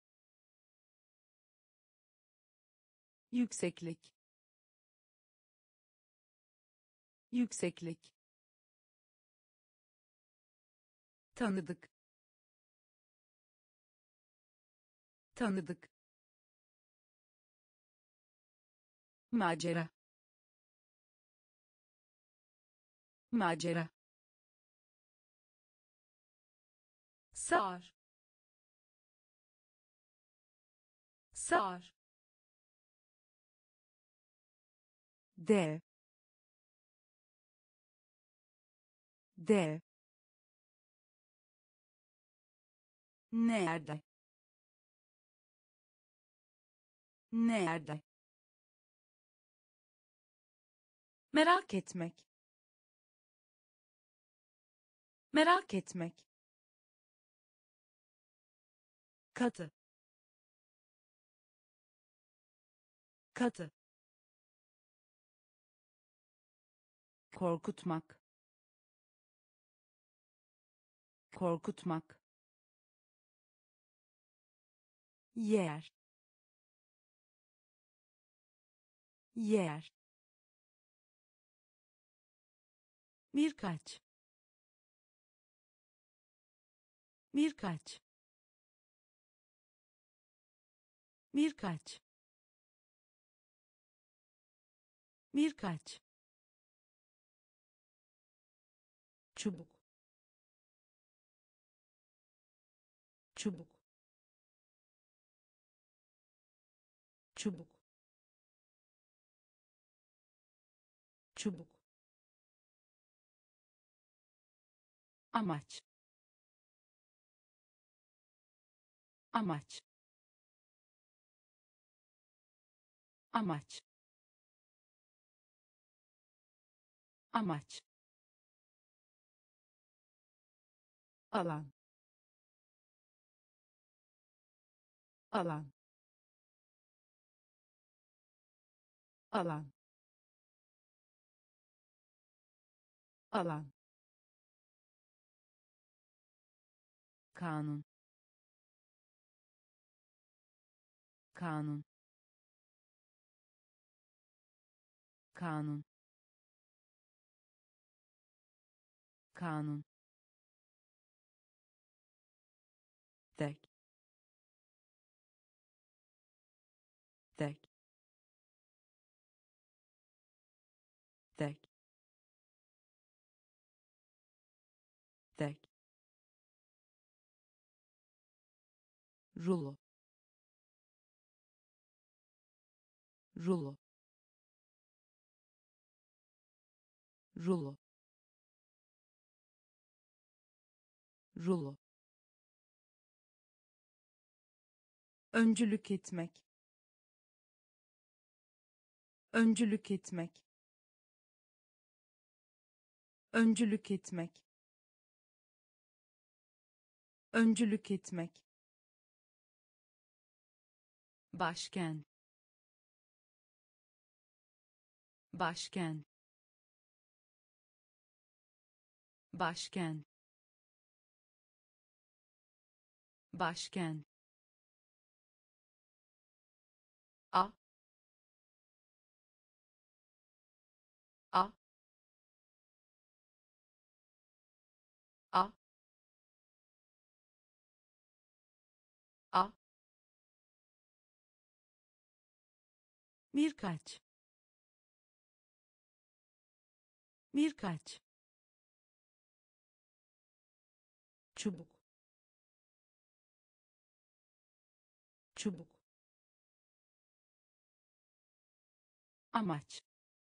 yükseklik yükseklik tanıdık tanıdık macera macera sar sar dev dev nerede nerede merak etmek merak etmek katı katı korkutmak korkutmak yer yer birkaç birkaç birkaç birkaç çubuk çubuk çubuk çubuk amaç amaç amaç amaç alan alan alan alan kanun kanun kanun kanun tek tek tek tek rulo rulo rulo rulo öncülük etmek öncülük etmek öncülük etmek öncülük etmek başkent başkent başkent başkent a a a a birkaç birkaç çubuk çubuk amaç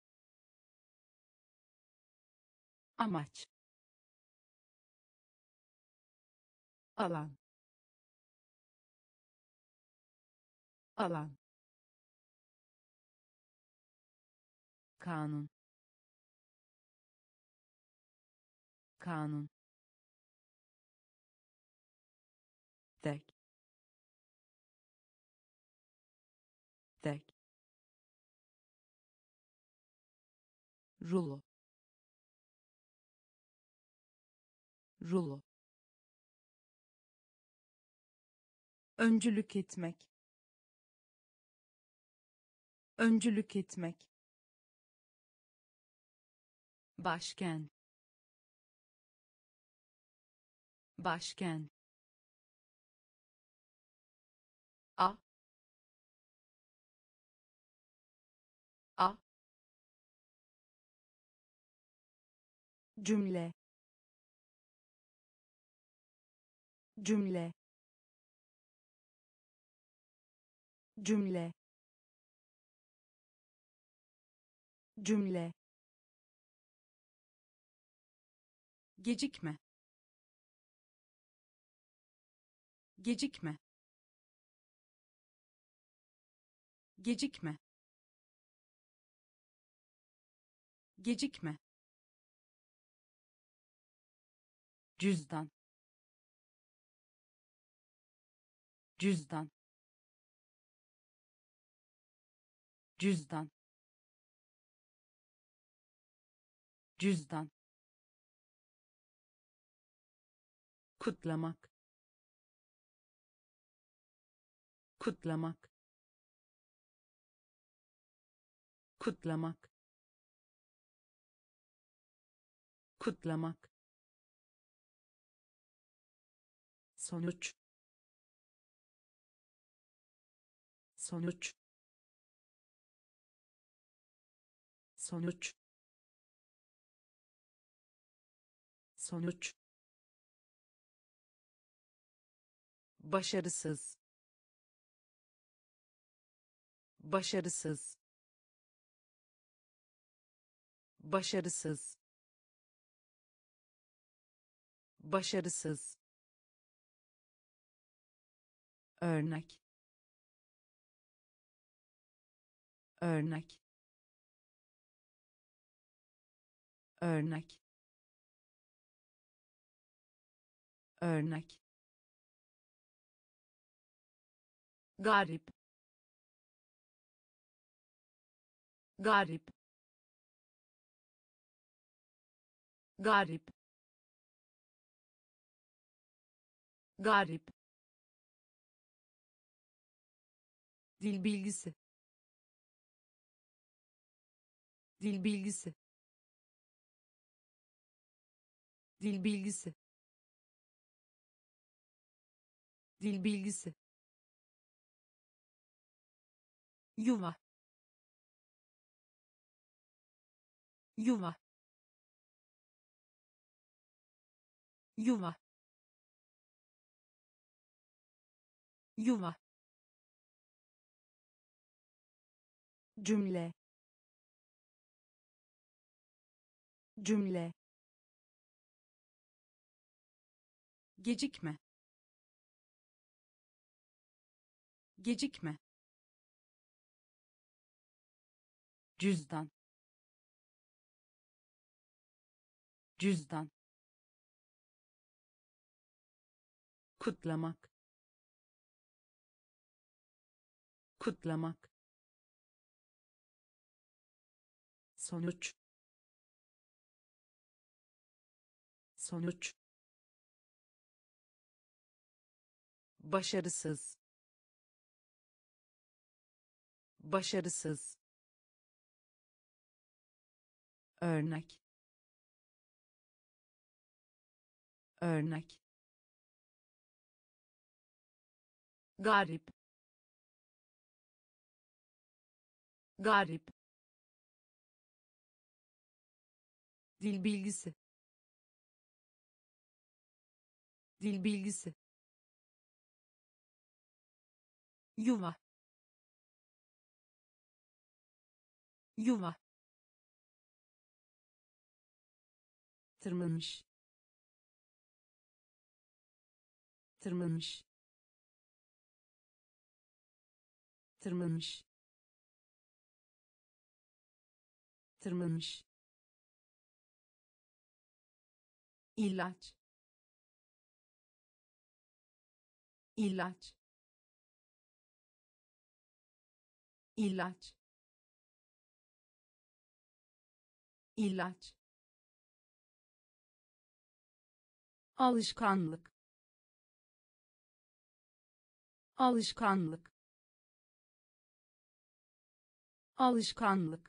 amaç alan alan kanun kanun tek tek rulo rulo öncülük etmek öncülük etmek başkent başkent a a cümle cümle cümle cümle gecikme gecikme gecikme gecikme cüzdan cüzdan cüzdan cüzdan kutlamak kutlamak kutlamak kutlamak sonuç sonuç sonuç sonuç başarısız başarısız başarısız başarısız örnek örnek örnek örnek garip garip garip garip, dil bilgisi, dil bilgisi, dil bilgisi, dil bilgisi, yuva, yuva, yuva, yuva, cümle, cümle, gecikme, gecikme, cüzdan, cüzdan, kutlamak, kutlamak, sonuç, sonuç, başarısız, başarısız, örnek, örnek, garip, garip, dil bilgisi, dil bilgisi, yuva, yuva, tırmanmış, tırmanmış, tırmanmış, tırmanmış, ilaç, ilaç, ilaç, ilaç, alışkanlık, alışkanlık, alışkanlık,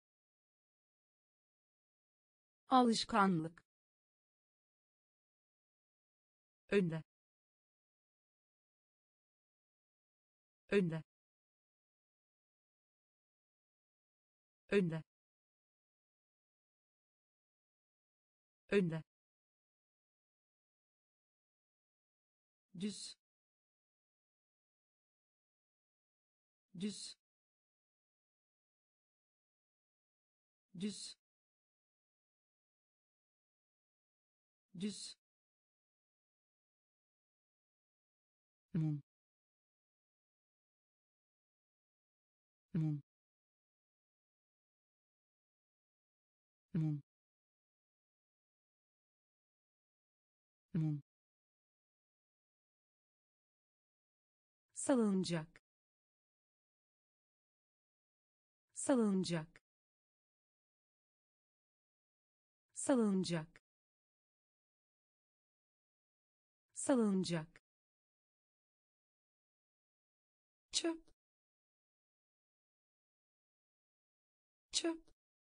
alışkanlık, önde, önde, önde, önde, düz, düz, düz, düz, mum, mum, mum, mum, salınacak, salınacak, salınacak, salınacak, çöp, çöp,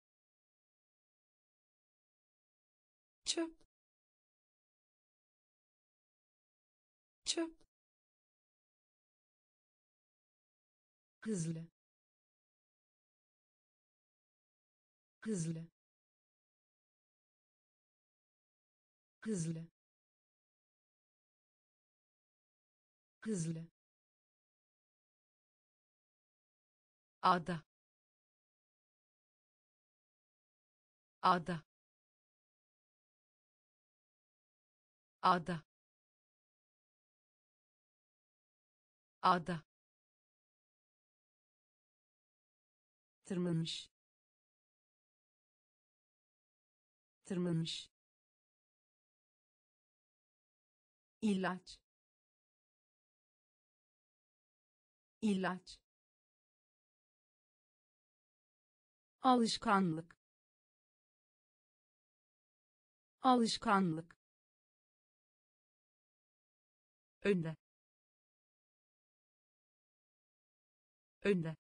çöp, çöp, hızlı, hızlı, hızlı, hızlı, ada, ada, ada, ada, tırmanmış, tırmanmış, ilaç, ilaç, alışkanlık, alışkanlık, önde, önde,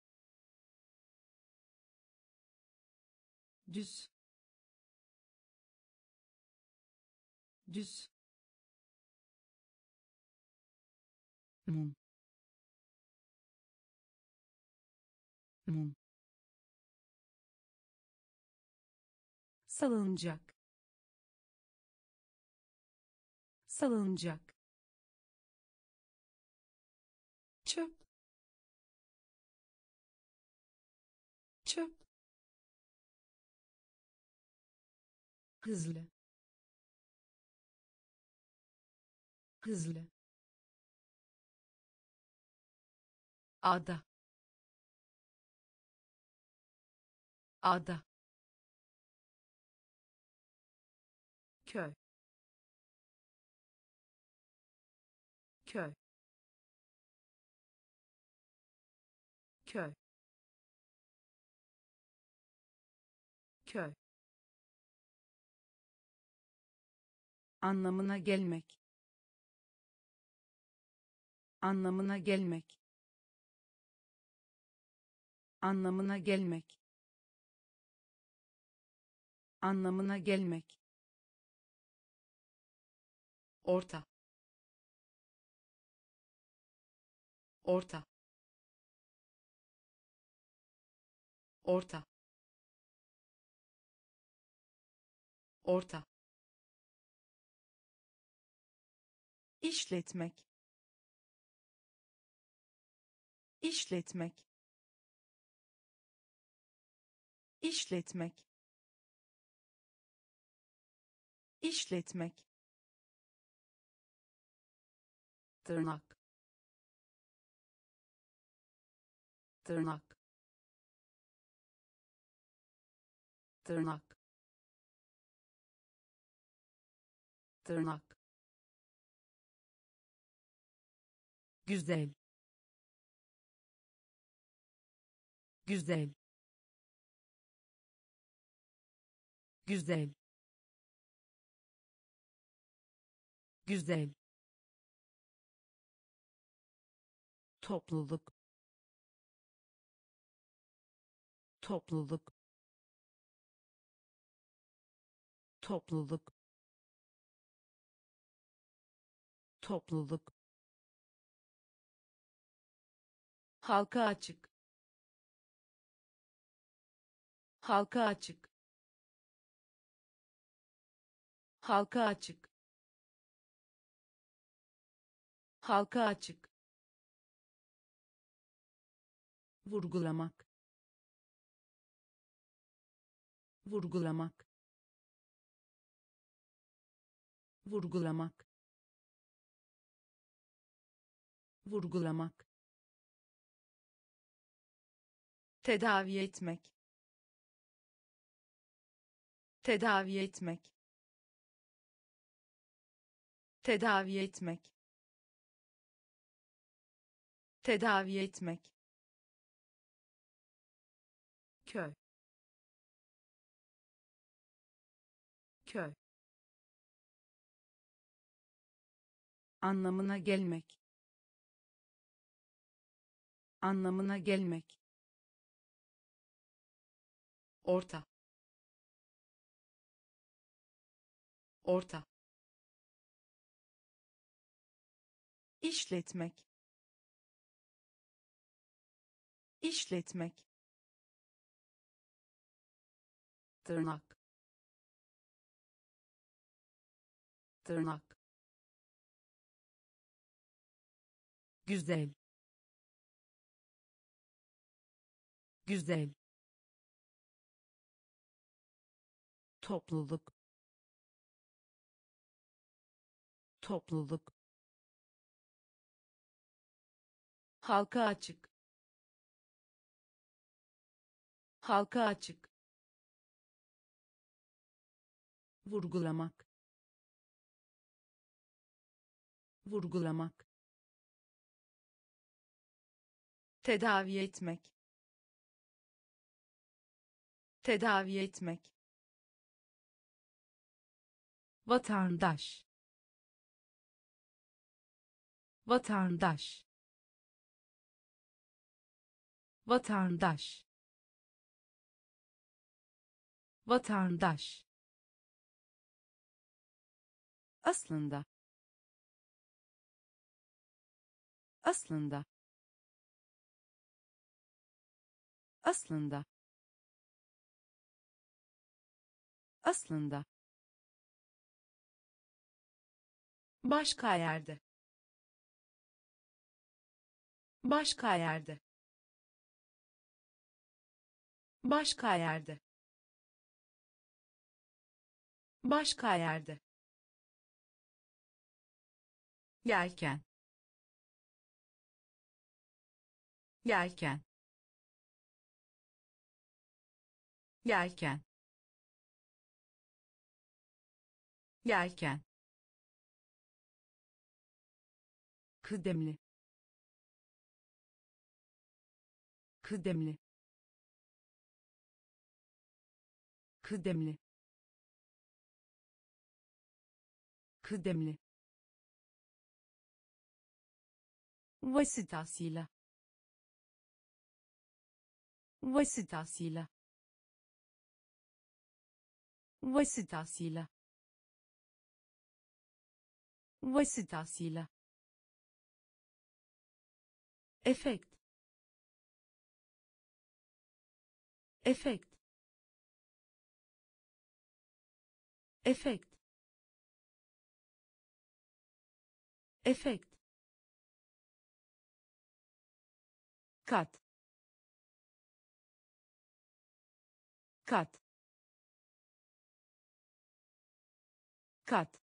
düz, düz, mum, mum, salıncak, salıncak, çöp, çöp, hızlı, hızlı, ada, ada, köy, köy, köy, köy, anlamına gelmek, anlamına gelmek, anlamına gelmek, anlamına gelmek, orta, orta, orta, orta, işletmek, işletmek, işletmek, işletmek, tırnak, tırnak, tırnak, tırnak, güzel, güzel, güzel, güzel, topluluk, topluluk, topluluk, topluluk, halka açık, halka açık, halka açık, halka açık, vurgulamak, vurgulamak, vurgulamak, vurgulamak, tedavi etmek, tedavi etmek, tedavi etmek, tedavi etmek, köy, köy, anlamına gelmek, anlamına gelmek, orta, orta, işletmek, işletmek, tırnak, tırnak, güzel, güzel, topluluk, topluluk, halka açık, halka açık, vurgulamak, vurgulamak, tedavi etmek, tedavi etmek, vatandaş, vatandaş, vatandaş, vatandaş, aslında, aslında, aslında, aslında, başka yerde, başka yerde, başka yerde, başka yerde, yelken, yelken, yelken, yelken, kıdemli, kıdemli, kıdemli, kıdemli, vasıtasıyla, vasıtasıyla, vasıtasıyla, vasıtasıyla, efekt, efekt, efekt, efekt, kat, kat, kat,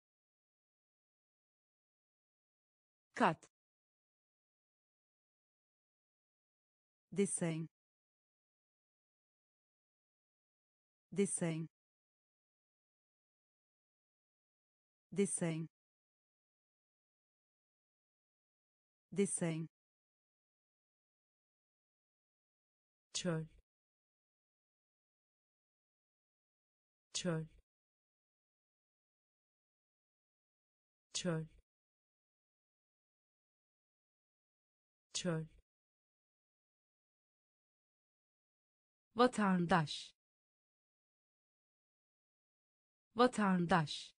kat, desen, desen, desen, desen, çöl, çöl, çöl, çöl, vatandaş, vatandaş,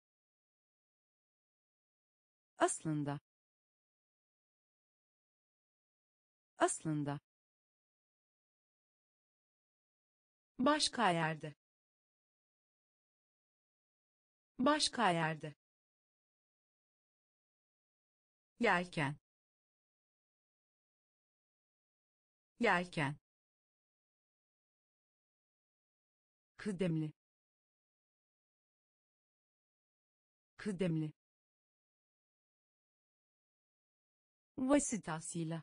aslında, aslında, başka yerde, başka yerde, yelken, yelken, kıdemli, kıdemli, vasıtasıyla,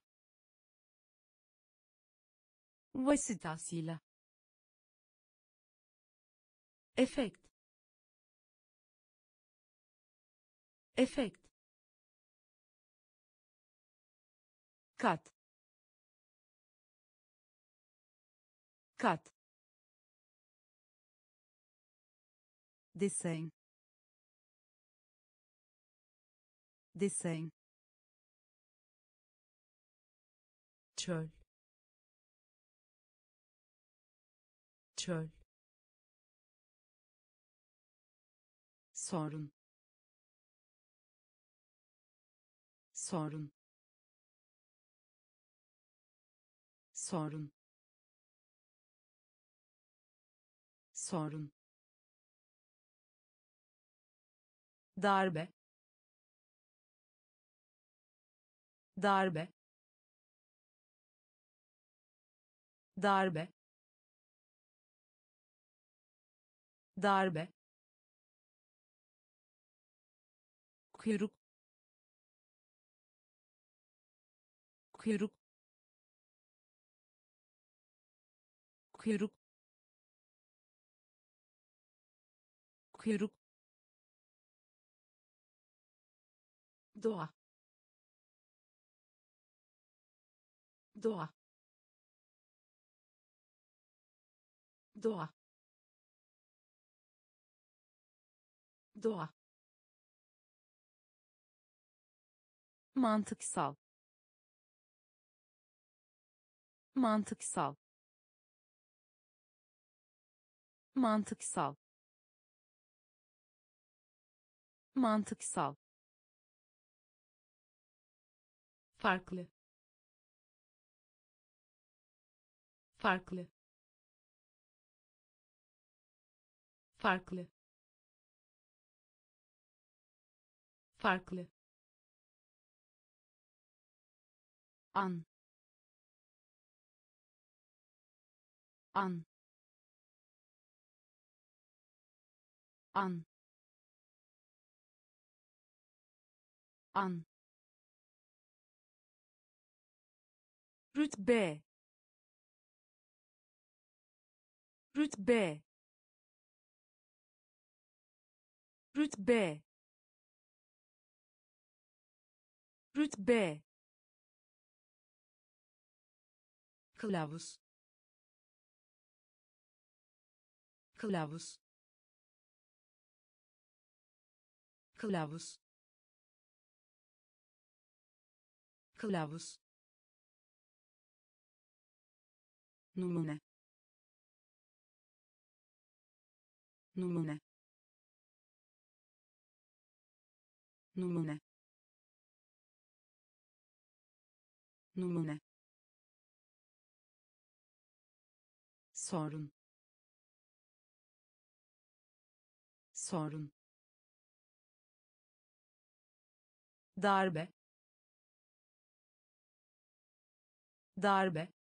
vasıtasıyla, efekt, efekt, kat, kat, desen, desen, çöl, çöl, sorun, sorun, sorun, sorun, darbe, darbe, darbe, darbe, kuyruk, kuyruk, kuyruk, kuyruk, doğa, doğa, doğa, doğa, mantıksal mantıksal mantıksal mantıksal farklı farklı farklı farklı an an an an rütbe rütbe rütbe rütbe kılavuz kılavuz kılavuz kılavuz numune numune numune numune sorun sorun darbe darbe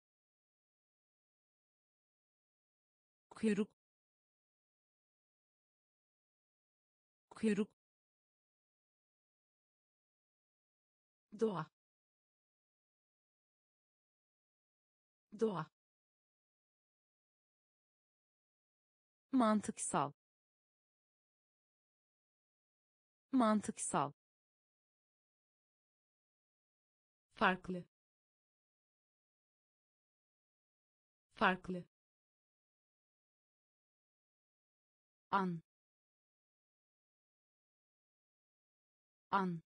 kuyruk kuyruk doğa doğa mantıksal mantıksal farklı farklı an an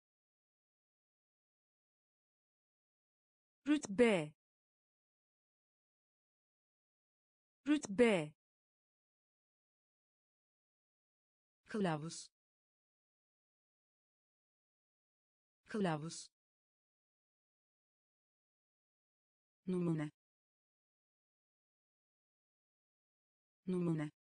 rütbe rütbe kılavuz kılavuz numune numune